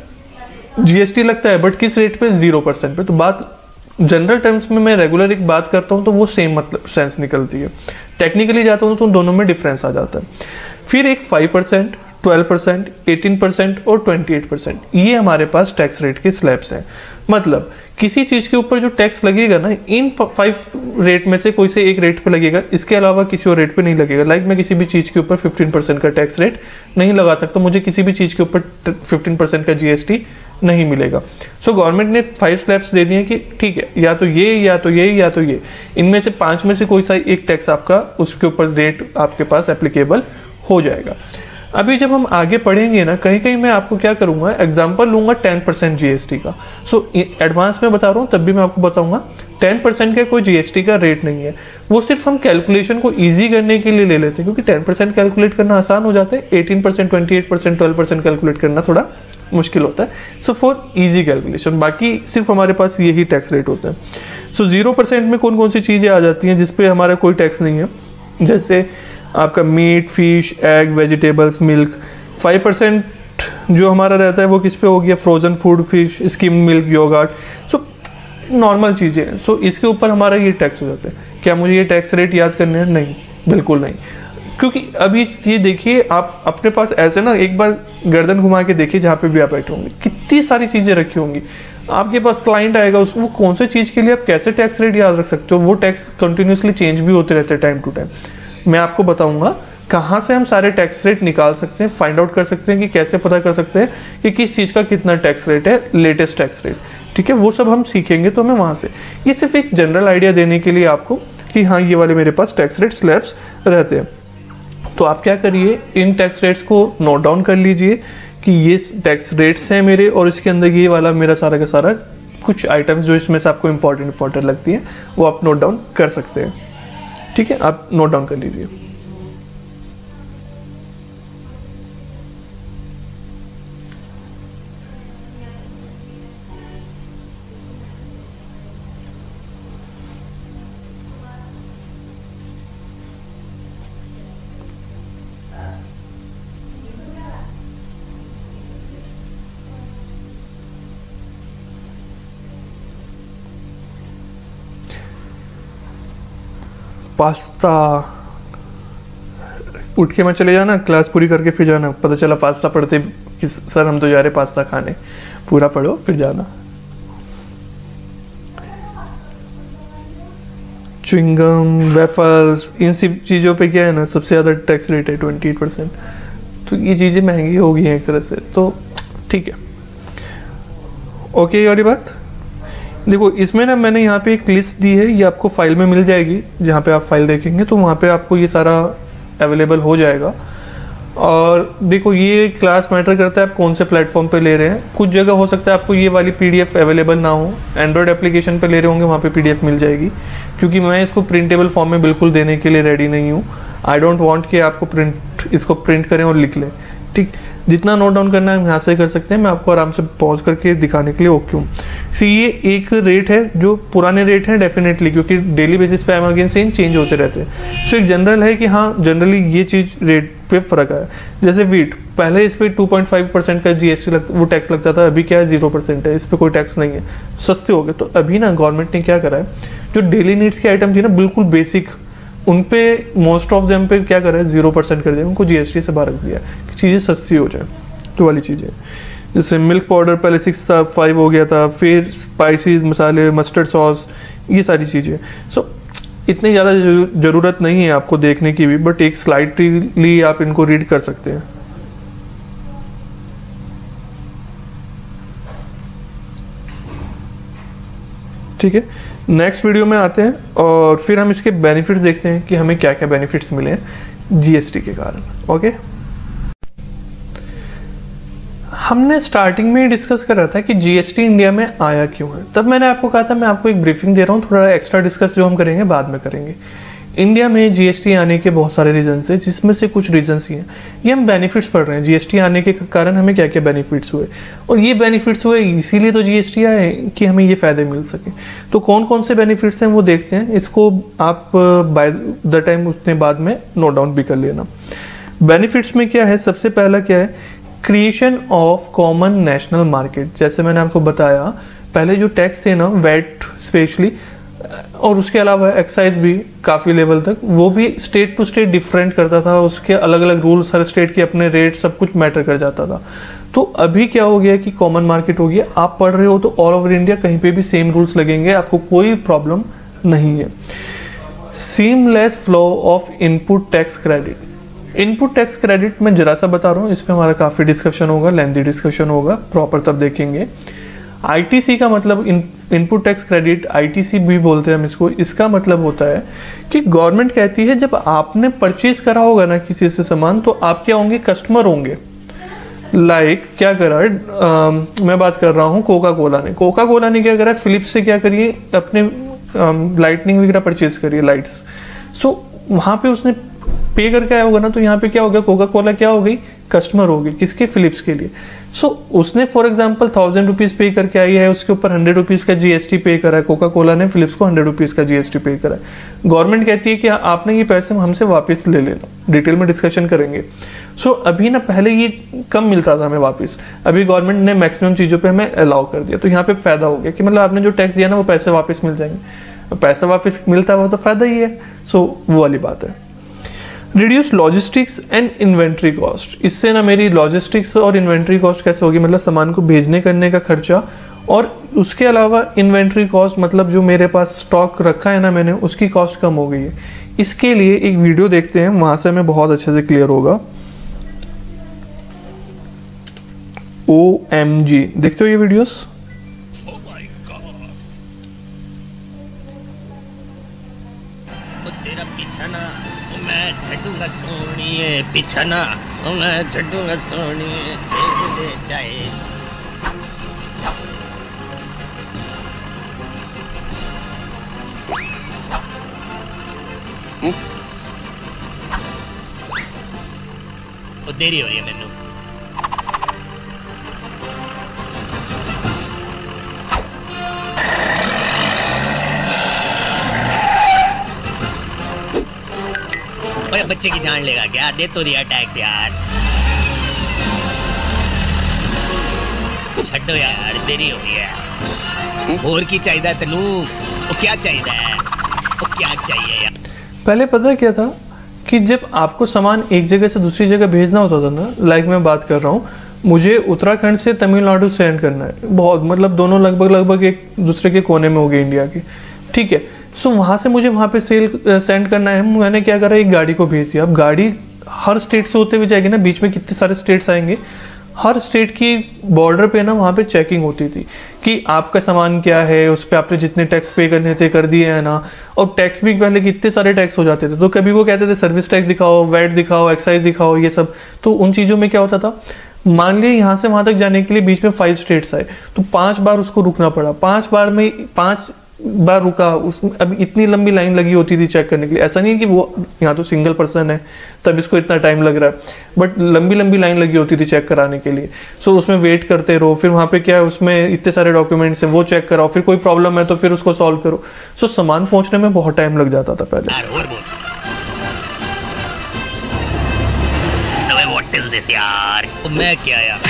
जीएसटी लगता है बट किस रेट पे, जीरो परसेंट पे। तो बात जनरल टर्म्स में मैं रेगुलर एक बात करता हूँ तो वो सेम मतलब सेंस निकलती है, टेक्निकली जाता हूँ तो दोनों में डिफरेंस आ जाता है। फिर एक five percent, twelve percent, eighteen percent और ट्वेंटी एट परसेंट, ये हमारे पास टैक्स रेट के स्लैब्स हैं। मतलब किसी चीज़ के ऊपर जो टैक्स लगेगा ना, इन फाइव रेट में से कोई से एक रेट पे लगेगा, इसके अलावा किसी और रेट पे नहीं लगेगा। लाइक मैं किसी भी चीज़ के ऊपर फिफ्टीन परसेंट का टैक्स रेट नहीं लगा सकता, मुझे किसी भी चीज़ के ऊपर फिफ्टीन परसेंट का जीएसटी नहीं मिलेगा। सो गवर्नमेंट ने फाइव स्लैब्स दे दिए कि ठीक है, या तो ये या तो ये या तो ये, इनमें से पांच में से कोई सा एक टैक्स आपका उसके ऊपर रेट आपके पास एप्लीकेबल हो जाएगा। अभी जब हम आगे पढ़ेंगे ना, कहीं कहीं मैं आपको क्या करूंगा, एग्जांपल लूंगा टेन परसेंट जीएसटी का। सो एडवांस में बता रहा हूँ, तब भी मैं आपको बताऊंगा टेन परसेंट का कोई जीएसटी का रेट नहीं है, वो सिर्फ हम कैलकुलेशन को इजी करने के लिए ले लेते हैं, क्योंकि टेन परसेंट कैलकुलेट करना आसान हो जाता है, eighteen percent, twenty eight percent, twelve percent calculate करना थोड़ा मुश्किल होता है। सो फॉर इजी कैलकुलेशन बाकी सिर्फ हमारे पास यही टैक्स रेट होता है। सो जीरो परसेंट में कौन कौन सी चीज़ें आ जाती हैं जिसपे हमारा कोई टैक्स नहीं है, जैसे आपका meat, fish, egg, vegetables, milk. Five percent जो हमारा रहता है वो किस पे हो गया, frozen food, fish, skim milk, yoghurt, so normal चीज़ें हैं। सो इसके ऊपर हमारा ये टैक्स हो जाता है। क्या मुझे ये टैक्स रेट याद करने हैं? नहीं, बिल्कुल नहीं, क्योंकि अभी ये देखिए, आप अपने पास ऐसे ना एक बार गर्दन घुमा के देखिए, जहाँ पे भी आप बैठे होंगे कितनी सारी चीज़ें रखी होंगी। आपके पास क्लाइंट आएगा, उस वो कौन से चीज़ के लिए आप कैसे टैक्स रेट याद रख सकते हो, वो टैक्स कंटिन्यूसली चेंज भी होते रहते हैं टाइम टू टाइम। मैं आपको बताऊंगा कहाँ से हम सारे टैक्स रेट निकाल सकते हैं, फाइंड आउट कर सकते हैं कि कैसे पता कर सकते हैं कि किस चीज़ का कितना टैक्स रेट है, लेटेस्ट टैक्स रेट। ठीक है, वो सब हम सीखेंगे तो हमें वहाँ से, ये सिर्फ एक जनरल आइडिया देने के लिए आपको कि हाँ ये वाले मेरे पास टैक्स रेट स्लैब्स रहते हैं। तो आप क्या करिए, इन टैक्स रेट्स को नोट डाउन कर लीजिए कि ये टैक्स रेट्स हैं मेरे, और इसके अंदर ये वाला मेरा सारा का सारा कुछ आइटम्स जो इसमें से आपको इंपॉर्टेंट इंपॉर्टेंट लगती हैं वो आप नोट डाउन कर सकते हैं। ठीक है, आप नोट डाउन कर लीजिए। पास्ता, उठ के मैं चले जाना, क्लास पूरी करके फिर जाना, पता चला पास्ता पढ़ते कि सर हम तो जा रहे पास्ता खाने, पूरा पढ़ो फिर जाना। च्युइंगम, वेफल्स, इन सब चीज़ों पे क्या है ना, सबसे ज़्यादा टैक्स रेट है ट्वेंटी एट परसेंट। तो ये चीज़ें महंगी हो गई हैं एक तरह से, तो ठीक है। ओके, और ये बात देखो, इसमें ना मैंने यहाँ पे एक लिस्ट दी है, ये आपको फाइल में मिल जाएगी, जहाँ पे आप फाइल देखेंगे तो वहाँ पे आपको ये सारा अवेलेबल हो जाएगा। और देखो, ये क्लास मैटर करता है आप कौन से प्लेटफॉर्म पे ले रहे हैं। कुछ जगह हो सकता है आपको ये वाली पीडीएफ अवेलेबल ना हो, एंड्रॉयड एप्लीकेशन पे ले रहे होंगे वहाँ पे पीडीएफ मिल जाएगी, क्योंकि मैं इसको प्रिंटेबल फॉर्म में बिल्कुल देने के लिए रेडी नहीं हूँ। आई डोंट वांट कि आपको प्रिंट इसको प्रिंट करें और लिख लें, ठीक। जितना नोट डाउन करना है हम यहाँ से कर सकते हैं, मैं आपको आराम से पॉज करके दिखाने के लिए ओके हूँ। सी ये एक रेट है जो पुराने रेट हैं डेफिनेटली, क्योंकि डेली बेसिस पे अमेरिकन सेम चेंज होते रहते हैं। सो एक जनरल है कि हाँ जनरली ये चीज़ रेट पे फ़र्क आया। जैसे वीट, पहले इस पर टू पॉइंट फाइव परसेंट का जीएसटी लग वो टैक्स लगता था, अभी क्या है जीरो परसेंट है, इस पर कोई टैक्स नहीं है, सस्ते हो गए। तो अभी ना गवर्नमेंट ने क्या करा है, जो डेली नीड्स की आइटम थी ना बिल्कुल बेसिक, उन पे मोस्ट ऑफ देम पे क्या करा है, जीरो परसेंट कर दिया, उनको जीएसटी से बाहर रख दिया कि चीज़ें सस्ती हो जाए। तो वाली चीज़ें जैसे मिल्क पाउडर पहले सिक्स था, फाइव हो गया था, फिर स्पाइसेस, मसाले, मस्टर्ड सॉस, ये सारी चीज़ें। सो so, इतनी ज़्यादा ज़रूरत नहीं है आपको देखने की भी, बट एक स्लाइटली आप इनको रीड कर सकते हैं। ठीक है, नेक्स्ट वीडियो में आते हैं और फिर हम इसके बेनिफिट्स देखते हैं कि हमें क्या क्या बेनिफिट्स मिले हैं जीएसटी के कारण। ओके, हमने स्टार्टिंग में ही डिस्कस करा था कि जीएसटी इंडिया में आया क्यों है। तब मैंने आपको कहा था मैं आपको एक ब्रीफिंग दे रहा हूँ, थोड़ा एक्स्ट्रा डिस्कस जो हम करेंगे बाद में करेंगे। इंडिया में जीएसटी आने के बहुत सारे रीजंस हैं, जिसमें से कुछ रीजंस ही हैं, ये हम बेनिफिट्स पढ़ रहे हैं। जीएसटी आने के कारण हमें क्या क्या बेनिफिट्स हुए, और ये बेनिफिट्स हुए इसीलिए तो जीएसटी आए कि हमें ये फायदे मिल सके। तो कौन कौन से बेनिफिट्स हैं वो देखते हैं, इसको आप बाय द टाइम उतने बाद में नोट डाउन भी कर लेना। बेनिफिट्स में क्या है, सबसे पहला क्या है, creation of common national market. जैसे मैंने आपको बताया पहले जो टैक्स थे ना, वैट स्पेशली, और उसके अलावा एक्साइज भी काफ़ी लेवल तक, वो भी स्टेट टू स्टेट डिफरेंट करता था, उसके अलग अलग रूल्स, हर स्टेट के अपने रेट, सब कुछ मैटर कर जाता था। तो अभी क्या हो गया कि कॉमन मार्केट हो गया, आप पढ़ रहे हो तो ऑल ओवर इंडिया कहीं पे भी सेम रूल्स लगेंगे, आपको कोई प्रॉब्लम नहीं है। Seamless flow of input tax credit. Input tax credit मैं जरा सा बता रहा हूँ, इस पर हमारा काफ़ी डिस्कशन होगा, लेंथी डिस्कशन होगा, प्रॉपर तब देखेंगे। आईटीसी का मतलब in input tax credit, ITC भी बोलते हैं हम इसको। इसका मतलब होता है कि गवर्नमेंट कहती है जब आपने परचेज करा होगा ना किसी से सामान, तो आप क्या होंगे, कस्टमर होंगे। लाइक like, क्या करा है, आ, मैं बात कर रहा हूँ कोका कोला ने कोका कोला ने क्या करा है, फिलिप्स से क्या करिए, अपने लाइटनिंग वगैरह परचेज करिए, लाइट्स। सो so, वहाँ पे उसने पे करके आया होगा ना, तो यहाँ पे क्या हो गया, कोका कोला क्या हो गई, कस्टमर हो गई, किसके, फिलिप्स के लिए। सो so, उसने for example thousand rupees pay करके आई है, उसके ऊपर हंड्रेड रुपीज़ का जीएसटी पे करा है, कोका कोला ने फिलिप्स को हंड्रेड रुपीज़ का जीएसटी पे करा है। गवर्नमेंट कहती है कि आपने ये पैसे हमसे वापस ले लेना, डिटेल में डिस्कशन करेंगे। सो so, अभी ना पहले ये कम मिलता था हमें वापस, अभी गवर्नमेंट ने मैक्सिमम चीज़ों पर हमें अलाउ कर दिया। तो यहाँ पे फायदा हो गया कि मतलब आपने जो टैक्स दिया ना वो पैसे वापस मिल जाएंगे, पैसा वापस मिलता है वो तो फायदा ही है। सो so, वो वाली बात है। Reduce logistics and inventory cost. इससे ना मेरी लॉजिस्टिक्स और इन्वेंट्री कॉस्ट कैसे होगी, मतलब सामान को भेजने करने का खर्चा, और उसके अलावा इन्वेंट्री कॉस्ट मतलब जो मेरे पास स्टॉक रखा है ना मैंने, उसकी कॉस्ट कम हो गई है। इसके लिए एक वीडियो देखते हैं, वहाँ से हमें बहुत अच्छे से क्लियर होगा। ओ एम जी, देखते हो ये वीडियोस? मैं छड्डूंगा सोनिए पिछना, मैं छड्डूंगा सोनिए दे दे जाए। वो देरी हो रही है मैनू। बच्चे की जान लेगा क्या, दे तो दिया टैक्स यार, छड्डो यार, देरी हो रही है। और की चाहिए तेनू, वो क्या चाहिए, वो क्या चाहिए यार। पहले पता क्या था कि जब आपको सामान एक जगह से दूसरी जगह भेजना होता था ना, लाइक मैं बात कर रहा हूँ, मुझे उत्तराखंड से तमिलनाडु सेंड करना है, बहुत मतलब दोनों लगभग लगभग एक दूसरे के कोने में हो गए इंडिया के, ठीक है। सो वहाँ से मुझे वहाँ पे सेल सेंड करना है, मैंने क्या करा, एक गाड़ी को भेज दिया। अब गाड़ी हर स्टेट से होते हुए जाएगी ना, बीच में कितने सारे स्टेट्स आएंगे, हर स्टेट की बॉर्डर पे ना वहाँ पे चेकिंग होती थी कि आपका सामान क्या है, उस पर आपने जितने टैक्स पे करने थे कर दिए हैं ना। और टैक्स भी पहले कितने सारे टैक्स हो जाते थे, तो कभी वो कहते थे सर्विस टैक्स दिखाओ, वैट दिखाओ, एक्साइज दिखाओ, ये सब। तो उन चीज़ों में क्या होता था, मान लीजिए यहाँ से वहाँ तक जाने के लिए बीच में फाइव स्टेट्स आए, तो पाँच बार उसको रुकना पड़ा, पाँच बार में पाँच बार रुका उस। अब इतनी लंबी लाइन लगी होती थी चेक करने के लिए। ऐसा नहीं है कि वो यहाँ तो सिंगल पर्सन है तब इसको इतना टाइम लग रहा है, बट लंबी लंबी लाइन लगी होती थी चेक कराने के लिए। सो उसमें वेट करते रहो, फिर वहाँ पे क्या है, उसमें इतने सारे डॉक्यूमेंट्स हैं, वो चेक कराओ, फिर कोई प्रॉब्लम है तो फिर उसको सॉल्व करो। सो सामान पहुँचने में बहुत टाइम लग जाता था पहले। यार मैं क्या यार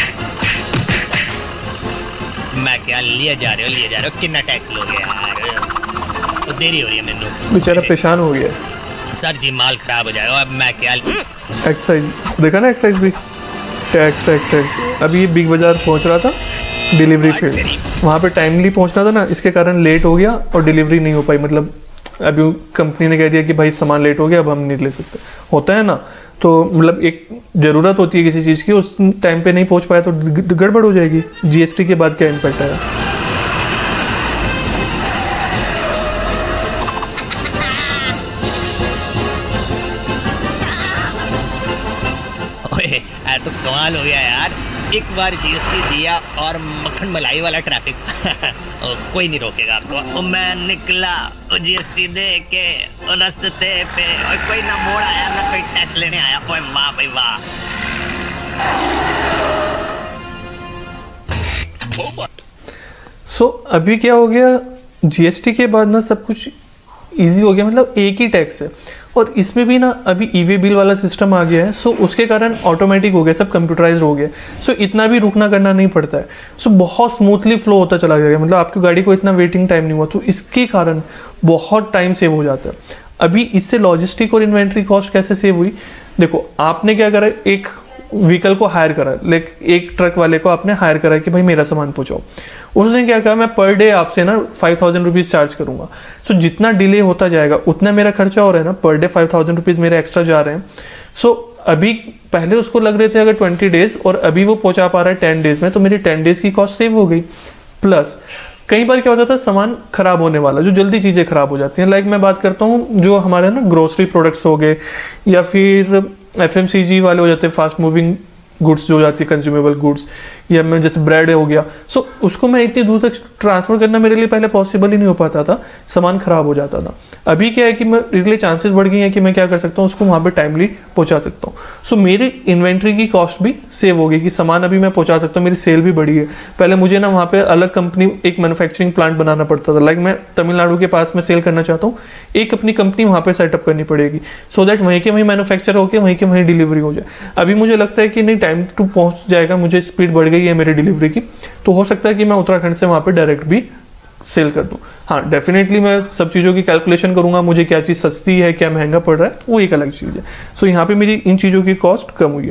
मैं क्या लिए जा रहे हो लिए जा रहे हो कितना टैक्स लोगे यार, तो देरी हो रही है मैनू, बेचारा परेशान हो गया। सर जी माल खराब हो जाएगा, अब मैं क्या। एक्साइज देखा ना, एक्साइज भी टैक्स टैक्स टैक्स। अभी ये बिग बाजार पहुंच रहा था, डिलीवरी फील्ड, वहाँ पे टाइमली पहुंचना था ना, इसके कारण लेट हो गया और डिलीवरी नहीं हो पाई। मतलब अभी कंपनी ने कह दिया कि भाई सामान लेट हो गया, अब हम नहीं ले सकते, होता है ना। तो मतलब एक ज़रूरत होती है किसी चीज़ की, उस टाइम पे नहीं पहुंच पाया तो गड़बड़ हो जाएगी। जीएसटी के बाद क्या इम्पैक्ट आया। ओए तो कमाल हो गया यार, एक बार जीएसटी दिया और मक्खन मलाई वाला ट्रैफिक कोई नहीं रोकेगा आपको। मैं निकला जीएसटी दे के रास्ते पे, और कोई ना मोड़ आया ना कोई टैक्स लेने आया। ओए वाह भाई वाह। सो so, अभी क्या हो गया, जीएसटी के बाद ना सब कुछ इजी हो गया, मतलब एक ही टैक्स है। और इसमें भी ना अभी ई वे बिल वाला सिस्टम आ गया है, सो उसके कारण ऑटोमेटिक हो गया, सब कंप्यूटराइज हो गया। सो इतना भी रुकना करना नहीं पड़ता है, सो बहुत स्मूथली फ्लो होता चला गया, मतलब आपकी गाड़ी को इतना वेटिंग टाइम नहीं हुआ, तो इसके कारण बहुत टाइम सेव हो जाता है। अभी इससे लॉजिस्टिक और इन्वेंट्री कॉस्ट कैसे सेव हुई, देखो आपने क्या करा, एक व्हीकल को हायर करा, लाइक एक ट्रक वाले को आपने हायर करा कि भाई मेरा सामान पहुंचाओ। उसने क्या कहा, मैं पर डे आपसे ना फाइव थाउजेंड रुपीज़ चार्ज करूंगा। सो so, जितना डिले होता जाएगा उतना मेरा खर्चा हो रहा है ना, per day five thousand rupees मेरे एक्स्ट्रा जा रहे हैं। सो so, अभी पहले उसको लग रहे थे अगर ट्वेंटी डेज और अभी वो पहुंचा पा रहा है टेन डेज में, तो मेरी टेन डेज की कॉस्ट सेव हो गई। प्लस कई बार क्या होता था, सामान खराब होने वाला, जो जल्दी चीज़ें खराब हो जाती हैं, लाइक मैं बात करता हूँ जो हमारे ना ग्रोसरी प्रोडक्ट्स हो गए, या फिर एफ एम सी जी वाले हो जाते हैं, फास्ट मूविंग गुड्स जो हो जाती है, कंज्यूमेबल गुड्स, या मैं जैसे ब्रेड हो गया। सो so, उसको मैं इतनी दूर तक ट्रांसफ़र करना मेरे लिए पहले पॉसिबल ही नहीं हो पाता था, सामान खराब हो जाता था। अभी क्या है कि मैं मेरे लिए चांसेस बढ़ गई हैं कि मैं क्या कर सकता हूँ, उसको वहाँ पे टाइमली पहुँचा सकता हूँ। सो so, मेरी इन्वेंट्री की कॉस्ट भी सेव हो गई कि सामान अभी मैं पहुँचा सकता हूँ, मेरी सेल भी बढ़ी है। पहले मुझे ना वहाँ पे अलग कंपनी, एक मैन्युफैक्चरिंग प्लांट बनाना पड़ता था, लाइक मैं तमिलनाडु के पास में सेल करना चाहता हूँ, एक अपनी कंपनी वहाँ पे सेटअप करनी पड़ेगी, सो दैट वहीं के वहीं मैन्युफैक्चर होकर वहीं के वहीं डिलीवरी हो जाए। अभी मुझे लगता है कि नहीं, टाइम टू पहुँच जाएगा, मुझे स्पीड बढ़ गई है मेरी डिलीवरी की, तो हो सकता है कि मैं उत्तराखंड से वहाँ पे डायरेक्ट भी सेल कर दूं। हाँ, डेफिनेटली मैं सब चीज़ों की कैलकुलेशन करूंगा, मुझे क्या चीज़ सस्ती है, क्या महंगा पड़ रहा है, वो एक अलग चीज़ है। सो so, यहाँ पे मेरी इन चीज़ों की कॉस्ट कम हुई है।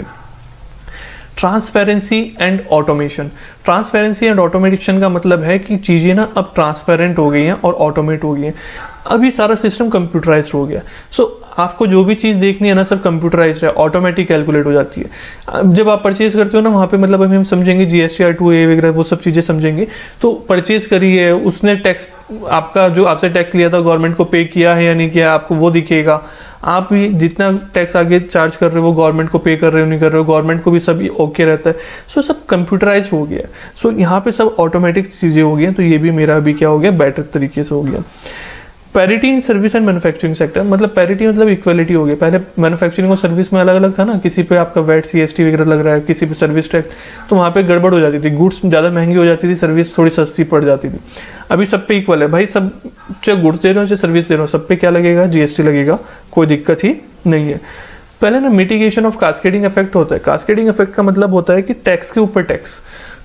Transparency and automation. Transparency and automation का मतलब है कि चीज़ें ना अब ट्रांसपेरेंट हो गई हैं और ऑटोमेट हो गई हैं। अभी सारा सिस्टम कंप्यूटराइज्ड हो गया। सो so, आपको जो भी चीज़ देखनी है ना, सब कंप्यूटराइज्ड है, ऑटोमेटिक कैलकुलेट हो जाती है। जब आप परचेज करते हो ना, वहाँ पे मतलब अभी हम समझेंगे G S T R two A वगैरह, वो सब चीज़ें समझेंगे। तो परचेज करी है, उसने टैक्स, आपका जो आपसे टैक्स लिया था गवर्नमेंट को पे किया है या नहीं किया, आपको वो दिखेगा। आप भी जितना टैक्स आगे चार्ज कर रहे हो वो गवर्नमेंट को पे कर रहे हो नहीं कर रहे हो, गवर्नमेंट को भी सब ओके रहता है। सो सब कंप्यूटराइज हो गया है। सो यहाँ पे सब ऑटोमेटिक चीज़ें हो गई हैं, तो ये भी मेरा अभी क्या हो गया, बेटर तरीके से हो गया। Parity in service and manufacturing sector, मतलब पैरिटी मतलब इक्वलिटी हो गई। पहले मैन्युफैक्चरिंग और सर्विस में अलग अलग था ना, किसी पे आपका वैट सी एस टी वगैरह लग रहा है, किसी पे सर्विस टैक्स, तो वहाँ पे गड़बड़ हो जाती थी, गुड्स ज़्यादा महंगी हो जाती थी, सर्विस थोड़ी सस्ती पड़ जाती थी। अभी सब पे इक्वल है भाई, सब चाहे गुड्स दे रहे हो चाहे सर्विस दे रहे हो, सब पे क्या लगेगा, जीएसटी लगेगा, कोई दिक्कत ही नहीं है। पहले ना मिटिगेशन ऑफ कास्केडिंग इफेक्ट होता है। कास्केडिंग इफेक्ट का मतलब होता है कि टैक्स के ऊपर टैक्स।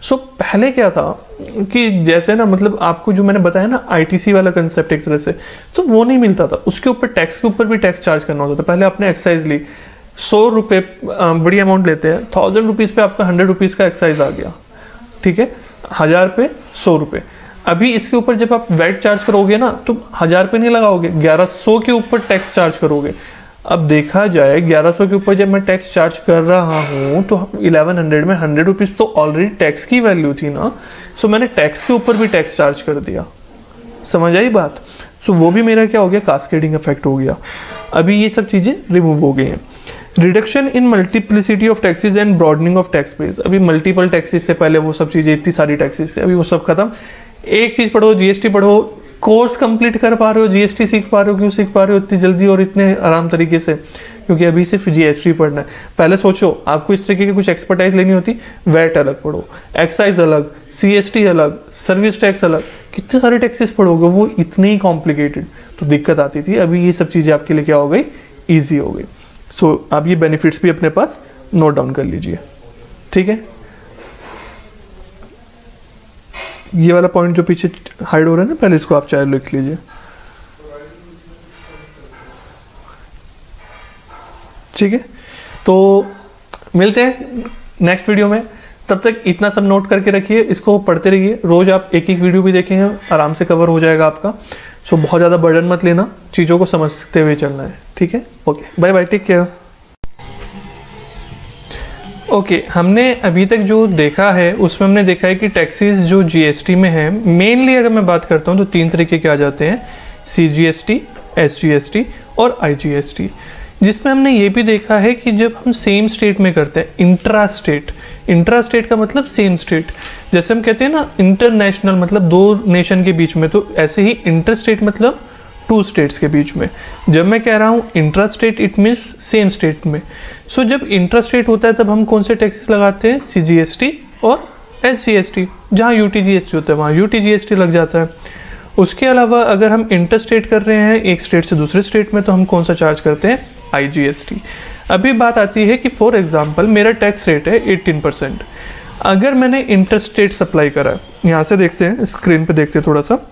सो so, पहले क्या था कि जैसे ना मतलब आपको जो मैंने बताया ना आईटीसी वाला कंसेप्ट एक तरह से, तो वो नहीं मिलता था, उसके ऊपर टैक्स के ऊपर भी टैक्स चार्ज करना होता था। पहले आपने एक्साइज ली, सौ रुपये बड़ी अमाउंट लेते हैं, थाउजेंड रुपीज़ पे आपका हंड्रेड रुपीज़ का एक्साइज आ गया, ठीक है, हज़ार पे सौ रुपये। अभी इसके ऊपर जब आप वैट चार्ज करोगे ना तो हज़ार पे नहीं लगाओगे, ग्यारह सौ के ऊपर टैक्स चार्ज करोगे। अब देखा जाए ग्यारह सौ के ऊपर जब मैं टैक्स चार्ज कर रहा हूँ तो इलेवन हंड्रेड में हंड्रेड रुपीज़ तो ऑलरेडी टैक्स की वैल्यू थी ना, सो मैंने टैक्स के ऊपर भी टैक्स चार्ज कर दिया। समझ आई बात? सो वो भी मेरा क्या हो गया, कास्केडिंग इफेक्ट हो गया। अभी ये सब चीज़ें रिमूव हो गई हैं। Reduction in multiplicity of taxes and broadening of tax base. अभी मल्टीपल टैक्सेस से पहले वो सब चीज़ें, इतनी सारी टैक्सेस थे, अभी वो सब खत्म। एक चीज़ पढ़ो, जीएसटी पढ़ो, कोर्स कंप्लीट कर पा रहे हो, जीएसटी सीख पा रहे हो, क्यों सीख पा रहे हो इतनी जल्दी और इतने आराम तरीके से? क्योंकि अभी सिर्फ जीएसटी पढ़ना है। पहले सोचो आपको इस तरीके की कुछ एक्सपर्टाइज लेनी होती, वैट अलग पढ़ो, एक्साइज अलग, सीएसटी अलग, सर्विस टैक्स अलग, कितने सारे टैक्सेस पढ़ोगे, वो इतने ही कॉम्प्लिकेटेड, तो दिक्कत आती थी। अभी ये सब चीज़ें आपके लिए क्या हो गई, ईजी हो गई। सो so, आप ये बेनिफिट्स भी अपने पास नोट डाउन कर लीजिए, ठीक है। ये वाला पॉइंट जो पीछे हाइड हो रहा है ना, पहले इसको आप चाहे लिख लीजिए, ठीक है। तो मिलते हैं नेक्स्ट वीडियो में, तब तक इतना सब नोट करके रखिए, इसको पढ़ते रहिए, रोज आप एक एक वीडियो भी देखेंगे, आराम से कवर हो जाएगा आपका। सो बहुत ज़्यादा बर्डन मत लेना, चीज़ों को समझते हुए चलना है, ठीक है। Okay, bye bye, take care. Okay okay, हमने अभी तक जो देखा है उसमें हमने देखा है कि टैक्सेस जो जीएसटी में है, मेनली अगर मैं बात करता हूँ तो तीन तरीके के आ जाते हैं, सीजीएसटी, एसजीएसटी और आईजीएसटी। जिसमें हमने ये भी देखा है कि जब हम सेम स्टेट में करते हैं, इंट्रा स्टेट, इंट्रा स्टेट का मतलब सेम स्टेट, जैसे हम कहते हैं ना इंटरनेशनल मतलब दो नेशन के बीच में, तो ऐसे ही इंटर स्टेट मतलब टू स्टेट्स के बीच में। जब मैं कह रहा हूँ intra state, it means same state में। सो so, जब इंट्रा स्टेट होता है तब हम कौन से टैक्सेस लगाते हैं, सीजीएसटी और एसजीएसटी। जहाँ यूटीजीएसटी होता है वहाँ यूटीजीएसटी लग जाता है। उसके अलावा अगर हम इंटर स्टेट कर रहे हैं एक स्टेट से दूसरे स्टेट में, तो हम कौन सा चार्ज करते हैं, आईजीएसटी। अभी बात आती है कि फॉर एग्जांपल मेरा टैक्स रेट है एटीन परसेंट, अगर मैंने इंटर स्टेट सप्लाई करा है, यहाँ से देखते हैं, स्क्रीन पे देखते हैं थोड़ा सा,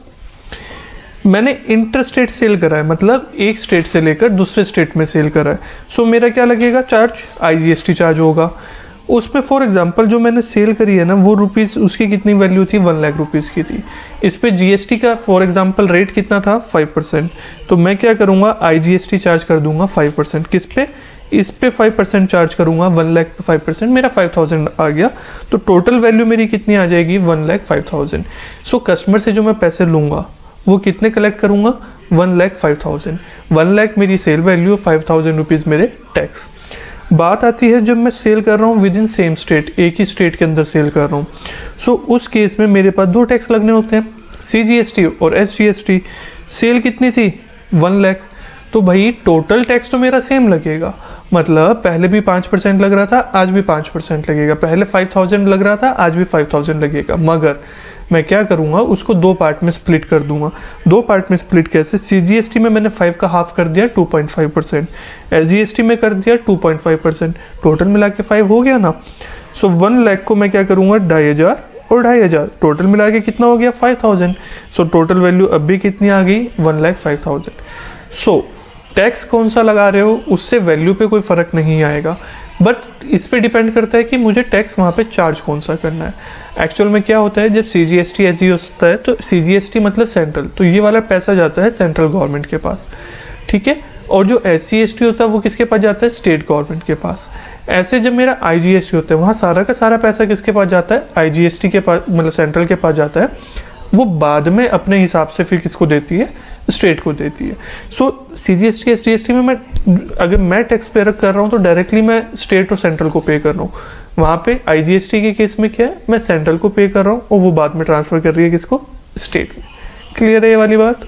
मैंने इंटर स्टेट सेल करा है, मतलब एक स्टेट से लेकर दूसरे स्टेट में सेल करा है। सो मेरा क्या लगेगा चार्ज, आईजीएसटी चार्ज होगा। उसमें फॉर एग्जांपल जो मैंने सेल करी है ना, वो रुपीज़ उसकी कितनी वैल्यू थी, वन लाख रुपीज़ की थी। इस पे जीएसटी का फॉर एग्जांपल रेट कितना था, फाइव परसेंट। तो मैं क्या करूँगा, आईजीएसटी चार्ज कर दूंगा फाइव परसेंट। किस पे, इस पे फाइव परसेंट चार्ज करूँगा, वन लाख पे फाइव परसेंट, मेरा फाइव थाउजेंड आ गया। तो टोटल वैल्यू मेरी कितनी आ जाएगी, one lakh five thousand. So customer से जो मैं पैसे लूँगा वो कितने कलेक्ट करूँगा, one lakh five thousand. One lakh मेरी sale value, five thousand rupees मेरे टैक्स। बात आती है जब मैं सेल कर रहा हूँ विद इन सेम स्टेट, एक ही स्टेट के अंदर सेल कर रहा हूँ, सो so, उस केस में मेरे पास दो टैक्स लगने होते हैं, सीजीएसटी और एसजीएसटी। सेल कितनी थी, वन लाख, तो भाई टोटल टैक्स तो मेरा सेम लगेगा। मतलब पहले भी पाँच परसेंट लग रहा था, आज भी पाँच परसेंट लगेगा। पहले फाइव थाउजेंड लग रहा था, आज भी फाइव थाउजेंड लगेगा। मगर मैं क्या करूँगा, उसको दो पार्ट में स्प्लिट कर दूंगा। दो पार्ट में स्प्लिट कैसे, सीजीएसटी में मैंने फाइव का हाफ कर दिया, two point five percent, SGST में कर दिया two point five percent, total मिला के फाइव हो गया ना। सो वन लाख को मैं क्या करूँगा, ढाई हज़ार और ढाई हज़ार, टोटल मिला के कितना हो गया, five thousand. So total value अब भी कितनी आ गई, one lakh five thousand. So tax कौन सा लगा रहे हो उससे वैल्यू पे कोई फ़र्क नहीं आएगा, बट इस पे डिपेंड करता है कि मुझे टैक्स वहाँ पे चार्ज कौन सा करना है। एक्चुअल में क्या होता है, जब सीजीएसटी एसजी होता है तो सीजीएसटी मतलब सेंट्रल, तो ये वाला पैसा जाता है सेंट्रल गवर्नमेंट के पास, ठीक है। और जो एससीएसटी होता है वो किसके पास जाता है, स्टेट गवर्नमेंट के पास। ऐसे जब मेरा आईजीएसटी होता है वहाँ सारा का सारा पैसा किसके पास जाता है, आईजीएसटी के पास, मतलब सेंट्रल के पास जाता है। वो बाद में अपने हिसाब से फिर किसको देती है, स्टेट को देती है। सो सीजीएसटी एसजीएसटी में मैं अगर मैं टैक्स पे कर रहा हूँ तो डायरेक्टली मैं स्टेट और सेंट्रल को पे कर रहा हूँ। वहाँ पे आईजीएसटी के केस में क्या है, मैं सेंट्रल को पे कर रहा हूँ और वो बाद में ट्रांसफर कर रही है किसको, स्टेट में। क्लियर है ये वाली बात?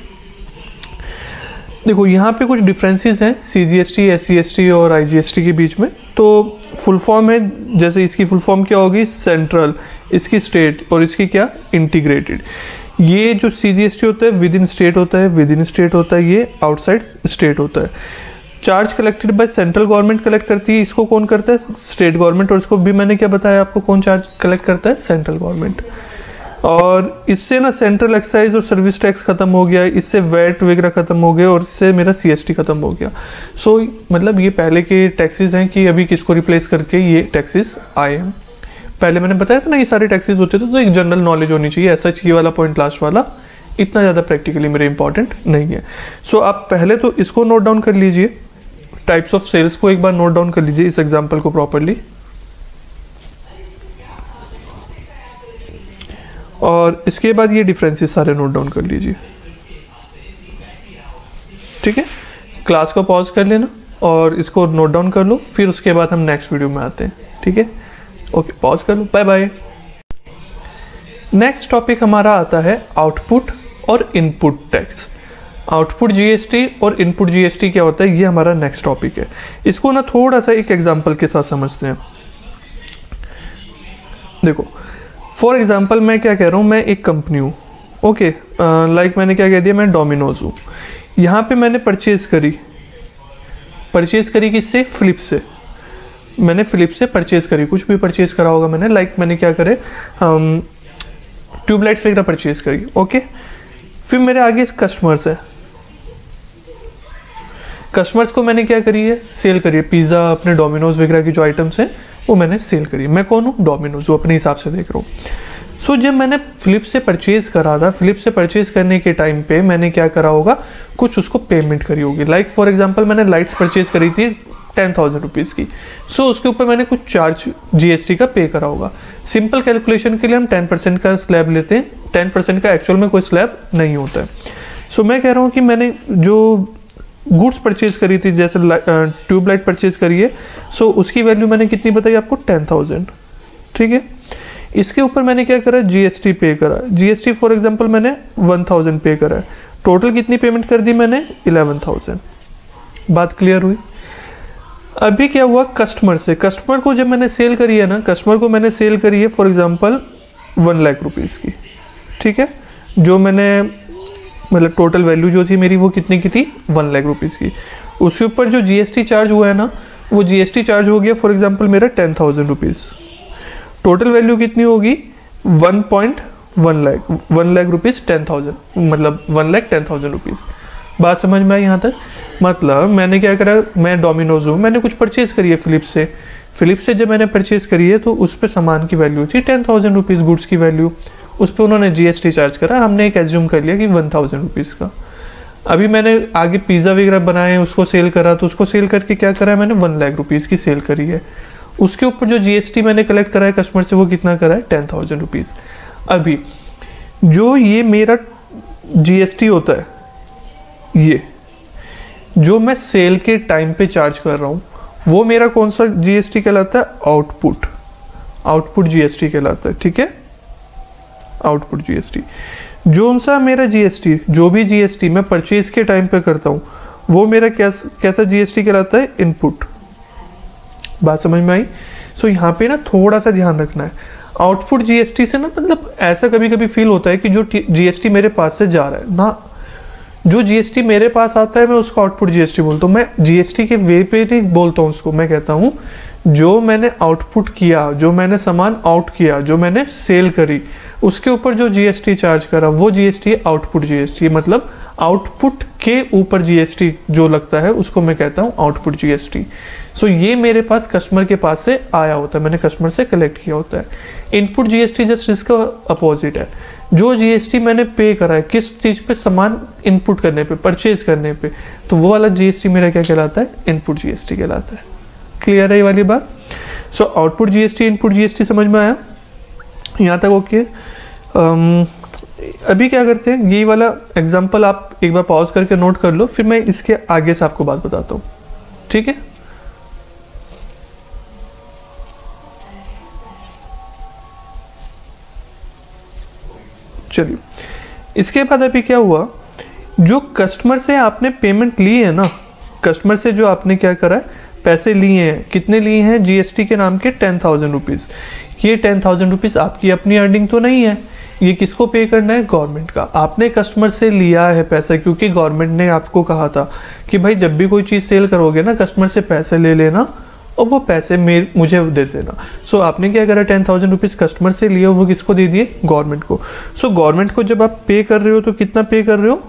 देखो यहाँ पे कुछ डिफरेंसेस हैं सीजीएसटी, एसजीएसटी और आईजीएसटी के बीच में। तो फुल फॉर्म है, जैसे इसकी फुल फॉर्म क्या होगी, सेंट्रल, इसकी स्टेट और इसकी क्या, इंटीग्रेटेड। ये जो सीजीएसटी होता है विद इन स्टेट होता है, विद इन स्टेट होता है, ये आउटसाइड स्टेट होता है। Charge collected by central government collect करती है, इसको कौन करता है? State government. और इसको भी मैंने क्या बताया आपको, कौन चार्ज कलेक्ट करता है? Central government. और इससे ना सेंट्रल एक्साइज और सर्विस टैक्स खत्म हो गया, इससे वैट वगैरह खत्म हो गया, और इससे मेरा सीएसटी खत्म हो गया। सो so, मतलब ये पहले के टैक्सेस हैं कि अभी किसको रिप्लेस करके ये टैक्सेस आए हैं। पहले मैंने बताया था ना ये सारे टैक्सेस होते थे, तो एक जनरल नॉलेज होनी चाहिए। ऐसा ये वाला पॉइंट लास्ट वाला इतना ज़्यादा प्रैक्टिकली मेरे इंपॉर्टेंट नहीं है। सो so, आप पहले तो इसको नोट डाउन कर लीजिए, टाइप्स ऑफ सेल्स को एक बार नोट डाउन कर लीजिए, इस एग्जाम्पल को प्रॉपरली, और इसके बाद ये डिफरेंसेस सारे नोट डाउन कर लीजिए। ठीक है, क्लास को पॉज कर लेना और इसको नोट डाउन कर लो, फिर उसके बाद हम नेक्स्ट वीडियो में आते हैं। ठीक है, ओके, पॉज कर लो, बाय बाय। नेक्स्ट टॉपिक हमारा आता है आउटपुट और इनपुट टैक्स। आउटपुट जीएसटी और इनपुट जीएसटी क्या होता है, ये हमारा नेक्स्ट टॉपिक है। इसको ना थोड़ा सा एक एग्जांपल के साथ समझते हैं। देखो, फॉर एग्जांपल मैं क्या कह रहा हूँ, मैं एक कंपनी हूँ, ओके, लाइक मैंने क्या कह दिया, मैं डोमिनोज हूँ। यहाँ पे मैंने परचेज करी, परचेज करी किससे? फ्लिप से। मैंने फ्लिप से परचेज करी, कुछ भी परचेज करा होगा मैंने, लाइक मैंने क्या करे, ट्यूबलाइट्स वगैरह परचेज करी, ओके। फिर मेरे आगे कस्टमर्स है, कस्टमर्स को मैंने क्या करी है, सेल करी है। पिज़्ज़ा, अपने डोमिनोज वगैरह की जो आइटम्स हैं वो मैंने सेल करी। मैं कौन हूँ? डोमिनोज, वो अपने हिसाब से देख रहा हूँ। सो so, जब मैंने फ्लिप से परचेज करा था, फ्लिप से परचेज करने के टाइम पे मैंने क्या करा होगा, कुछ उसको पेमेंट करी होगी। लाइक फॉर एग्जांपल मैंने लाइट्स परचेज करी थी टेन थाउजेंड रुपीज़ की। सो so, उसके ऊपर मैंने कुछ चार्ज जीएसटी का पे करा होगा। सिंपल कैलकुलेशन के लिए हम टेन परसेंट का स्लैब लेते हैं, टेन परसेंट का एक्चुअल में कोई स्लैब नहीं होता है। सो so, मैं कह रहा हूँ कि मैंने जो गुड्स परचेज करी थी, जैसे ट्यूबलाइट परचेज करी है, सो so, उसकी वैल्यू मैंने कितनी बताई आपको? Ten thousand. ठीक है, इसके ऊपर मैंने क्या करा? जीएसटी पे करा। जीएसटी फॉर एग्जांपल मैंने वन थाउजेंड पे करा है। टोटल कितनी पेमेंट कर दी मैंने? Eleven thousand. बात क्लियर हुई? अभी क्या हुआ, कस्टमर से, कस्टमर को जब मैंने सेल करी है ना, कस्टमर को मैंने सेल करी है for example one lakh rupees की। ठीक है, जो मैंने मतलब टोटल वैल्यू जो थी मेरी वो कितने की थी? वन लाख रुपीज़ की। उसके ऊपर जो जीएसटी चार्ज हुआ है ना, वो जीएसटी चार्ज हो गया फॉर एग्जांपल मेरा ten thousand rupees. Total value कितनी होगी? One point one lakh, one lakh rupees ten thousand, मतलब one lakh ten thousand rupees. बात समझ में आई यहाँ तक? मतलब मैंने क्या करा, मैं डोमिनोज हूँ, मैंने कुछ परचेज करी है फिलिप से। फिलिप से जब मैंने परचेज करी है तो उस पर सामान की वैल्यू थी टेन थाउजेंड रुपीज़, गुड्स की वैल्यू, उस पर उन्होंने जीएसटी चार्ज करा, हमने एक एज्यूम कर लिया कि वन थाउजेंड रुपीज़ का। अभी मैंने आगे पिज़्ज़ा वगैरह बनाए, उसको सेल करा, तो उसको सेल करके क्या करा है मैंने? वन लाख रुपीज़ की सेल करी है। उसके ऊपर जो जीएसटी मैंने कलेक्ट करा है कस्टमर से, वो कितना करा है? Ten thousand rupees. अभी जो ये मेरा जीएसटी होता है, ये जो मैं सेल के टाइम पे चार्ज कर रहा हूँ, वो मेरा कौन सा जीएसटी कहलाता है? आउटपुट, आउटपुट जीएसटी कहलाता है। ठीक है, आउटपुट जीएसटी। जो सा मेरा जीएसटी, जो भी जीएसटी मैं परचेज के टाइम पे करता हूँ, वो मेरा कैस, कैसा जीएसटी कहलाता है? इनपुट। बात समझ में आई? सो so, यहाँ पे ना थोड़ा सा ध्यान रखना है। आउटपुट जीएसटी से ना मतलब ऐसा कभी कभी फील होता है कि जो जीएसटी मेरे पास से जा रहा है ना, जो जीएसटी मेरे पास आता है मैं उसको आउटपुट जीएसटी बोलता हूँ। मैं जीएसटी के वे पे नहीं बोलता हूँ उसको, मैं कहता हूँ जो मैंने आउटपुट किया, जो मैंने सामान आउट किया, जो मैंने सेल करी, उसके ऊपर जो जीएसटी चार्ज करा वो जीएसटी आउटपुट जीएसटी। मतलब आउटपुट के ऊपर जीएसटी जो लगता है उसको मैं कहता हूँ आउटपुट जीएसटी। सो ये मेरे पास कस्टमर के पास से आया होता है, मैंने कस्टमर से कलेक्ट किया होता है। इनपुट जीएसटी जस्ट इसका अपोजिट है। जो जीएसटी मैंने पे करा है किस चीज़ पे? सामान इनपुट करने पे, परचेज करने पे, तो वो वाला जीएसटी मेरा क्या कहलाता है? इनपुट जीएसटी कहलाता है। क्लियर है ये वाली बात? So output GST, input GST समझ में आया यहाँ तक? ओके। um, अभी क्या करते हैं, ये वाला एग्जांपल आप एक बार पॉज करके नोट कर लो, फिर मैं इसके आगे से आपको बात बताता हूँ। ठीक है, चलिए। इसके बाद अभी क्या हुआ, जो कस्टमर से आपने पेमेंट ली है ना, कस्टमर से जो आपने क्या करा है, पैसे लिए हैं, कितने लिए हैं? जीएसटी के नाम के टेन थाउजेंड रुपीज़। ये टेन थाउजेंड रुपीज़ आपकी अपनी अर्निंग तो नहीं है, ये किसको पे करना है? गवर्नमेंट का। आपने कस्टमर से लिया है पैसा क्योंकि गवर्नमेंट ने आपको कहा था कि भाई जब भी कोई चीज़ सेल करोगे ना, कस्टमर से पैसे ले लेना और वो पैसे मेरे मुझे दे देना। सो so, आपने क्या करा, टेन थाउजेंड रुपीज़ कस्टमर से लिए, वो किसको दे दिए? गवर्नमेंट को। सो so, गवर्नमेंट को जब आप पे कर रहे हो तो कितना पे कर रहे हो?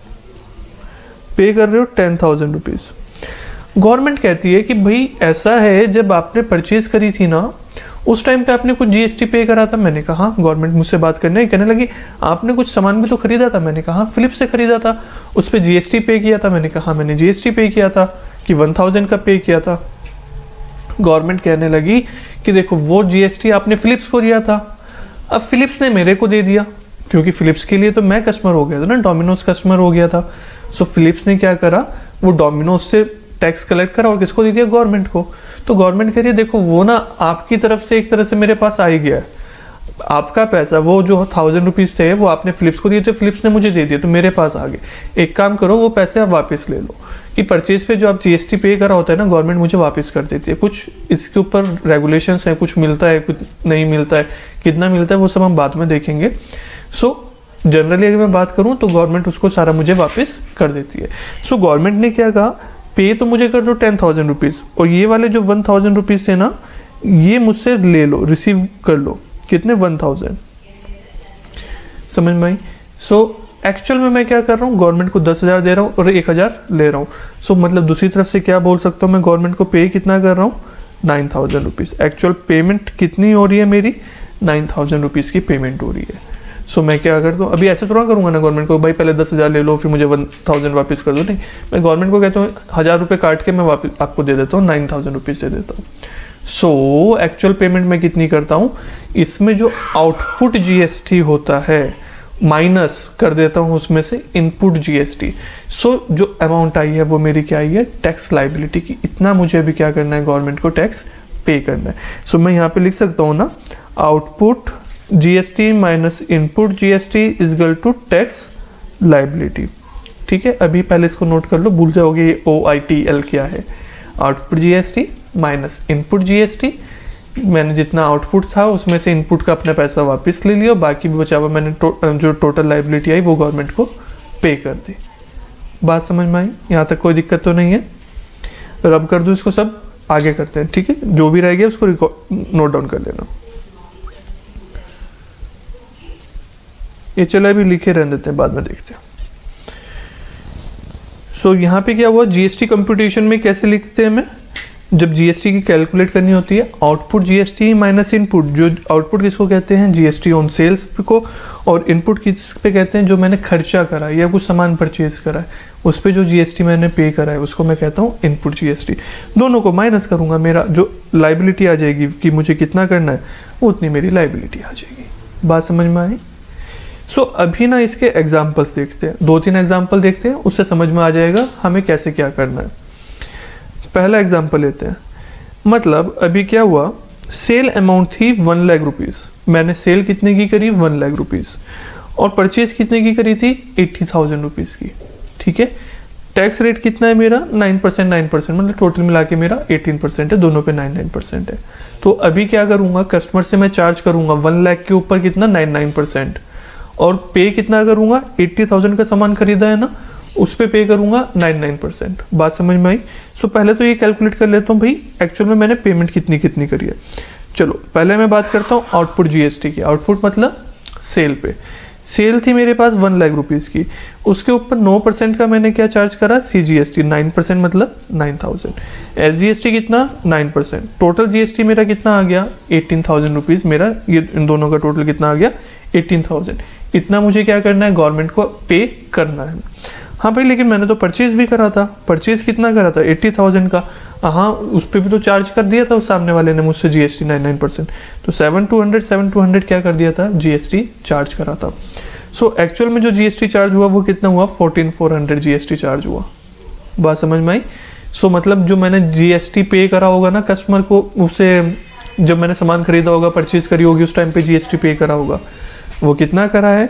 पे कर रहे हो टेन थाउजेंड रुपीज़। गवर्नमेंट कहती है कि भाई ऐसा है, जब आपने परचेज करी थी ना उस टाइम पे आपने कुछ जीएसटी पे करा था। मैंने कहा गवर्नमेंट मुझसे बात करने कहने लगी आपने कुछ सामान भी तो खरीदा था। मैंने कहा फिलिप्स से खरीदा था, उस पर जीएसटी पे किया था। मैंने कहा मैंने जीएसटी पे किया था कि वन थाउजेंड का पे किया था। गवर्नमेंट कहने लगी कि देखो वो जीएसटी आपने फिलिप्स को दिया था, अब फिलिप्स ने मेरे को दे दिया क्योंकि फिलिप्स के लिए तो मैं कस्टमर हो गया था ना, डोमिनोज कस्टमर हो गया था। सो फिलिप्स ने क्या करा, वो डोमिनोज से टैक्स कलेक्ट करा और किसको दे दिया? गवर्नमेंट को। तो गवर्नमेंट कह रही है देखो वो ना आपकी तरफ से एक तरह से मेरे पास आ ही गया है, आपका पैसा वो जो थाउजेंड रुपीज़ थे वो आपने फिलिप्स को दिए थे, फिलिप्स ने मुझे दे दिए तो मेरे पास आ गए। एक काम करो वो पैसे आप वापस ले लो, कि परचेज पे जो आप जीएसटी पे करा होता है ना गवर्नमेंट मुझे वापस कर देती है। कुछ इसके ऊपर रेगुलेशंस हैं, कुछ मिलता है कुछ नहीं मिलता है, कितना मिलता है वो सब हम बाद में देखेंगे। सो जनरली अगर मैं बात करूं तो गवर्नमेंट उसको सारा मुझे वापस कर देती है। सो गवर्नमेंट ने क्या कहा, पे तो मुझे कर दो टेन थाउजेंड रुपीज़ और ये वाले जो वन थाउजेंड रुपीज़ है ना ये मुझसे ले लो, रिसीव कर लो। कितने? One thousand. समझ में आई? सो एक्चुअल में मैं क्या कर रहा हूँ, गवर्नमेंट को दस हज़ार दे रहा हूँ और एक हज़ार ले रहा हूँ। सो मतलब दूसरी तरफ से क्या बोल सकता हूँ मैं, गवर्नमेंट को पे कितना कर रहा हूँ? Nine thousand rupees. Actual payment कितनी हो रही है मेरी? नाइन थाउजेंड रुपीज़ की पेमेंट हो रही है। सो so, मैं क्या करता हूँ, अभी ऐसे थोड़ा करूँगा ना गवर्नमेंट को भाई पहले दस हज़ार ले लो फिर मुझे वन थाउजेंड वापस कर दो, नहीं। मैं गवर्नमेंट को कहता हूँ हज़ार रुपये काट के मैं वापस आपको दे देता हूँ, नाइन थाउजेंड रुपीज़ दे देता हूँ। सो एक्चुअल पेमेंट मैं कितनी करता हूँ, इसमें जो आउटपुट जीएसटी होता है माइनस कर देता हूँ उसमें से इनपुट जीएसटी। सो जो अमाउंट आई है वो मेरी क्या आई है? टैक्स लाइबिलिटी की। इतना मुझे अभी क्या करना है, गवर्नमेंट को टैक्स पे करना है। सो so, मैं यहाँ पे लिख सकता हूँ ना, output GST minus input GST is equal to tax liability. ठीक है, अभी पहले इसको नोट कर लो, भूल जाओगे ये ओ आई टी एल क्या है। Output GST minus input GST, मैंने जितना आउटपुट था उसमें से इनपुट का अपना पैसा वापस ले लिया, बाकी भी बचा हुआ मैंने टो, जो टोटल लाइबिलिटी आई वो गवर्नमेंट को पे कर दी। बात समझ में आई? यहाँ तक कोई दिक्कत तो नहीं है? रब कर दूँ इसको, सब आगे करते हैं। ठीक है, जो भी रह गया उसको रिकॉर्ड नोट डाउन कर लेना। ये चला भी लिखे रहने देते हैं, बाद में देखते हैं। सो so, यहाँ पे क्या हुआ, जीएसटी कंप्यूटेशन में कैसे लिखते हैं मैं, जब जीएसटी की कैलकुलेट करनी होती है, आउटपुट जीएसटी माइनस इनपुट। जो आउटपुट किसको कहते हैं? जीएसटी ऑन सेल्स को, और इनपुट किस पे कहते हैं? जो मैंने खर्चा करा है या कुछ सामान परचेज करा है उस पर जो जीएसटी मैंने पे करा है उसको मैं कहता हूँ इनपुट जीएसटी। दोनों को माइनस करूँगा, मेरा जो लाइबिलिटी आ जाएगी कि मुझे कितना करना है उतनी मेरी लाइबिलिटी आ जाएगी। बात समझ में आई? सो so, अभी ना इसके एग्जाम्पल्स देखते हैं, दो तीन एग्जाम्पल देखते हैं, उससे समझ में आ जाएगा हमें कैसे क्या करना है। पहला एग्जाम्पल लेते हैं। मतलब अभी क्या हुआ, सेल अमाउंट थी वन लाख रुपीज़, मैंने सेल कितने की करी? वन लाख रुपीज़, और परचेज कितने की करी थी? एट्टी थाउजेंड रुपीज़ की। ठीक है, टैक्स रेट कितना है मेरा? नाइन परसेंट नाइन परसेंट, मतलब टोटल मिला के मेरा एटीन परसेंट है, दोनों पे नाइन नाइन परसेंट है। तो अभी क्या करूँगा, कस्टमर से मैं चार्ज करूँगा वन लाख के ऊपर कितना? नाइन नाइन परसेंट, और पे कितना करूँगा? एट्टी थाउजेंड का सामान खरीदा है ना, उस पे पे करूँगा नाइन नाइन परसेंट। बात समझ में आई? सो पहले तो ये कैलकुलेट कर लेता हूँ भाई एक्चुअल में मैंने पेमेंट कितनी कितनी करी है। चलो पहले मैं बात करता हूँ आउटपुट जीएसटी की। आउटपुट मतलब सेल पे, सेल थी मेरे पास वन लाख रुपीज़ की, उसके ऊपर नौ परसेंट का मैंने क्या चार्ज करा? C G S T. Nine percent मतलब nine thousand. S G S T कितना? Nine percent. टोटल जीएसटी मेरा कितना आ गया? Eighteen thousand rupees. मेरा ये इन दोनों का टोटल कितना आ गया? Eighteen thousand. इतना मुझे क्या करना है? गवर्नमेंट को पे करना है। हाँ भाई, लेकिन मैंने तो परचेज भी करा था। परचेज कितना करा था? एट्टी थाउजेंड का। हाँ, उस पर भी तो चार्ज कर दिया था उस सामने वाले ने मुझसे जीएसटी नाइन नाइन परसेंट। तो seven two hundred seven two hundred क्या कर दिया था? जीएसटी चार्ज करा था। सो एक्चुअल में जो जीएसटी चार्ज हुआ वो कितना हुआ? Fourteen four hundred GST charge हुआ। बात समझ में आई? सो मतलब जो मैंने जीएसटी पे करा होगा ना कस्टमर को, उसे जब मैंने सामान खरीदा होगा, परचेज करी होगी, उस टाइम पे जीएसटी पे करा होगा, वो कितना करा है?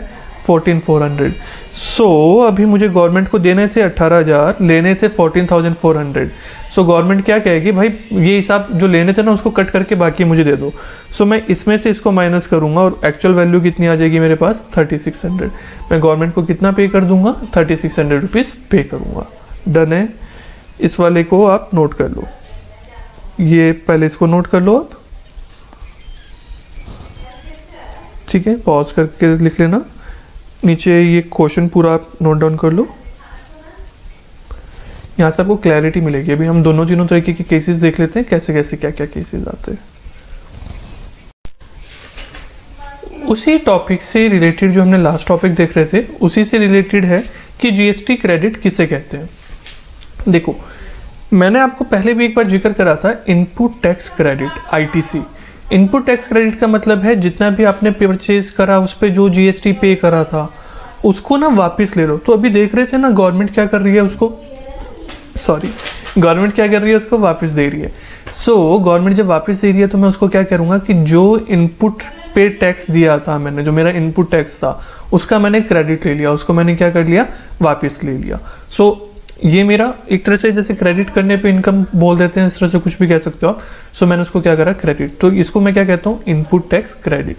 Fourteen four hundred. सो अभी मुझे गवर्नमेंट को देने थे अट्ठारह हज़ार, लेने थे fourteen thousand four hundred. So government क्या कहेगी, भाई ये हिसाब जो लेने थे ना उसको कट करके बाकी मुझे दे दो। सो so, मैं इसमें से इसको माइनस करूँगा और एक्चुअल वैल्यू कितनी आ जाएगी मेरे पास, थर्टी सिक्स हंड्रेड। मैं गवर्नमेंट को कितना पे कर दूंगा, थर्टी सिक्स हंड्रेड रुपीज़ पे करूँगा। डन है। इस वाले को आप नोट कर लो, ये पहले इसको नोट कर लो आप, ठीक है। पॉज करके लिख लेना, नीचे ये क्वेश्चन पूरा आप नोट डाउन कर लो, यहाँ से आपको क्लैरिटी मिलेगी। अभी हम दोनों तीनों तरीके के केसेस देख लेते हैं, कैसे कैसे क्या क्या केसेस आते हैं। उसी टॉपिक से रिलेटेड जो हमने लास्ट टॉपिक देख रहे थे उसी से रिलेटेड है कि जीएसटी क्रेडिट किसे कहते हैं। देखो मैंने आपको पहले भी एक बार जिक्र करा था, input tax credit, ITC. Input tax credit का मतलब है जितना भी आपने परचेज करा उस पर जो जीएसटी पे करा था उसको ना वापस ले लो। तो अभी देख रहे थे ना गवर्नमेंट क्या कर रही है उसको, सॉरी गवर्नमेंट क्या कर रही है उसको वापस दे रही है। सो so, गवर्नमेंट जब वापस दे रही है तो मैं उसको क्या करूँगा कि जो इनपुट पे टैक्स दिया था मैंने, जो मेरा इनपुट टैक्स था उसका मैंने क्रेडिट ले लिया, उसको मैंने क्या कर लिया, वापस ले लिया। सो so, ये मेरा एक तरह से जैसे क्रेडिट करने पे इनकम बोल देते हैं, इस तरह से कुछ भी कह सकते हो आप। सो so, मैंने उसको क्या करा, क्रेडिट। तो इसको मैं क्या कहता हूँ, इनपुट टैक्स क्रेडिट।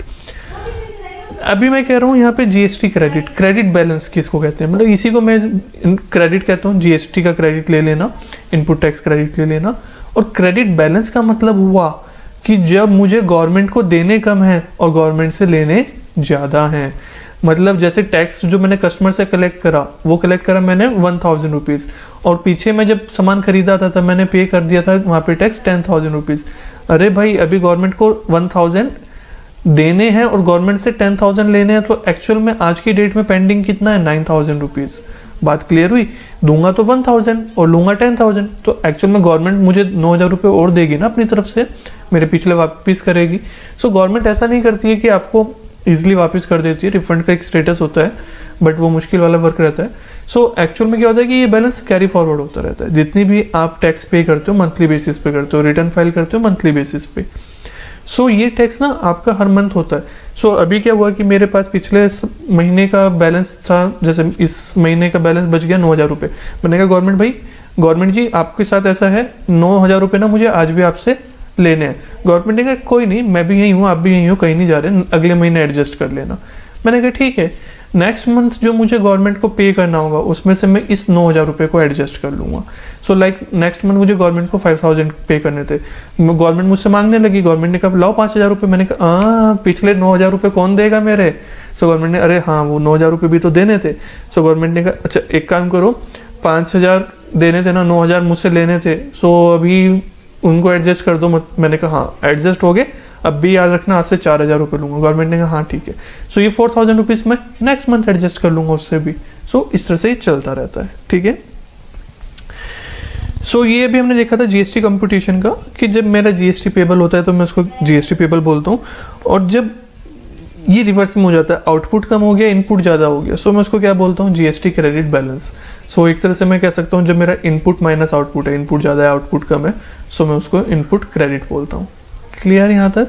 अभी मैं कह रहा हूँ यहाँ पे जीएसटी क्रेडिट, क्रेडिट बैलेंस किसको कहते हैं, मतलब इसी को मैं क्रेडिट कहता हूँ। जीएसटी का क्रेडिट ले लेना, इनपुट टैक्स क्रेडिट ले लेना। और क्रेडिट बैलेंस का मतलब हुआ कि जब मुझे गवर्नमेंट को देने कम है और गवर्नमेंट से लेने ज़्यादा हैं। मतलब जैसे टैक्स जो मैंने कस्टमर से कलेक्ट करा वो कलेक्ट करा मैंने वन थाउजेंड रुपीज़, और पीछे मैं जब सामान खरीदा था तब मैंने पे कर दिया था वहाँ पे टैक्स टेन थाउजेंड रुपीज़। अरे भाई अभी गवर्नमेंट को वन थाउजेंड देने हैं और गवर्नमेंट से टेन थाउजेंड लेने हैं, तो एक्चुअल में आज की डेट में पेंडिंग कितना है, नाइन थाउजेंड रुपीज़। बात क्लियर हुई। दूंगा तो वन थाउजेंड और लूँगा टेन थाउजेंड, तो एक्चुअल में गवर्नमेंट मुझे नौ हज़ार रुपये और देगी ना अपनी तरफ से, मेरे पिछले वापस करेगी। सो गवर्नमेंट ऐसा नहीं करती है कि आपको ईजिली वापस कर देती है, रिफंड का एक स्टेटस होता है बट वो मुश्किल वाला वर्क रहता है। सो so, एक्चुअल में क्या होता है कि ये बैलेंस कैरी फॉरवर्ड होता रहता है। जितनी भी आप टैक्स पे करते हो मंथली बेसिस पे करते हो, रिटर्न फाइल करते हो मंथली बेसिस पे। सो so, ये टैक्स ना आपका हर मंथ होता है। सो so, अभी क्या हुआ कि मेरे पास पिछले महीने का बैलेंस था, जैसे इस महीने का बैलेंस बच गया नौ हज़ार रुपये। मैंने कहा गवर्नमेंट भाई, गवर्नमेंट जी आपके साथ ऐसा है, नौ हज़ार रुपये ना मुझे आज भी आपसे लेने हैं। गवर्नमेंट ने कहा कोई नहीं, मैं भी यहीं हूँ आप भी यहीं हो, कहीं नहीं जा रहे, अगले महीने एडजस्ट कर लेना। मैंने कहा ठीक है, नेक्स्ट मंथ जो मुझे गवर्नमेंट को पे करना होगा उसमें से मैं इस नौ हज़ार रुपये को एडजस्ट कर लूँगा। सो लाइक नेक्स्ट मंथ मुझे गवर्नमेंट को फाइव थाउजेंड पे करने थे, गवर्नमेंट मुझसे मांगने लगी। गवर्नमेंट ने कहा लाओ पाँच हज़ार रुपये। मैंने कहा हाँ पिछले नौ हज़ार रुपये कौन देगा मेरे। सो गवर्नमेंट ने अरे हाँ वो नौ हज़ार रुपये भी तो देने थे। सो गवर्नमेंट ने कहा अच्छा एक काम करो, पाँच हज़ार देने थे ना, नौ हज़ार मुझसे लेने थे, सो अभी उनको एडजस्ट कर दो। मैंने कहा हाँ एडजस्ट हो गए, अब भी याद रखना आज से चार हज़ार रुपये लूँगा। गवर्नमेंट ने कहा हाँ ठीक है। सो ये फोर थाउजेंड रुपीज़ मैं नेक्स्ट मंथ एडजस्ट कर लूँगा उससे भी। सो इस तरह से ही चलता रहता है, ठीक है। सो ये भी हमने देखा था जीएसटी कंप्यूटेशन का कि जब मेरा जीएसटी पेबल होता है तो मैं उसको जीएसटी पेबल बोलता हूँ, और जब ये रिवर्स में हो जाता है, आउटपुट कम हो गया इनपुट ज़्यादा हो गया, सो मैं उसको क्या बोलता हूँ, जीएसटी क्रेडिट बैलेंस। सो एक तरह से मैं कह सकता हूँ जब मेरा इनपुट माइनस आउटपुट है, इनपुट ज़्यादा है आउटपुट कम है, सो मैं उसको इनपुट क्रेडिट बोलता हूँ। क्लियर यहाँ तक।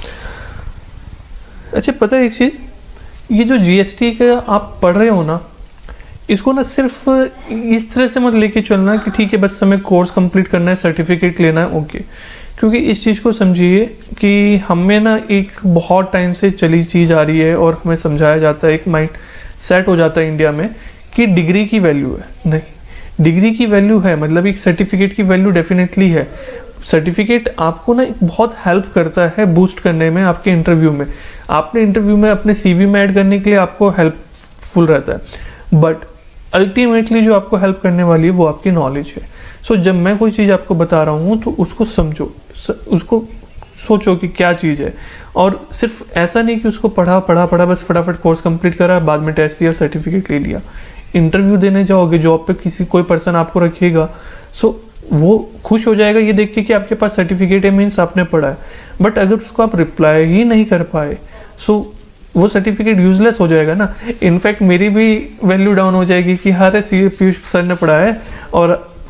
अच्छा पता है एक चीज़, ये जो जीएसटी का आप पढ़ रहे हो ना, इसको ना सिर्फ इस तरह से मत लेके चलना कि ठीक है बस हमें कोर्स कंप्लीट करना है, सर्टिफिकेट लेना है, ओके। क्योंकि इस चीज़ को समझिए कि हमें ना एक बहुत टाइम से चली चीज़ आ रही है और हमें समझाया जाता है, एक माइंड सेट हो जाता है इंडिया में कि डिग्री की वैल्यू है। नहीं, डिग्री की वैल्यू है, मतलब एक सर्टिफिकेट की वैल्यू डेफिनेटली है। सर्टिफिकेट आपको ना बहुत हेल्प करता है बूस्ट करने में आपके इंटरव्यू में, आपने इंटरव्यू में अपने सीवी में ऐड करने के लिए आपको हेल्पफुल रहता है। बट अल्टीमेटली जो आपको हेल्प करने वाली है वो आपकी नॉलेज है। सो so, जब मैं कोई चीज़ आपको बता रहा हूँ तो उसको समझो, उसको सोचो कि क्या चीज़ है, और सिर्फ ऐसा नहीं कि उसको पढ़ा पढ़ा पढ़ा बस फटाफट कोर्स कंप्लीट करा, बाद में टेस्ट दिया, सर्टिफिकेट ले लिया। इंटरव्यू देने जाओगे, जॉब पे किसी कोई पर्सन आपको रखेगा, सो वो खुश हो जाएगा ये देख के कि आपके पास सर्टिफिकेट है, मीन्स आपने पढ़ा है। बट अगर उसको आप रिप्लाई ही नहीं कर पाए, सो वो सर्टिफिकेट यूजलेस हो जाएगा ना। इनफैक्ट मेरी भी वैल्यू डाउन हो जाएगी कि हाँ रे सी पीयूष सर ने पढ़ा है और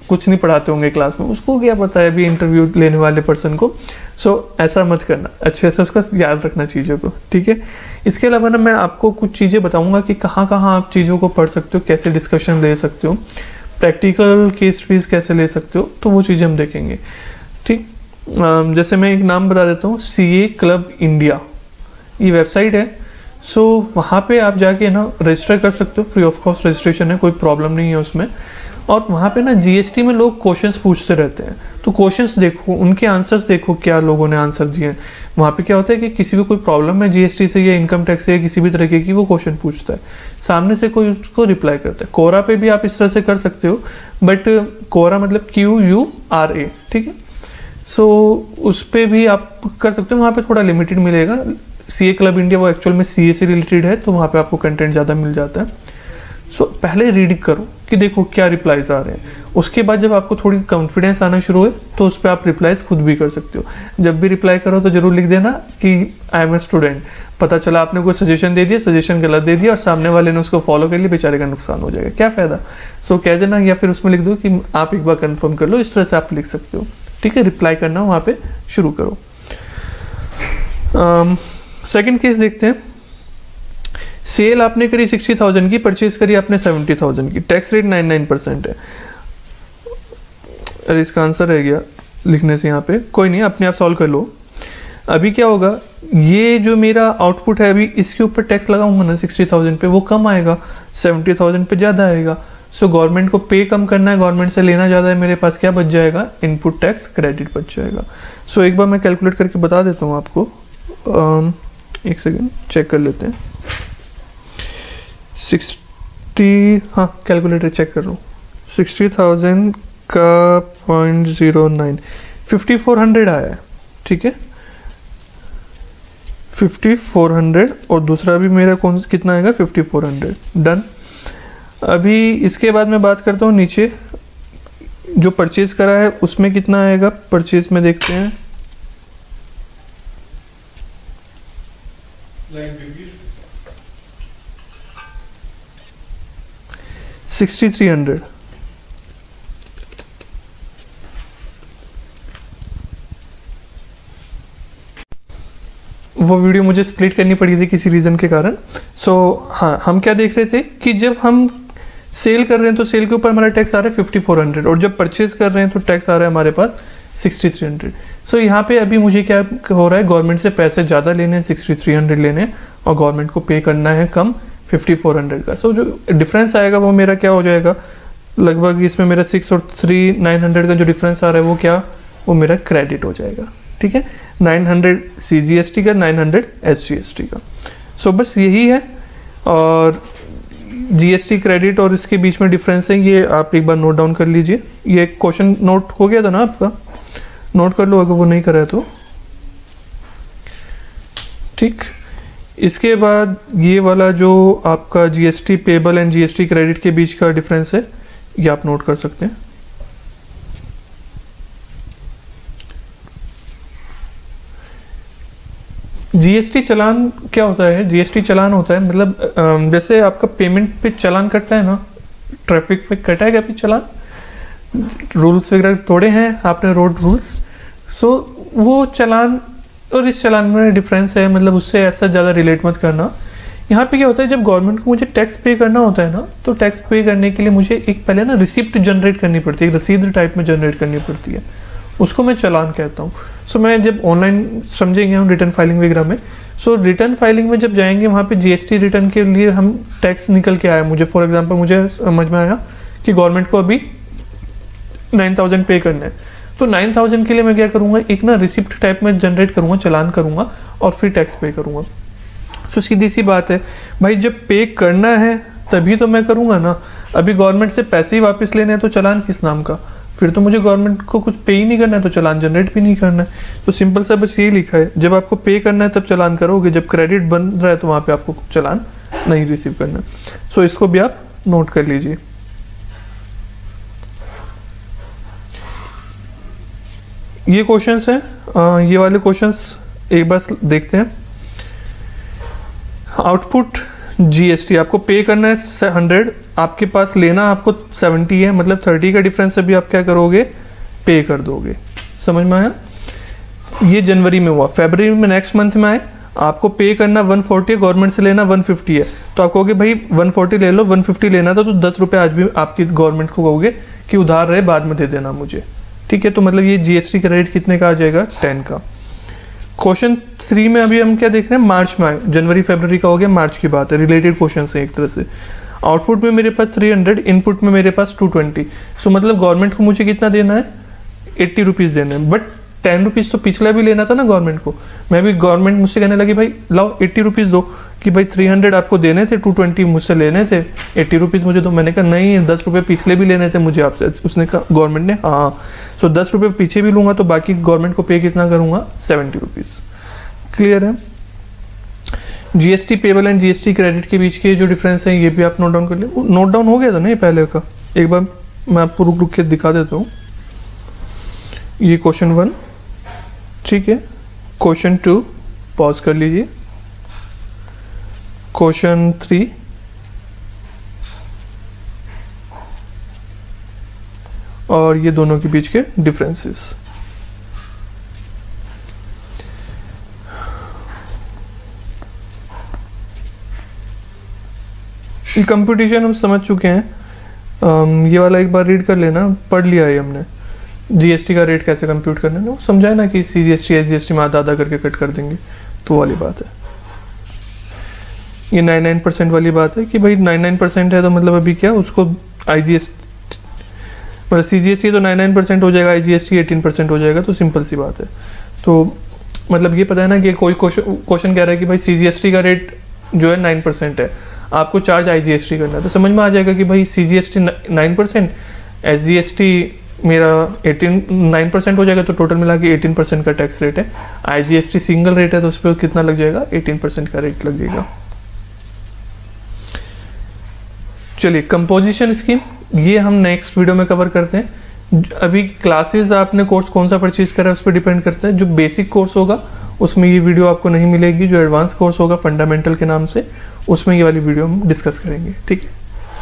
कुछ नहीं पढ़ाते होंगे क्लास में, उसको क्या पता है अभी इंटरव्यू लेने वाले पर्सन को। सो so, ऐसा मत करना, अच्छे से उसका याद रखना चीज़ों को, ठीक है। इसके अलावा ना मैं आपको कुछ चीज़ें बताऊंगा कि कहाँ कहाँ आप चीज़ों को पढ़ सकते हो, कैसे डिस्कशन ले सकते हो, प्रैक्टिकल केस स्टडीज कैसे ले सकते हो, तो वो चीज़ें हम देखेंगे, ठीक। जैसे मैं एक नाम बता देता हूँ, सी ए क्लब इंडिया, ये वेबसाइट है। सो so, वहाँ पे आप जाके ना रजिस्टर कर सकते हो, फ्री ऑफ कॉस्ट रजिस्ट्रेशन है, कोई प्रॉब्लम नहीं है उसमें। और वहाँ पे ना जीएसटी में लोग क्वेश्चंस पूछते रहते हैं, तो क्वेश्चंस देखो, उनके आंसर्स देखो, क्या लोगों ने आंसर दिए हैं। वहाँ पे क्या होता है कि किसी को कोई प्रॉब्लम है जीएसटी से या इनकम टैक्स से या किसी भी तरीके की, वो क्वेश्चन पूछता है, सामने से कोई उसको रिप्लाई करता है। कोरा पे भी आप इस तरह से कर सकते हो, बट कोरा मतलब क्यू यू आर ए, ठीक है। सो so, उस पर भी आप कर सकते हो, वहाँ पे थोड़ा लिमिटेड मिलेगा। सी ए क्लब इंडिया वो एक्चुअल में सी ए से रिलेटेड है, तो वहाँ पे आपको कंटेंट ज़्यादा मिल जाता है। सो so, पहले रीड करो कि देखो क्या रिप्लाइज आ रहे हैं, उसके बाद जब आपको थोड़ी कॉन्फिडेंस आना शुरू हो तो उस पर आप रिप्लाइज खुद भी कर सकते हो। जब भी रिप्लाई करो तो जरूर लिख देना कि आई एम ए स्टूडेंट। पता चला आपने कोई सजेशन दे दिया, सजेशन गलत दे दिया और सामने वाले ने उसको फॉलो कर लिया, बेचारे का नुकसान हो जाएगा, क्या फ़ायदा। सो so, कह देना, या फिर उसमें लिख दो कि आप एक बार कन्फर्म कर लो, इस तरह से आप लिख सकते हो, ठीक है। रिप्लाई करना वहाँ पे शुरू करो। सेकंड केस देखते हैं। सेल आपने करी सिक्सटी थाउजेंड की, परचेज करी आपने सेवेंटी थाउजेंड की, tax rate nine nine percent है। अरे इसका आंसर रह गया लिखने से यहाँ पे, कोई नहीं, अपने आप सॉल्व कर लो। अभी क्या होगा, ये जो मेरा आउटपुट है अभी इसके ऊपर टैक्स लगाऊंगा ना सिक्सटी थाउजेंड पे, वो कम आएगा, सेवेंटी थाउजेंड पे ज़्यादा आएगा। सो गवर्नमेंट को पे कम करना है, गवर्नमेंट से लेना ज़्यादा है, मेरे पास क्या बच जाएगा, इनपुट टैक्स क्रेडिट बच जाएगा। सो so, एक बार मैं कैलकुलेट करके बता देता हूँ आपको, um, एक सेकेंड चेक कर लेते हैं। सिक्सटी, हाँ कैलकुलेटर चेक कर रहा हूँ, सिक्सटी थाउजेंड का point zero nine, fifty four hundred आया है, ठीक है, फिफ्टी फोर हंड्रेड। और दूसरा भी मेरा कौन कितना आएगा, फिफ्टी फोर हंड्रेड, डन। अभी इसके बाद मैं बात करता हूँ नीचे जो परचेज करा है उसमें कितना आएगा, परचेज में देखते हैं। Sixty three hundred. वो वीडियो मुझे स्प्लिट करनी पड़ी थी किसी रीज़न के कारण। सो so, हाँ, हम क्या देख रहे थे कि जब हम सेल कर रहे हैं तो सेल के ऊपर हमारा टैक्स आ रहा है फिफ्टी फोर हंड्रेड, और जब परचेज कर रहे हैं तो टैक्स आ रहा है हमारे पास सिक्सटी थ्री हंड्रेड। सो यहाँ पे अभी मुझे क्या हो रहा है, गवर्नमेंट से पैसे ज़्यादा लेने हैं, सिक्सटी थ्री हंड्रेड लेने हैं, और गवर्नमेंट को पे करना है कम, फिफ्टी फोर हंड्रेड का। सो so, जो डिफरेंस आएगा वो मेरा क्या हो जाएगा, लगभग इसमें मेरा सिक्स और थ्री नाइन हंड्रेड का जो डिफरेंस आ रहा है वो क्या, वो मेरा क्रेडिट हो जाएगा, ठीक है। Nine hundred C G S T का, nine hundred S G S T का। सो so, बस यही है। और जीएसटी क्रेडिट और इसके बीच में डिफरेंस है, ये आप एक बार नोट डाउन कर लीजिए। ये क्वेश्चन नोट हो गया था ना आपका, नोट कर लो अगर वो नहीं करा है तो, ठीक। इसके बाद ये वाला जो आपका GST payable and GST credit के बीच का डिफरेंस है, ये आप नोट कर सकते हैं। जीएसटी चालान क्या होता है, जीएसटी चालान होता है मतलब जैसे आपका पेमेंट पे चालान कटता है ना, ट्रैफिक पे कटा है कभी चालान, रूल्स वगैरह तोड़े हैं आपने, रोड रूल्स। सो वो चालान और इस चालान में डिफरेंस है, मतलब उससे ऐसा ज़्यादा रिलेट मत करना। यहाँ पे क्या होता है, जब गवर्नमेंट को मुझे टैक्स पे करना होता है ना, तो टैक्स पे करने के लिए मुझे एक पहले ना रिसिप्ट जनरेट करनी पड़ती है, रसीद टाइप में जनरेट करनी पड़ती है, उसको मैं चालान कहता हूँ। सो so, मैं जब ऑनलाइन समझेंगे हम रिटर्न फाइलिंग वगैरह में, सो so, रिटर्न फाइलिंग में जब जाएंगे वहाँ पे जीएसटी रिटर्न के लिए हम टैक्स निकल के आया, मुझे फॉर एग्जांपल मुझे समझ में आया कि गवर्नमेंट को अभी नाइन थाउजेंड पे करना है, तो नाइन थाउजेंड के लिए मैं क्या करूँगा, एक ना रिसिप्ट टाइप में जनरेट करूँगा, चालान करूँगा और फिर टैक्स पे करूँगा। सो so, सीधी सी बात है भाई, जब पे करना है तभी तो मैं करूँगा ना, अभी गवर्नमेंट से पैसे ही वापस लेने हैं तो चालान किस नाम का, फिर तो मुझे गवर्नमेंट को कुछ पे ही नहीं करना है तो चालान जनरेट भी नहीं करना है। तो सिंपल सा बस यही लिखा है, जब आपको पे करना है तब चालान करोगे, जब क्रेडिट बन रहा है तो वहाँ पे आपको चालान नहीं रिसीव करना। सो इसको भी आप नोट कर लीजिए। ये क्वेश्चंस हैं, ये वाले क्वेश्चंस एक बार देखते हैं। आउटपुट जीएसटी आपको पे करना है हंड्रेड, आपके पास लेना आपको सेवेंटी है, मतलब थर्टी का डिफरेंस अभी आप क्या करोगे, पे कर दोगे। समझ में आया? ये जनवरी में हुआ। फरवरी में नेक्स्ट मंथ में आए, आपको पे करना वन फोर्टी है, गवर्नमेंट से लेना वन फिफ्टी है, तो आप कहोगे भाई वन फोर्टी ले लो, वन फिफ्टी लेना था, तो दस रुपये आज भी आपकी गवर्नमेंट को कहोगे कि उधार रहे, बाद में दे देना मुझे। ठीक है, तो मतलब ये जीएसटी का रेट कितने का आ जाएगा, टेन का। क्वेश्चन थ्री में अभी हम क्या देख रहे हैं, मार्च में आए, जनवरी फरवरी का हो गया, मार्च की बात है, रिलेटेड क्वेश्चन है एक तरह से। आउटपुट में मेरे पास थ्री हंड्रेड, इनपुट में मेरे पास टू ट्वेंटी, सो मतलब गवर्नमेंट को मुझे कितना देना है, एट्टी रुपीज़ देना है। बट टेन रुपीज़ तो पिछला भी लेना था ना गवर्नमेंट को। मैं भी, गवर्नमेंट मुझसे कहने लगी भाई लाओ एट्टी रुपीज़ दो, कि भाई थ्री हंड्रेड आपको देने थे, टू ट्वेंटी मुझसे लेने थे, एट्टी रुपीज़ मुझे दो। मैंने कहा नहीं, दस रुपये पिछले भी लेने थे मुझे आपसे। उसने कहा, गवर्नमेंट ने, हाँ, सो दस रुपये पीछे भी लूँगा तो बाकी गवर्नमेंट को पे कितना करूँगा, सेवेंटी रुपीज़। क्लियर है? GST payable and GST credit के बीच के जो डिफरेंस है ये भी आप नोट डाउन कर ले। नोट डाउन हो गया था ना ये पहले का, एक बार मैं आपको रुक रुक के दिखा देता हूँ। ये क्वेश्चन वन, ठीक है। क्वेश्चन टू पॉज कर लीजिए। क्वेश्चन थ्री, और ये दोनों के बीच के डिफरेंसेस। ये कंप्यूटेशन हम समझ चुके हैं। um, ये वाला एक बार रीड कर लेना, पढ़ लिया है हमने। जीएसटी का रेट कैसे कंप्यूट करना है वो समझाया ना, कि सीजीएसटी एसजीएसटी में आधा आधा करके कट कर देंगे, तो वाली बात है। ये नाइन नाइन परसेंट वाली बात है कि भाई नाइन नाइन परसेंट है तो मतलब अभी क्या उसको आईजीएसटी, मतलब सीजीएसटी तो नाइन नाइन परसेंट हो जाएगा, आईजीएसटी एटीन परसेंट हो जाएगा, तो सिंपल सी बात है। तो मतलब ये पता है ना कि कोई क्वेश्चन क्वेश्चन कह रहा है कि भाई सीजीएसटी का रेट जो है नाइन परसेंट है, आपको चार्ज आईजीएसटी करना है, तो समझ में आ जाएगा कि भाई सीजीएसटी नाइन परसेंट, एसजीएसटी मेरा एटीन नाइन परसेंट हो जाएगा, तो टोटल मिला के एटीन परसेंट का टैक्स रेट है। आईजीएसटी सिंगल रेट है तो उस पर कितना लग जाएगा, एटीन परसेंट का रेट लग जाएगा। चलिए, कंपोजिशन स्कीम ये हम नेक्स्ट वीडियो में कवर करते हैं। अभी क्लासेस आपने कोर्स कौन सा परचेज करा है उस पर डिपेंड करता है। जो बेसिक कोर्स होगा उसमें ये वीडियो आपको नहीं मिलेगी, जो एडवांस कोर्स होगा फंडामेंटल के नाम से, उसमें ये वाली वीडियो हम डिस्कस करेंगे। ठीक है,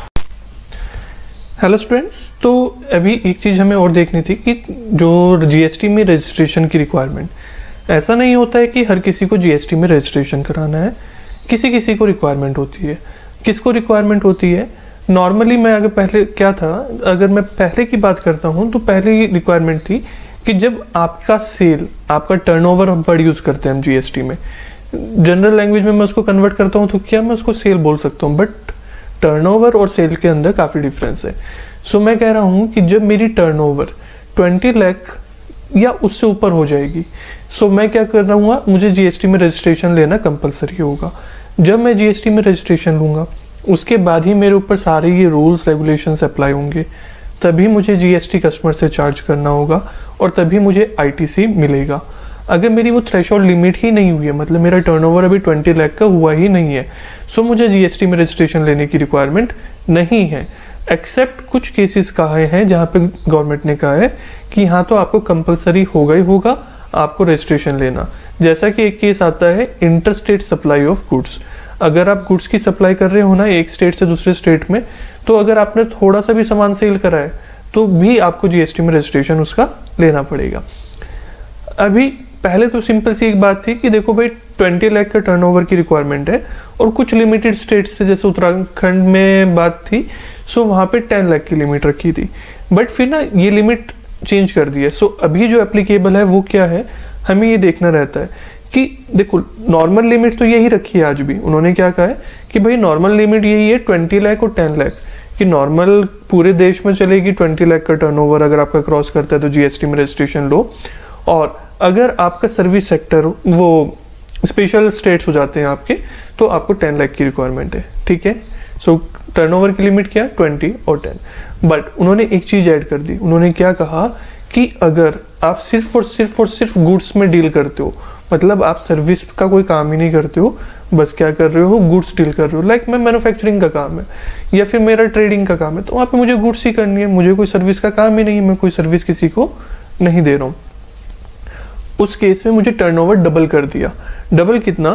हेलो स्टूडेंट्स। तो अभी एक चीज़ हमें और देखनी थी कि जो जीएसटी में रजिस्ट्रेशन की रिक्वायरमेंट, ऐसा नहीं होता है कि हर किसी को जीएसटी में रजिस्ट्रेशन कराना है, किसी किसी को रिक्वायरमेंट होती है। किसको रिक्वायरमेंट होती है? नॉर्मली मैं अगर पहले क्या था, अगर मैं पहले की बात करता हूँ तो पहले ही रिक्वायरमेंट थी कि जब आपका सेल, आपका टर्नओवर हम वर्ड यूज़ करते हैं हम जीएसटी में, जनरल लैंग्वेज में मैं उसको कन्वर्ट करता हूँ तो क्या मैं उसको सेल बोल सकता हूँ, बट टर्नओवर और सेल के अंदर काफ़ी डिफरेंस है। सो मैं कह रहा हूँ कि जब मेरी टर्नओवर ट्वेंटी लाख या उससे ऊपर हो जाएगी, सो मैं क्या कर रहा हूँ, मुझे जीएसटी में रजिस्ट्रेशन लेना कंपलसरी होगा। जब मैं जीएसटी में रजिस्ट्रेशन लूँगा उसके बाद ही मेरे ऊपर सारे ये रूल्स रेगुलेशंस अप्लाई होंगे, तभी मुझे जीएसटी कस्टमर से चार्ज करना होगा और तभी मुझे आईटीसी मिलेगा। अगर मेरी वो थ्रेशोल्ड लिमिट ही नहीं हुई है, मतलब मेरा टर्नओवर अभी ट्वेंटी लाख का हुआ ही नहीं है, सो मुझे जीएसटी में रजिस्ट्रेशन लेने की रिक्वायरमेंट नहीं है। एक्सेप्ट कुछ केसेस कहे हैं जहाँ पे गवर्नमेंट ने कहा है कि हाँ तो आपको कंपलसरी होगा ही होगा आपको रजिस्ट्रेशन लेना। जैसा कि एक केस आता है inter state supply of goods. अगर आप गुड्स की सप्लाई कर रहे हो ना एक स्टेट से दूसरे स्टेट में, तो अगर आपने थोड़ा सा भी सामान सेल करा है तो भी आपको जीएसटी में रजिस्ट्रेशन उसका लेना पड़ेगा। अभी पहले तो सिंपल सी एक बात थी कि देखो भाई ट्वेंटी लाख का टर्नओवर की रिक्वायरमेंट है और कुछ लिमिटेड स्टेट्स से, जैसे उत्तराखंड में बात थी, सो वहाँ पे टेन लाख की लिमिट रखी थी, बट फिर ना ये लिमिट चेंज कर दी है। सो अभी जो एप्लीकेबल है वो क्या है, हमें ये देखना रहता है कि देखो नॉर्मल लिमिट तो यही रखी है आज भी। उन्होंने क्या कहा है कि भाई नॉर्मल लिमिट यही है ट्वेंटी लाख और टेन लाख कि नॉर्मल पूरे देश में चलेगी। ट्वेंटी लाख का टर्नओवर अगर आपका क्रॉस करता है तो जीएसटी में रजिस्ट्रेशन लो, और अगर आपका सर्विस सेक्टर वो स्पेशल स्टेट्स हो जाते हैं आपके, तो आपको टेन लाख की रिक्वायरमेंट है। ठीक है, सो टर्नओवर की लिमिट क्या है, ट्वेंटी और टेन। बट उन्होंने एक चीज ऐड कर दी, उन्होंने क्या कहा कि अगर आप सिर्फ और सिर्फ और सिर्फ गुड्स में डील करते हो, मतलब आप सर्विस का कोई काम ही नहीं करते हो, बस क्या कर रहे हो, गुड्स डील कर रहे हो, लाइक मैं मैन्युफैक्चरिंग का काम है या फिर मेरा ट्रेडिंग का काम है, तो वहाँ पे मुझे गुड्स ही करनी है, मुझे कोई सर्विस का काम ही नहीं, मैं कोई सर्विस किसी को नहीं दे रहा हूँ। उस केस में मुझे टर्नओवर डबल कर दिया। डबल कितना,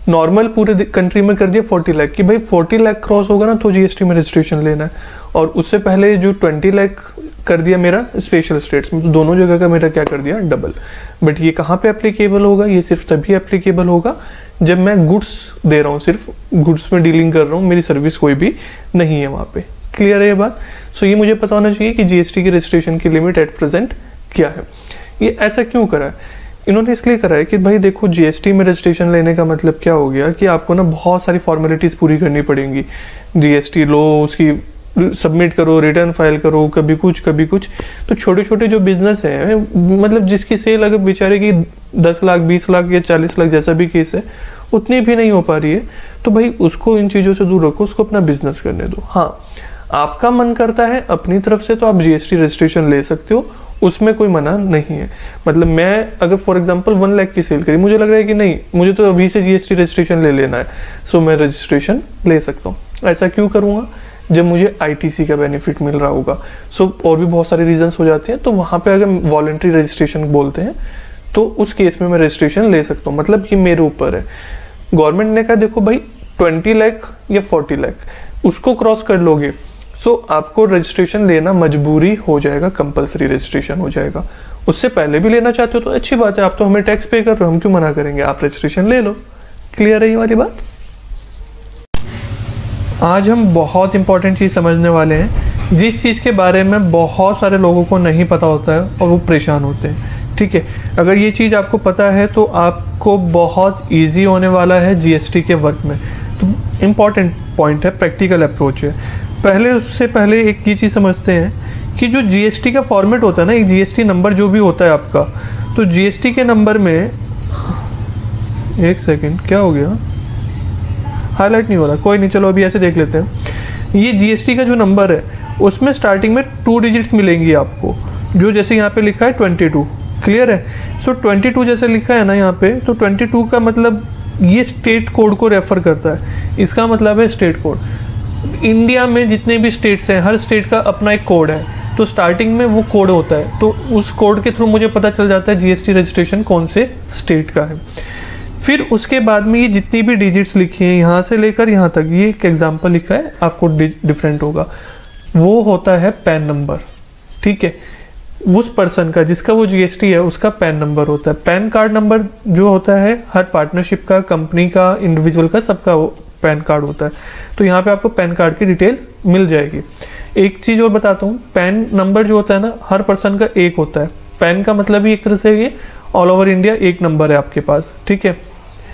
नॉर्मल पूरे कंट्री में कर दिया फोर्टी लाख कि भाई फोर्टी लाख क्रॉस होगा ना तो जीएसटी में रजिस्ट्रेशन लेना है, और उससे पहले जो ट्वेंटी लाख कर दिया मेरा स्पेशल स्टेट्स में, तो दोनों जगह का मेरा क्या कर दिया, डबल। बट ये कहाँ पे एप्लीकेबल होगा, ये सिर्फ तभी एप्लीकेबल होगा जब मैं गुड्स दे रहा हूँ, सिर्फ गुड्स में डीलिंग कर रहा हूँ, मेरी सर्विस कोई भी नहीं है वहाँ पे। क्लियर है ये बात? सो so, ये मुझे पता होना चाहिए कि जीएसटी की रजिस्ट्रेशन की लिमिट एट प्रेजेंट क्या है। ये ऐसा क्यों करा है इन्होंने? इसलिए करा है कि भाई देखो, जीएसटी में रजिस्ट्रेशन लेने का मतलब क्या हो गया कि आपको ना बहुत सारी फॉर्मेलिटीज़ पूरी करनी पड़ेंगी। जीएसटी लो, उसकी सबमिट करो, रिटर्न फाइल करो, कभी कुछ कभी कुछ। तो छोटे छोटे जो बिजनेस हैं, मतलब जिसकी सेल अगर बेचारे की दस लाख बीस लाख या चालीस लाख जैसा भी केस है, उतनी भी नहीं हो पा रही है, तो भाई उसको इन चीज़ों से दूर रखो, उसको अपना बिजनेस करने दो। हाँ, आपका मन करता है अपनी तरफ से तो आप जीएसटी रजिस्ट्रेशन ले सकते हो, उसमें कोई मना नहीं है। मतलब मैं अगर फॉर एग्जांपल वन लाख की सेल करी, मुझे लग रहा है कि नहीं मुझे तो अभी से जीएसटी रजिस्ट्रेशन ले लेना है, सो मैं रजिस्ट्रेशन ले सकता हूँ। ऐसा क्यों करूँगा? जब मुझे आईटीसी का बेनिफिट मिल रहा होगा। सो और भी बहुत सारे रीजंस हो जाते हैं, तो वहाँ पे अगर वॉलंटरी रजिस्ट्रेशन बोलते हैं तो उस केस में मैं रजिस्ट्रेशन ले सकता हूँ। मतलब ये मेरे ऊपर है। गवर्नमेंट ने कहा देखो भाई ट्वेंटी लाख या फोर्टी लाख उसको क्रॉस कर लोगे, सो आपको रजिस्ट्रेशन लेना मजबूरी हो जाएगा, कंपलसरी रजिस्ट्रेशन हो जाएगा। उससे पहले भी लेना चाहते हो तो अच्छी बात है, आप तो हमें टैक्स पे कर रहे हो, हम क्यों मना करेंगे, आप रजिस्ट्रेशन ले लो। क्लियर है ये वाली बात? आज हम बहुत इंपॉर्टेंट चीज़ समझने वाले हैं, जिस चीज़ के बारे में बहुत सारे लोगों को नहीं पता होता है और वो परेशान होते हैं। ठीक है, अगर ये चीज़ आपको पता है तो आपको बहुत इजी होने वाला है जीएसटी के वर्क में। तो इम्पॉर्टेंट पॉइंट है, प्रैक्टिकल अप्रोच है। पहले उससे पहले एक ये चीज़ समझते हैं कि जो जीएसटी का फॉर्मेट होता है ना, एक जीएसटी नंबर जो भी होता है आपका, तो जीएसटी के नंबर में, एक सेकेंड क्या हो गया, हाईलाइट नहीं हो रहा, कोई नहीं, चलो अभी ऐसे देख लेते हैं। ये जीएसटी का जो नंबर है उसमें स्टार्टिंग में टू डिजिट्स मिलेंगी आपको, जो जैसे यहाँ पे लिखा है ट्वेंटी टू। क्लियर है? सो ट्वेंटी टू जैसे लिखा है ना यहाँ पे, तो ट्वेंटी टू का मतलब ये स्टेट कोड को रेफर करता है। इसका मतलब है स्टेट कोड। इंडिया में जितने भी स्टेट्स हैं, हर स्टेट का अपना एक कोड है, तो स्टार्टिंग में वो कोड होता है, तो उस कोड के थ्रू मुझे पता चल जाता है जीएसटी रजिस्ट्रेशन कौन से स्टेट का है। फिर उसके बाद में ये जितनी भी डिजिट्स लिखी हैं यहाँ से लेकर यहाँ तक, ये एक एग्जांपल लिखा है, आपको डिफरेंट होगा, वो होता है पैन नंबर। ठीक है, उस पर्सन का जिसका वो जीएसटी है उसका पैन नंबर होता है। पैन कार्ड नंबर जो होता है हर पार्टनरशिप का, कंपनी का, इंडिविजुअल का, सबका वो पैन कार्ड होता है। तो यहाँ पे आपको पैन कार्ड की डिटेल मिल जाएगी। एक चीज़ और बताता हूँ, पैन नंबर जो होता है ना, हर पर्सन का एक होता है। पैन का मतलब ही एक तरह से ये ऑल ओवर इंडिया एक नंबर है आपके पास। ठीक है,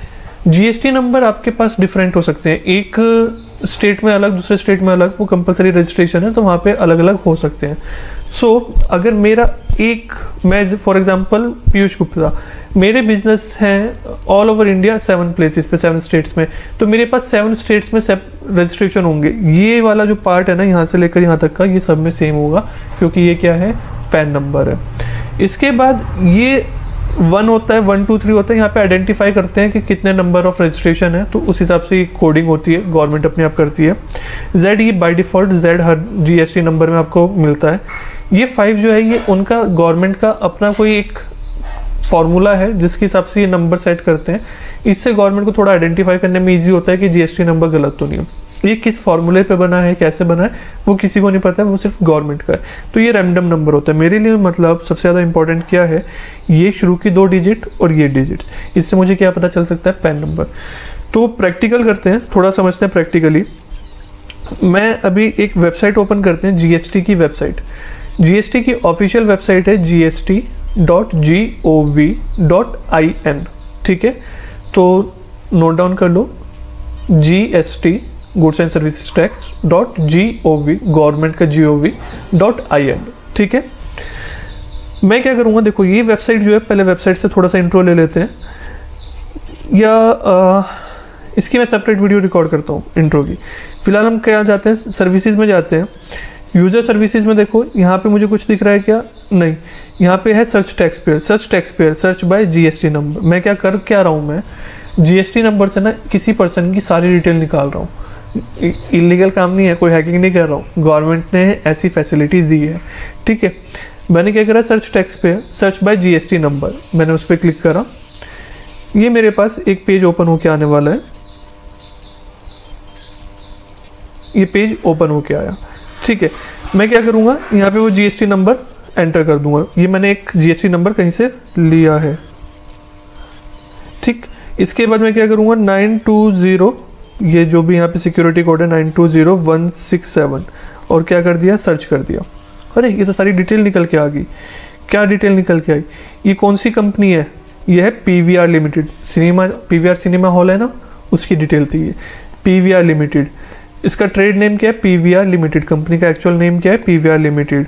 जीएसटी नंबर आपके पास डिफरेंट हो सकते हैं, एक स्टेट में अलग, दूसरे स्टेट में अलग, वो कंपलसरी रजिस्ट्रेशन है तो वहाँ पे अलग अलग हो सकते हैं। सो so, अगर मेरा एक, मैं फॉर एग्जांपल पीयूष गुप्ता, मेरे बिजनेस हैं all over India seven places पे, सेवन स्टेट्स में, तो मेरे पास सेवन स्टेट्स में रजिस्ट्रेशन होंगे। ये वाला जो पार्ट है ना यहाँ से लेकर यहाँ तक का, ये सब में सेम होगा, क्योंकि ये क्या है, पैन नंबर है। इसके बाद ये वन होता है, वन टू थ्री होता है, यहाँ पे आइडेंटिफाई करते हैं कि कितने नंबर ऑफ रजिस्ट्रेशन है, तो उस हिसाब से कोडिंग होती है, गवर्नमेंट अपने आप करती है। जेड, ये बाय डिफ़ॉल्ट जेड हर जीएसटी नंबर में आपको मिलता है। ये फाइव जो है ये उनका गवर्नमेंट का अपना कोई एक फॉर्मूला है जिसके हिसाब से ये नंबर सेट करते हैं। इससे गवर्नमेंट को थोड़ा आइडेंटिफाई करने में ईजी होता है कि जीएसटी नंबर गलत तो नहीं है। ये किस फॉर्मूले पे बना है, कैसे बना है, वो किसी को नहीं पता है, वो सिर्फ गवर्नमेंट का है। तो ये रैंडम नंबर होता है। मेरे लिए मतलब सबसे ज़्यादा इंपॉर्टेंट क्या है, ये शुरू की दो डिजिट और ये डिजिट, इससे मुझे क्या पता चल सकता है, पैन नंबर। तो प्रैक्टिकल करते हैं, थोड़ा समझते हैं प्रैक्टिकली। मैं अभी एक वेबसाइट ओपन करते हैं, जीएसटी की वेबसाइट। जीएसटी की ऑफिशियल वेबसाइट है G S T dot G O V dot I N. ठीक है, तो नोट डाउन कर लो, G S T goods and services tax dot G O V, government का G O V dot I N. ठीक है, मैं क्या करूँगा, देखो ये वेबसाइट जो है, पहले वेबसाइट से थोड़ा सा इंट्रो ले लेते हैं, या आ, इसकी मैं सेपरेट वीडियो रिकॉर्ड करता हूँ इंट्रो की। फिलहाल हम क्या जाते हैं, सर्विसेज में जाते हैं। यूज़र सर्विसेज में देखो यहाँ पे मुझे कुछ दिख रहा है क्या, नहीं, यहाँ पे है search tax payer, search tax payer, search by GST number. मैं क्या कर क्या रहा हूँ, मैं जीएसटी नंबर से ना किसी पर्सन की सारी डिटेल निकाल रहा हूँ। इलीगल काम नहीं है, कोई हैकिंग नहीं कर रहा हूँ, गवर्नमेंट ने ऐसी फैसिलिटीज दी है। ठीक है, मैंने क्या करा, search tax payer, search by GST number, मैंने उस पर क्लिक करा। ये मेरे पास एक पेज ओपन होके आने वाला है, ये पेज ओपन होके आया। ठीक है, मैं क्या करूँगा, यहाँ पे वो जीएसटी नंबर एंटर कर दूंगा। ये मैंने एक जीएसटी नंबर कहीं से लिया है। ठीक, इसके बाद मैं क्या करूँगा, नाइन टू ज़ीरो, ये जो भी यहाँ पे सिक्योरिटी कोड है nine two zero one six seven, और क्या कर दिया, सर्च कर दिया। अरे ये तो सारी डिटेल निकल के आ गई। क्या डिटेल निकल के आई, ये कौन सी कंपनी है, ये है PVR limited, cinema PVR cinema hall है ना, उसकी डिटेल थी ये, पीवीआर लिमिटेड। इसका ट्रेड नेम क्या है, पीवीआर लिमिटेड, कंपनी का एक्चुअल नेम क्या है, पीवीआर लिमिटेड।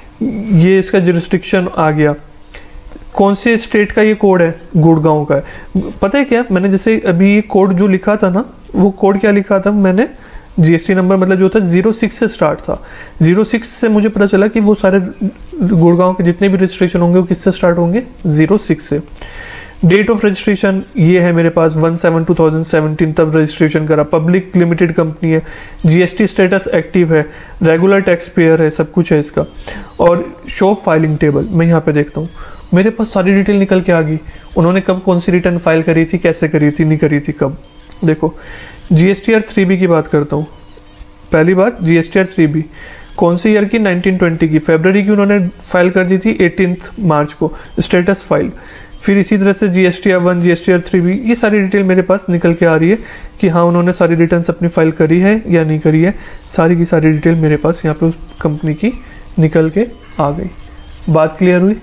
ये इसका जुरिस्डिक्शन आ गया, कौन से स्टेट का ये कोड है, गुड़गांव का है। पता है क्या, मैंने जैसे अभी ये कोड जो लिखा था ना, वो कोड क्या लिखा था मैंने, जीएसटी नंबर मतलब जो था जीरो सिक्स से स्टार्ट था। जीरो सिक्स से मुझे पता चला कि वो सारे गुड़गांव के जितने भी रजिस्ट्रेशन होंगे वो किससे स्टार्ट होंगे, जीरो सिक्स से। डेट ऑफ रजिस्ट्रेशन ये है मेरे पास one seven two thousand seventeen, तब रजिस्ट्रेशन करा। पब्लिक लिमिटेड कंपनी है, जीएसटी स्टेटस एक्टिव है, रेगुलर टैक्स पेयर है, सब कुछ है इसका। और शो फाइलिंग टेबल, मैं यहाँ पे देखता हूँ, मेरे पास सारी डिटेल निकल के आ गई। उन्होंने कब कौन सी रिटर्न फाइल करी थी, कैसे करी थी, नहीं करी थी, कब। देखो जीएसटीआर थ्री बी की बात करता हूँ। पहली बात, जीएसटीआर थ्री बी कौन सी ईयर की, नाइनटीन ट्वेंटी की, फरवरी की उन्होंने फाइल कर दी थी एटीन्थ मार्च को, स्टेटस फाइल। फिर इसी तरह से GSTR one, GSTR three B, ये सारी डिटेल मेरे पास निकल के आ रही है कि हाँ उन्होंने सारी रिटर्न्स अपनी फाइल करी है या नहीं करी है। सारी की सारी डिटेल मेरे पास यहाँ पे उस कंपनी की निकल के आ गई। बात क्लियर हुई।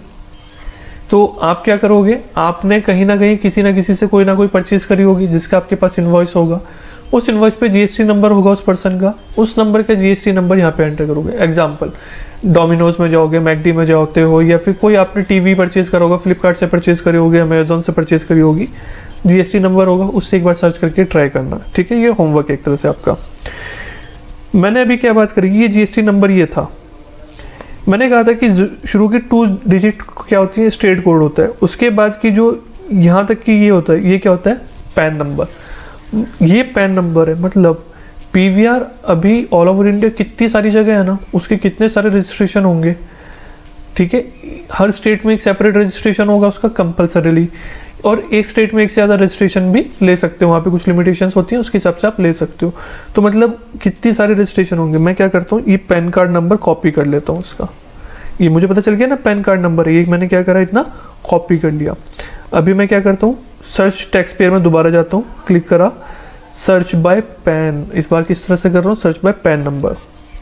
तो आप क्या करोगे, आपने कहीं ना कहीं किसी ना किसी से कोई ना कोई परचेज करी होगी जिसका आपके पास इनवॉइस होगा, उस इनवॉइस पे जीएसटी नंबर होगा उस पर्सन का, उस नंबर का जीएसटी नंबर यहाँ पे एंटर करोगे। एग्जांपल, डोमिनोज में जाओगे, मैकडी में जाते हो, या फिर कोई आपने टीवी परचेज करा होगा, फ्लिपकार्ट से परचेज करी होगी, अमेजोन से परचेज करी होगी, जीएसटी नंबर होगा, उससे एक बार सर्च करके ट्राई करना। ठीक है, ये होमवर्क एक तरह से आपका। मैंने अभी क्या बात करी, ये जीएसटी नंबर ये था। मैंने कहा था कि शुरू की टू डिजिट क्या होती है, स्टेट कोड होता है। उसके बाद की जो यहाँ तक की ये होता है, ये क्या होता है, पैन नंबर। ये पैन नंबर है, मतलब पीवीआर अभी ऑल ओवर इंडिया कितनी सारी जगह है ना, उसके कितने सारे रजिस्ट्रेशन होंगे। ठीक है, हर स्टेट में एक सेपरेट रजिस्ट्रेशन होगा उसका कंपलसरीली, और एक स्टेट में एक से ज़्यादा रजिस्ट्रेशन भी ले सकते हो, वहाँ पे कुछ लिमिटेशंस होती हैं, उसके हिसाब से आप ले सकते हो। तो मतलब कितनी सारे रजिस्ट्रेशन होंगे। मैं क्या करता हूँ, ये पैन कार्ड नंबर कॉपी कर लेता हूँ उसका। ये मुझे पता चल गया ना पैन कार्ड नंबर है, ये मैंने क्या करा, इतना कॉपी कर लिया। अभी मैं क्या करता हूँ, सर्च टैक्स पेयर में दोबारा जाता हूँ, क्लिक करा, सर्च बाय पैन। इस बार किस तरह से कर रहा हूँ, search by PAN number.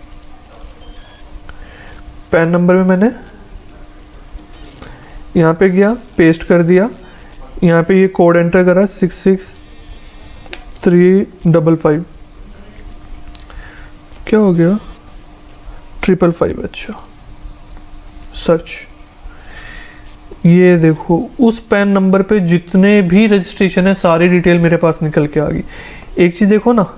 PAN number में मैंने यहाँ पे गया, पेस्ट कर दिया, यहाँ पे ये कोड एंटर करा, six six three double five, क्या हो गया, ट्रिपल फाइव। अच्छा, सर्च। ये देखो उस पैन नंबर पे जितने भी रजिस्ट्रेशन है सारी डिटेल मेरे पास निकल के आ गई। एक चीज देखो ना,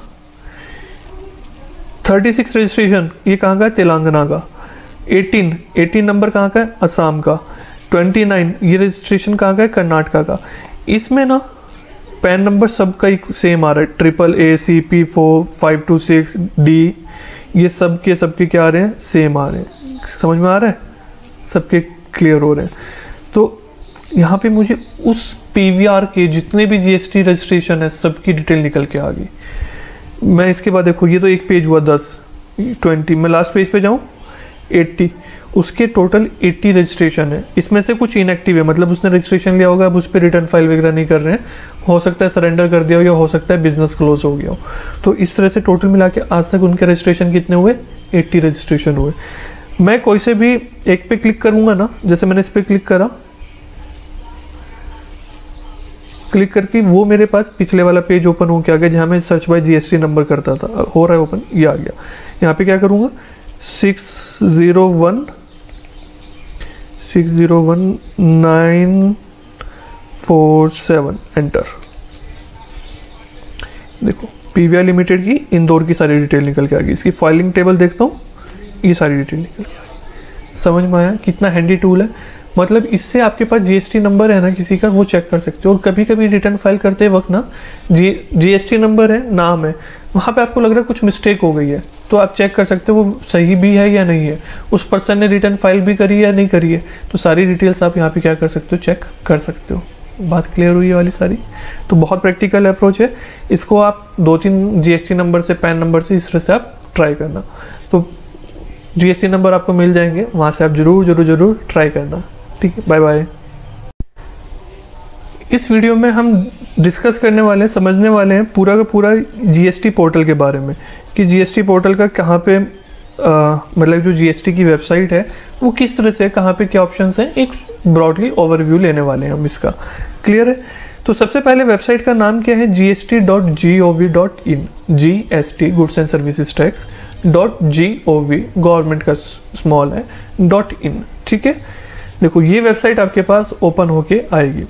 थर्टी सिक्स रजिस्ट्रेशन ये कहाँ का है, तेलंगाना का। एटीन एटीन नंबर कहाँ का है, असम का। ट्वेंटी नाइन ये रजिस्ट्रेशन कहाँ का है, कर्नाटका का। इसमें ना पैन नंबर सबका ही सेम आ रहा है, triple A, C P four, five two six, D, ये सब के सबके क्या आ रहे हैं, सेम आ रहे हैं। समझ में आ रहा है, सबके क्लियर हो रहे हैं। तो यहाँ पे मुझे उस पीवीआर के जितने भी जीएसटी रजिस्ट्रेशन है सबकी डिटेल निकल के आ गई। मैं इसके बाद देखो, ये तो एक पेज हुआ दस, ट्वेंटी, मैं लास्ट पेज पे जाऊँ, एट्टी, उसके टोटल एट्टी रजिस्ट्रेशन है। इसमें से कुछ इनएक्टिव है, मतलब उसने रजिस्ट्रेशन लिया होगा, अब उस पर रिटर्न फाइल वगैरह नहीं कर रहे हैं, हो सकता है सरेंडर कर दिया हो या हो सकता है बिजनेस क्लोज हो गया हो। तो इस तरह से टोटल मिला के आज तक उनके रजिस्ट्रेशन कितने हुए, एट्टी रजिस्ट्रेशन हुए। मैं कोई से भी एक पे क्लिक करूंगा ना, जैसे मैंने इस पर क्लिक करा, क्लिक करके वो मेरे पास पिछले वाला पेज ओपन हो के आ गया जहाँ मैं सर्च बाय जीएसटी नंबर करता था, हो रहा है ओपन, ये आ गया। यहाँ पे क्या करूँगा, six zero one six zero one nine four seven, enter. देखो पीवीआर लिमिटेड की इंदौर की सारी डिटेल निकल के आ गई। इसकी फाइलिंग टेबल देखता हूँ, ये सारी डिटेल निकल के आ गई। समझ में आया कितना हैंडी टूल है। मतलब इससे आपके पास जीएसटी नंबर है ना किसी का, वो चेक कर सकते हो। और कभी कभी रिटर्न फाइल करते वक्त ना जी जीएसटी नंबर है, नाम है, वहाँ पे आपको लग रहा है कुछ मिस्टेक हो गई है, तो आप चेक कर सकते हो वो सही भी है या नहीं है, उस पर्सन ने रिटर्न फाइल भी करी है या नहीं करी है। तो सारी डिटेल्स आप यहाँ पे क्या कर सकते हो, चेक कर सकते हो। बात क्लियर हुई है वाली सारी। तो बहुत प्रैक्टिकल अप्रोच है, इसको आप दो तीन जीएसटी नंबर से, पैन नंबर से, इस तरह से आप ट्राई करना। तो जीएसटी नंबर आपको मिल जाएंगे, वहाँ से आप जरूर जरूर जरूर ट्राई करना। ठीक है, बाय बाय। इस वीडियो में हम डिस्कस करने वाले हैं, समझने वाले हैं पूरा का पूरा जीएसटी पोर्टल के बारे में कि जीएसटी पोर्टल का कहाँ पे आ, मतलब जो जीएसटी की वेबसाइट है वो किस तरह से, कहाँ पे क्या ऑप्शंस हैं, एक ब्रॉडली ओवरव्यू लेने वाले हैं हम इसका। क्लियर है? तो सबसे पहले वेबसाइट का नाम क्या है, G S T dot G O V dot I. G S T goods and services tax dot G O V, government का स्मॉल है, डॉट इन। ठीक है, देखो ये वेबसाइट आपके पास ओपन होके आएगी।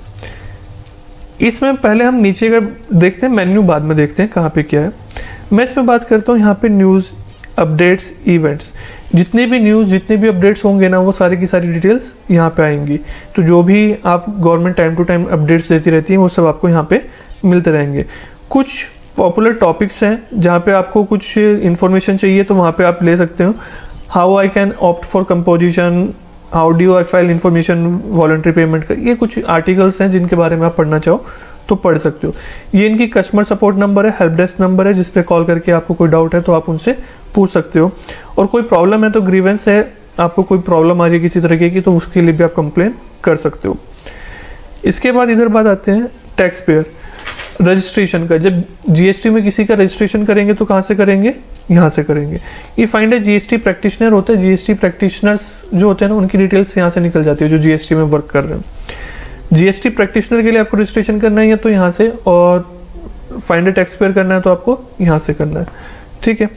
इसमें पहले हम नीचे का देखते हैं, मेन्यू बाद में देखते हैं कहाँ पे क्या है। मैं इसमें बात करता हूँ यहाँ पे न्यूज़, अपडेट्स, इवेंट्स। जितने भी न्यूज़, जितने भी अपडेट्स होंगे ना, वो सारी की सारी डिटेल्स यहाँ पे आएंगी। तो जो भी आप government time to time updates देती रहती है वो सब आपको यहाँ पे मिलते रहेंगे। कुछ पॉपुलर टॉपिक्स हैं जहाँ पे आपको कुछ इन्फॉर्मेशन चाहिए तो वहाँ पे आप ले सकते हो। How I can opt for composition, how do I file information, voluntary payment का, ये कुछ आर्टिकल्स हैं जिनके बारे में आप पढ़ना चाहो तो पढ़ सकते हो। ये इनकी कस्टमर सपोर्ट नंबर है, हेल्प डेस्क नंबर है, जिस पे कॉल करके आपको कोई डाउट है तो आप उनसे पूछ सकते हो। और कोई प्रॉब्लम है तो ग्रीवेंस है, आपको कोई प्रॉब्लम आ रही है किसी तरीके की तो उसके लिए भी आप कंप्लेन कर सकते हो। इसके बाद इधर बात आते हैं टैक्स पेयर रजिस्ट्रेशन का। जब जीएसटी में किसी का रजिस्ट्रेशन करेंगे तो कहाँ से करेंगे, यहाँ से करेंगे। ये फाइंड है जीएसटी प्रैक्टिशनर होता है, जीएसटी प्रैक्टिशनर्स जो होते हैं ना उनकी डिटेल्स यहाँ से निकल जाती है जो जीएसटी में वर्क कर रहे हैं। जीएसटी प्रैक्टिशनर के लिए आपको रजिस्ट्रेशन करना है तो यहाँ से, और फाइंड टैक्स पेयर करना है तो आपको यहाँ से करना है। ठीक है,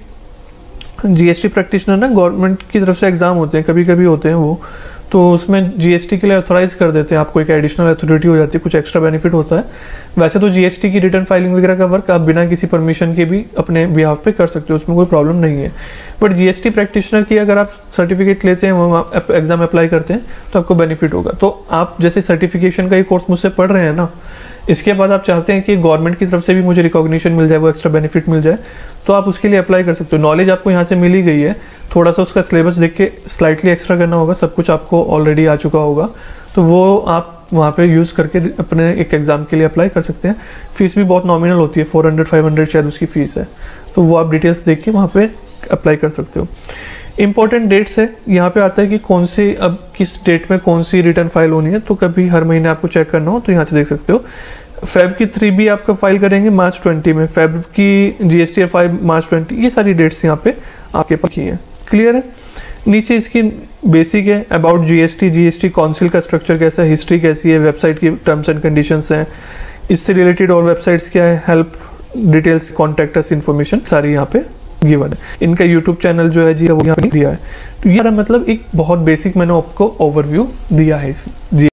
जीएसटी प्रैक्टिशनर ना गवर्नमेंट की तरफ से एग्जाम होते हैं, कभी कभी होते हैं वो, तो उसमें जीएसटी के लिए ऑथराइज कर देते हैं, आपको एक एडिशनल अथॉरिटी हो जाती है, कुछ एक्स्ट्रा बेनिफिट होता है। वैसे तो जीएसटी की रिटर्न फाइलिंग वगैरह का वर्क आप बिना किसी परमिशन के भी अपने बिहाफ पे कर सकते हो, उसमें कोई प्रॉब्लम नहीं है। बट जीएसटी प्रैक्टिशनर की अगर आप सर्टिफिकेट लेते हैं, वहाँ एग्जाम अप्लाई करते हैं तो आपको बेनिफिट होगा। तो आप जैसे सर्टिफिकेशन का ये कोर्स मुझसे पढ़ रहे हैं ना, इसके बाद आप चाहते हैं कि गवर्नमेंट की तरफ से भी मुझे रिकॉग्निशन मिल जाए, वो एक्स्ट्रा बेनिफिट मिल जाए, तो आप उसके लिए अप्लाई कर सकते हो। नॉलेज आपको यहाँ से मिल ही गई है, थोड़ा सा उसका सिलेबस देख के स्लाइटली एक्स्ट्रा करना होगा, सब कुछ आपको ऑलरेडी आ चुका होगा, तो वो आप वहाँ पे यूज़ करके अपने एक एग्ज़ाम के लिए अप्लाई कर सकते हैं। फीस भी बहुत नॉमिनल होती है, फोर हंड्रेड फाइव हंड्रेड शायद उसकी फ़ीस है, तो वो आप डिटेल्स देख के वहाँ पे अप्लाई कर सकते हो। इंपॉर्टेंट डेट्स है, यहाँ पे आता है कि कौन सी, अब किस डेट में कौन सी रिटर्न फाइल होनी है, तो कभी हर महीने आपको चेक करना हो तो यहाँ से देख सकते हो। फेब की थ्री भी आपका फाइल करेंगे मार्च ट्वेंटी में, फेब की जीएसटी फाइव मार्च ट्वेंटी, ये सारी डेट्स यहाँ पे आपके पास की हैं। क्लियर है? नीचे इसकी बेसिक है, अबाउट जीएसटी, जीएसटी काउंसिल का स्ट्रक्चर कैसा है, हिस्ट्री कैसी है, वेबसाइट की टर्म्स एंड कंडीशंस हैं, इससे रिलेटेड और वेबसाइट्स क्या है, help details, contact us information सारी यहाँ पे गिवन है। इनका यूट्यूब चैनल जो है जी वो यहाँ पे दिया है। तो ये मतलब एक बहुत बेसिक मैंने आपको ओवरव्यू दिया है इस जी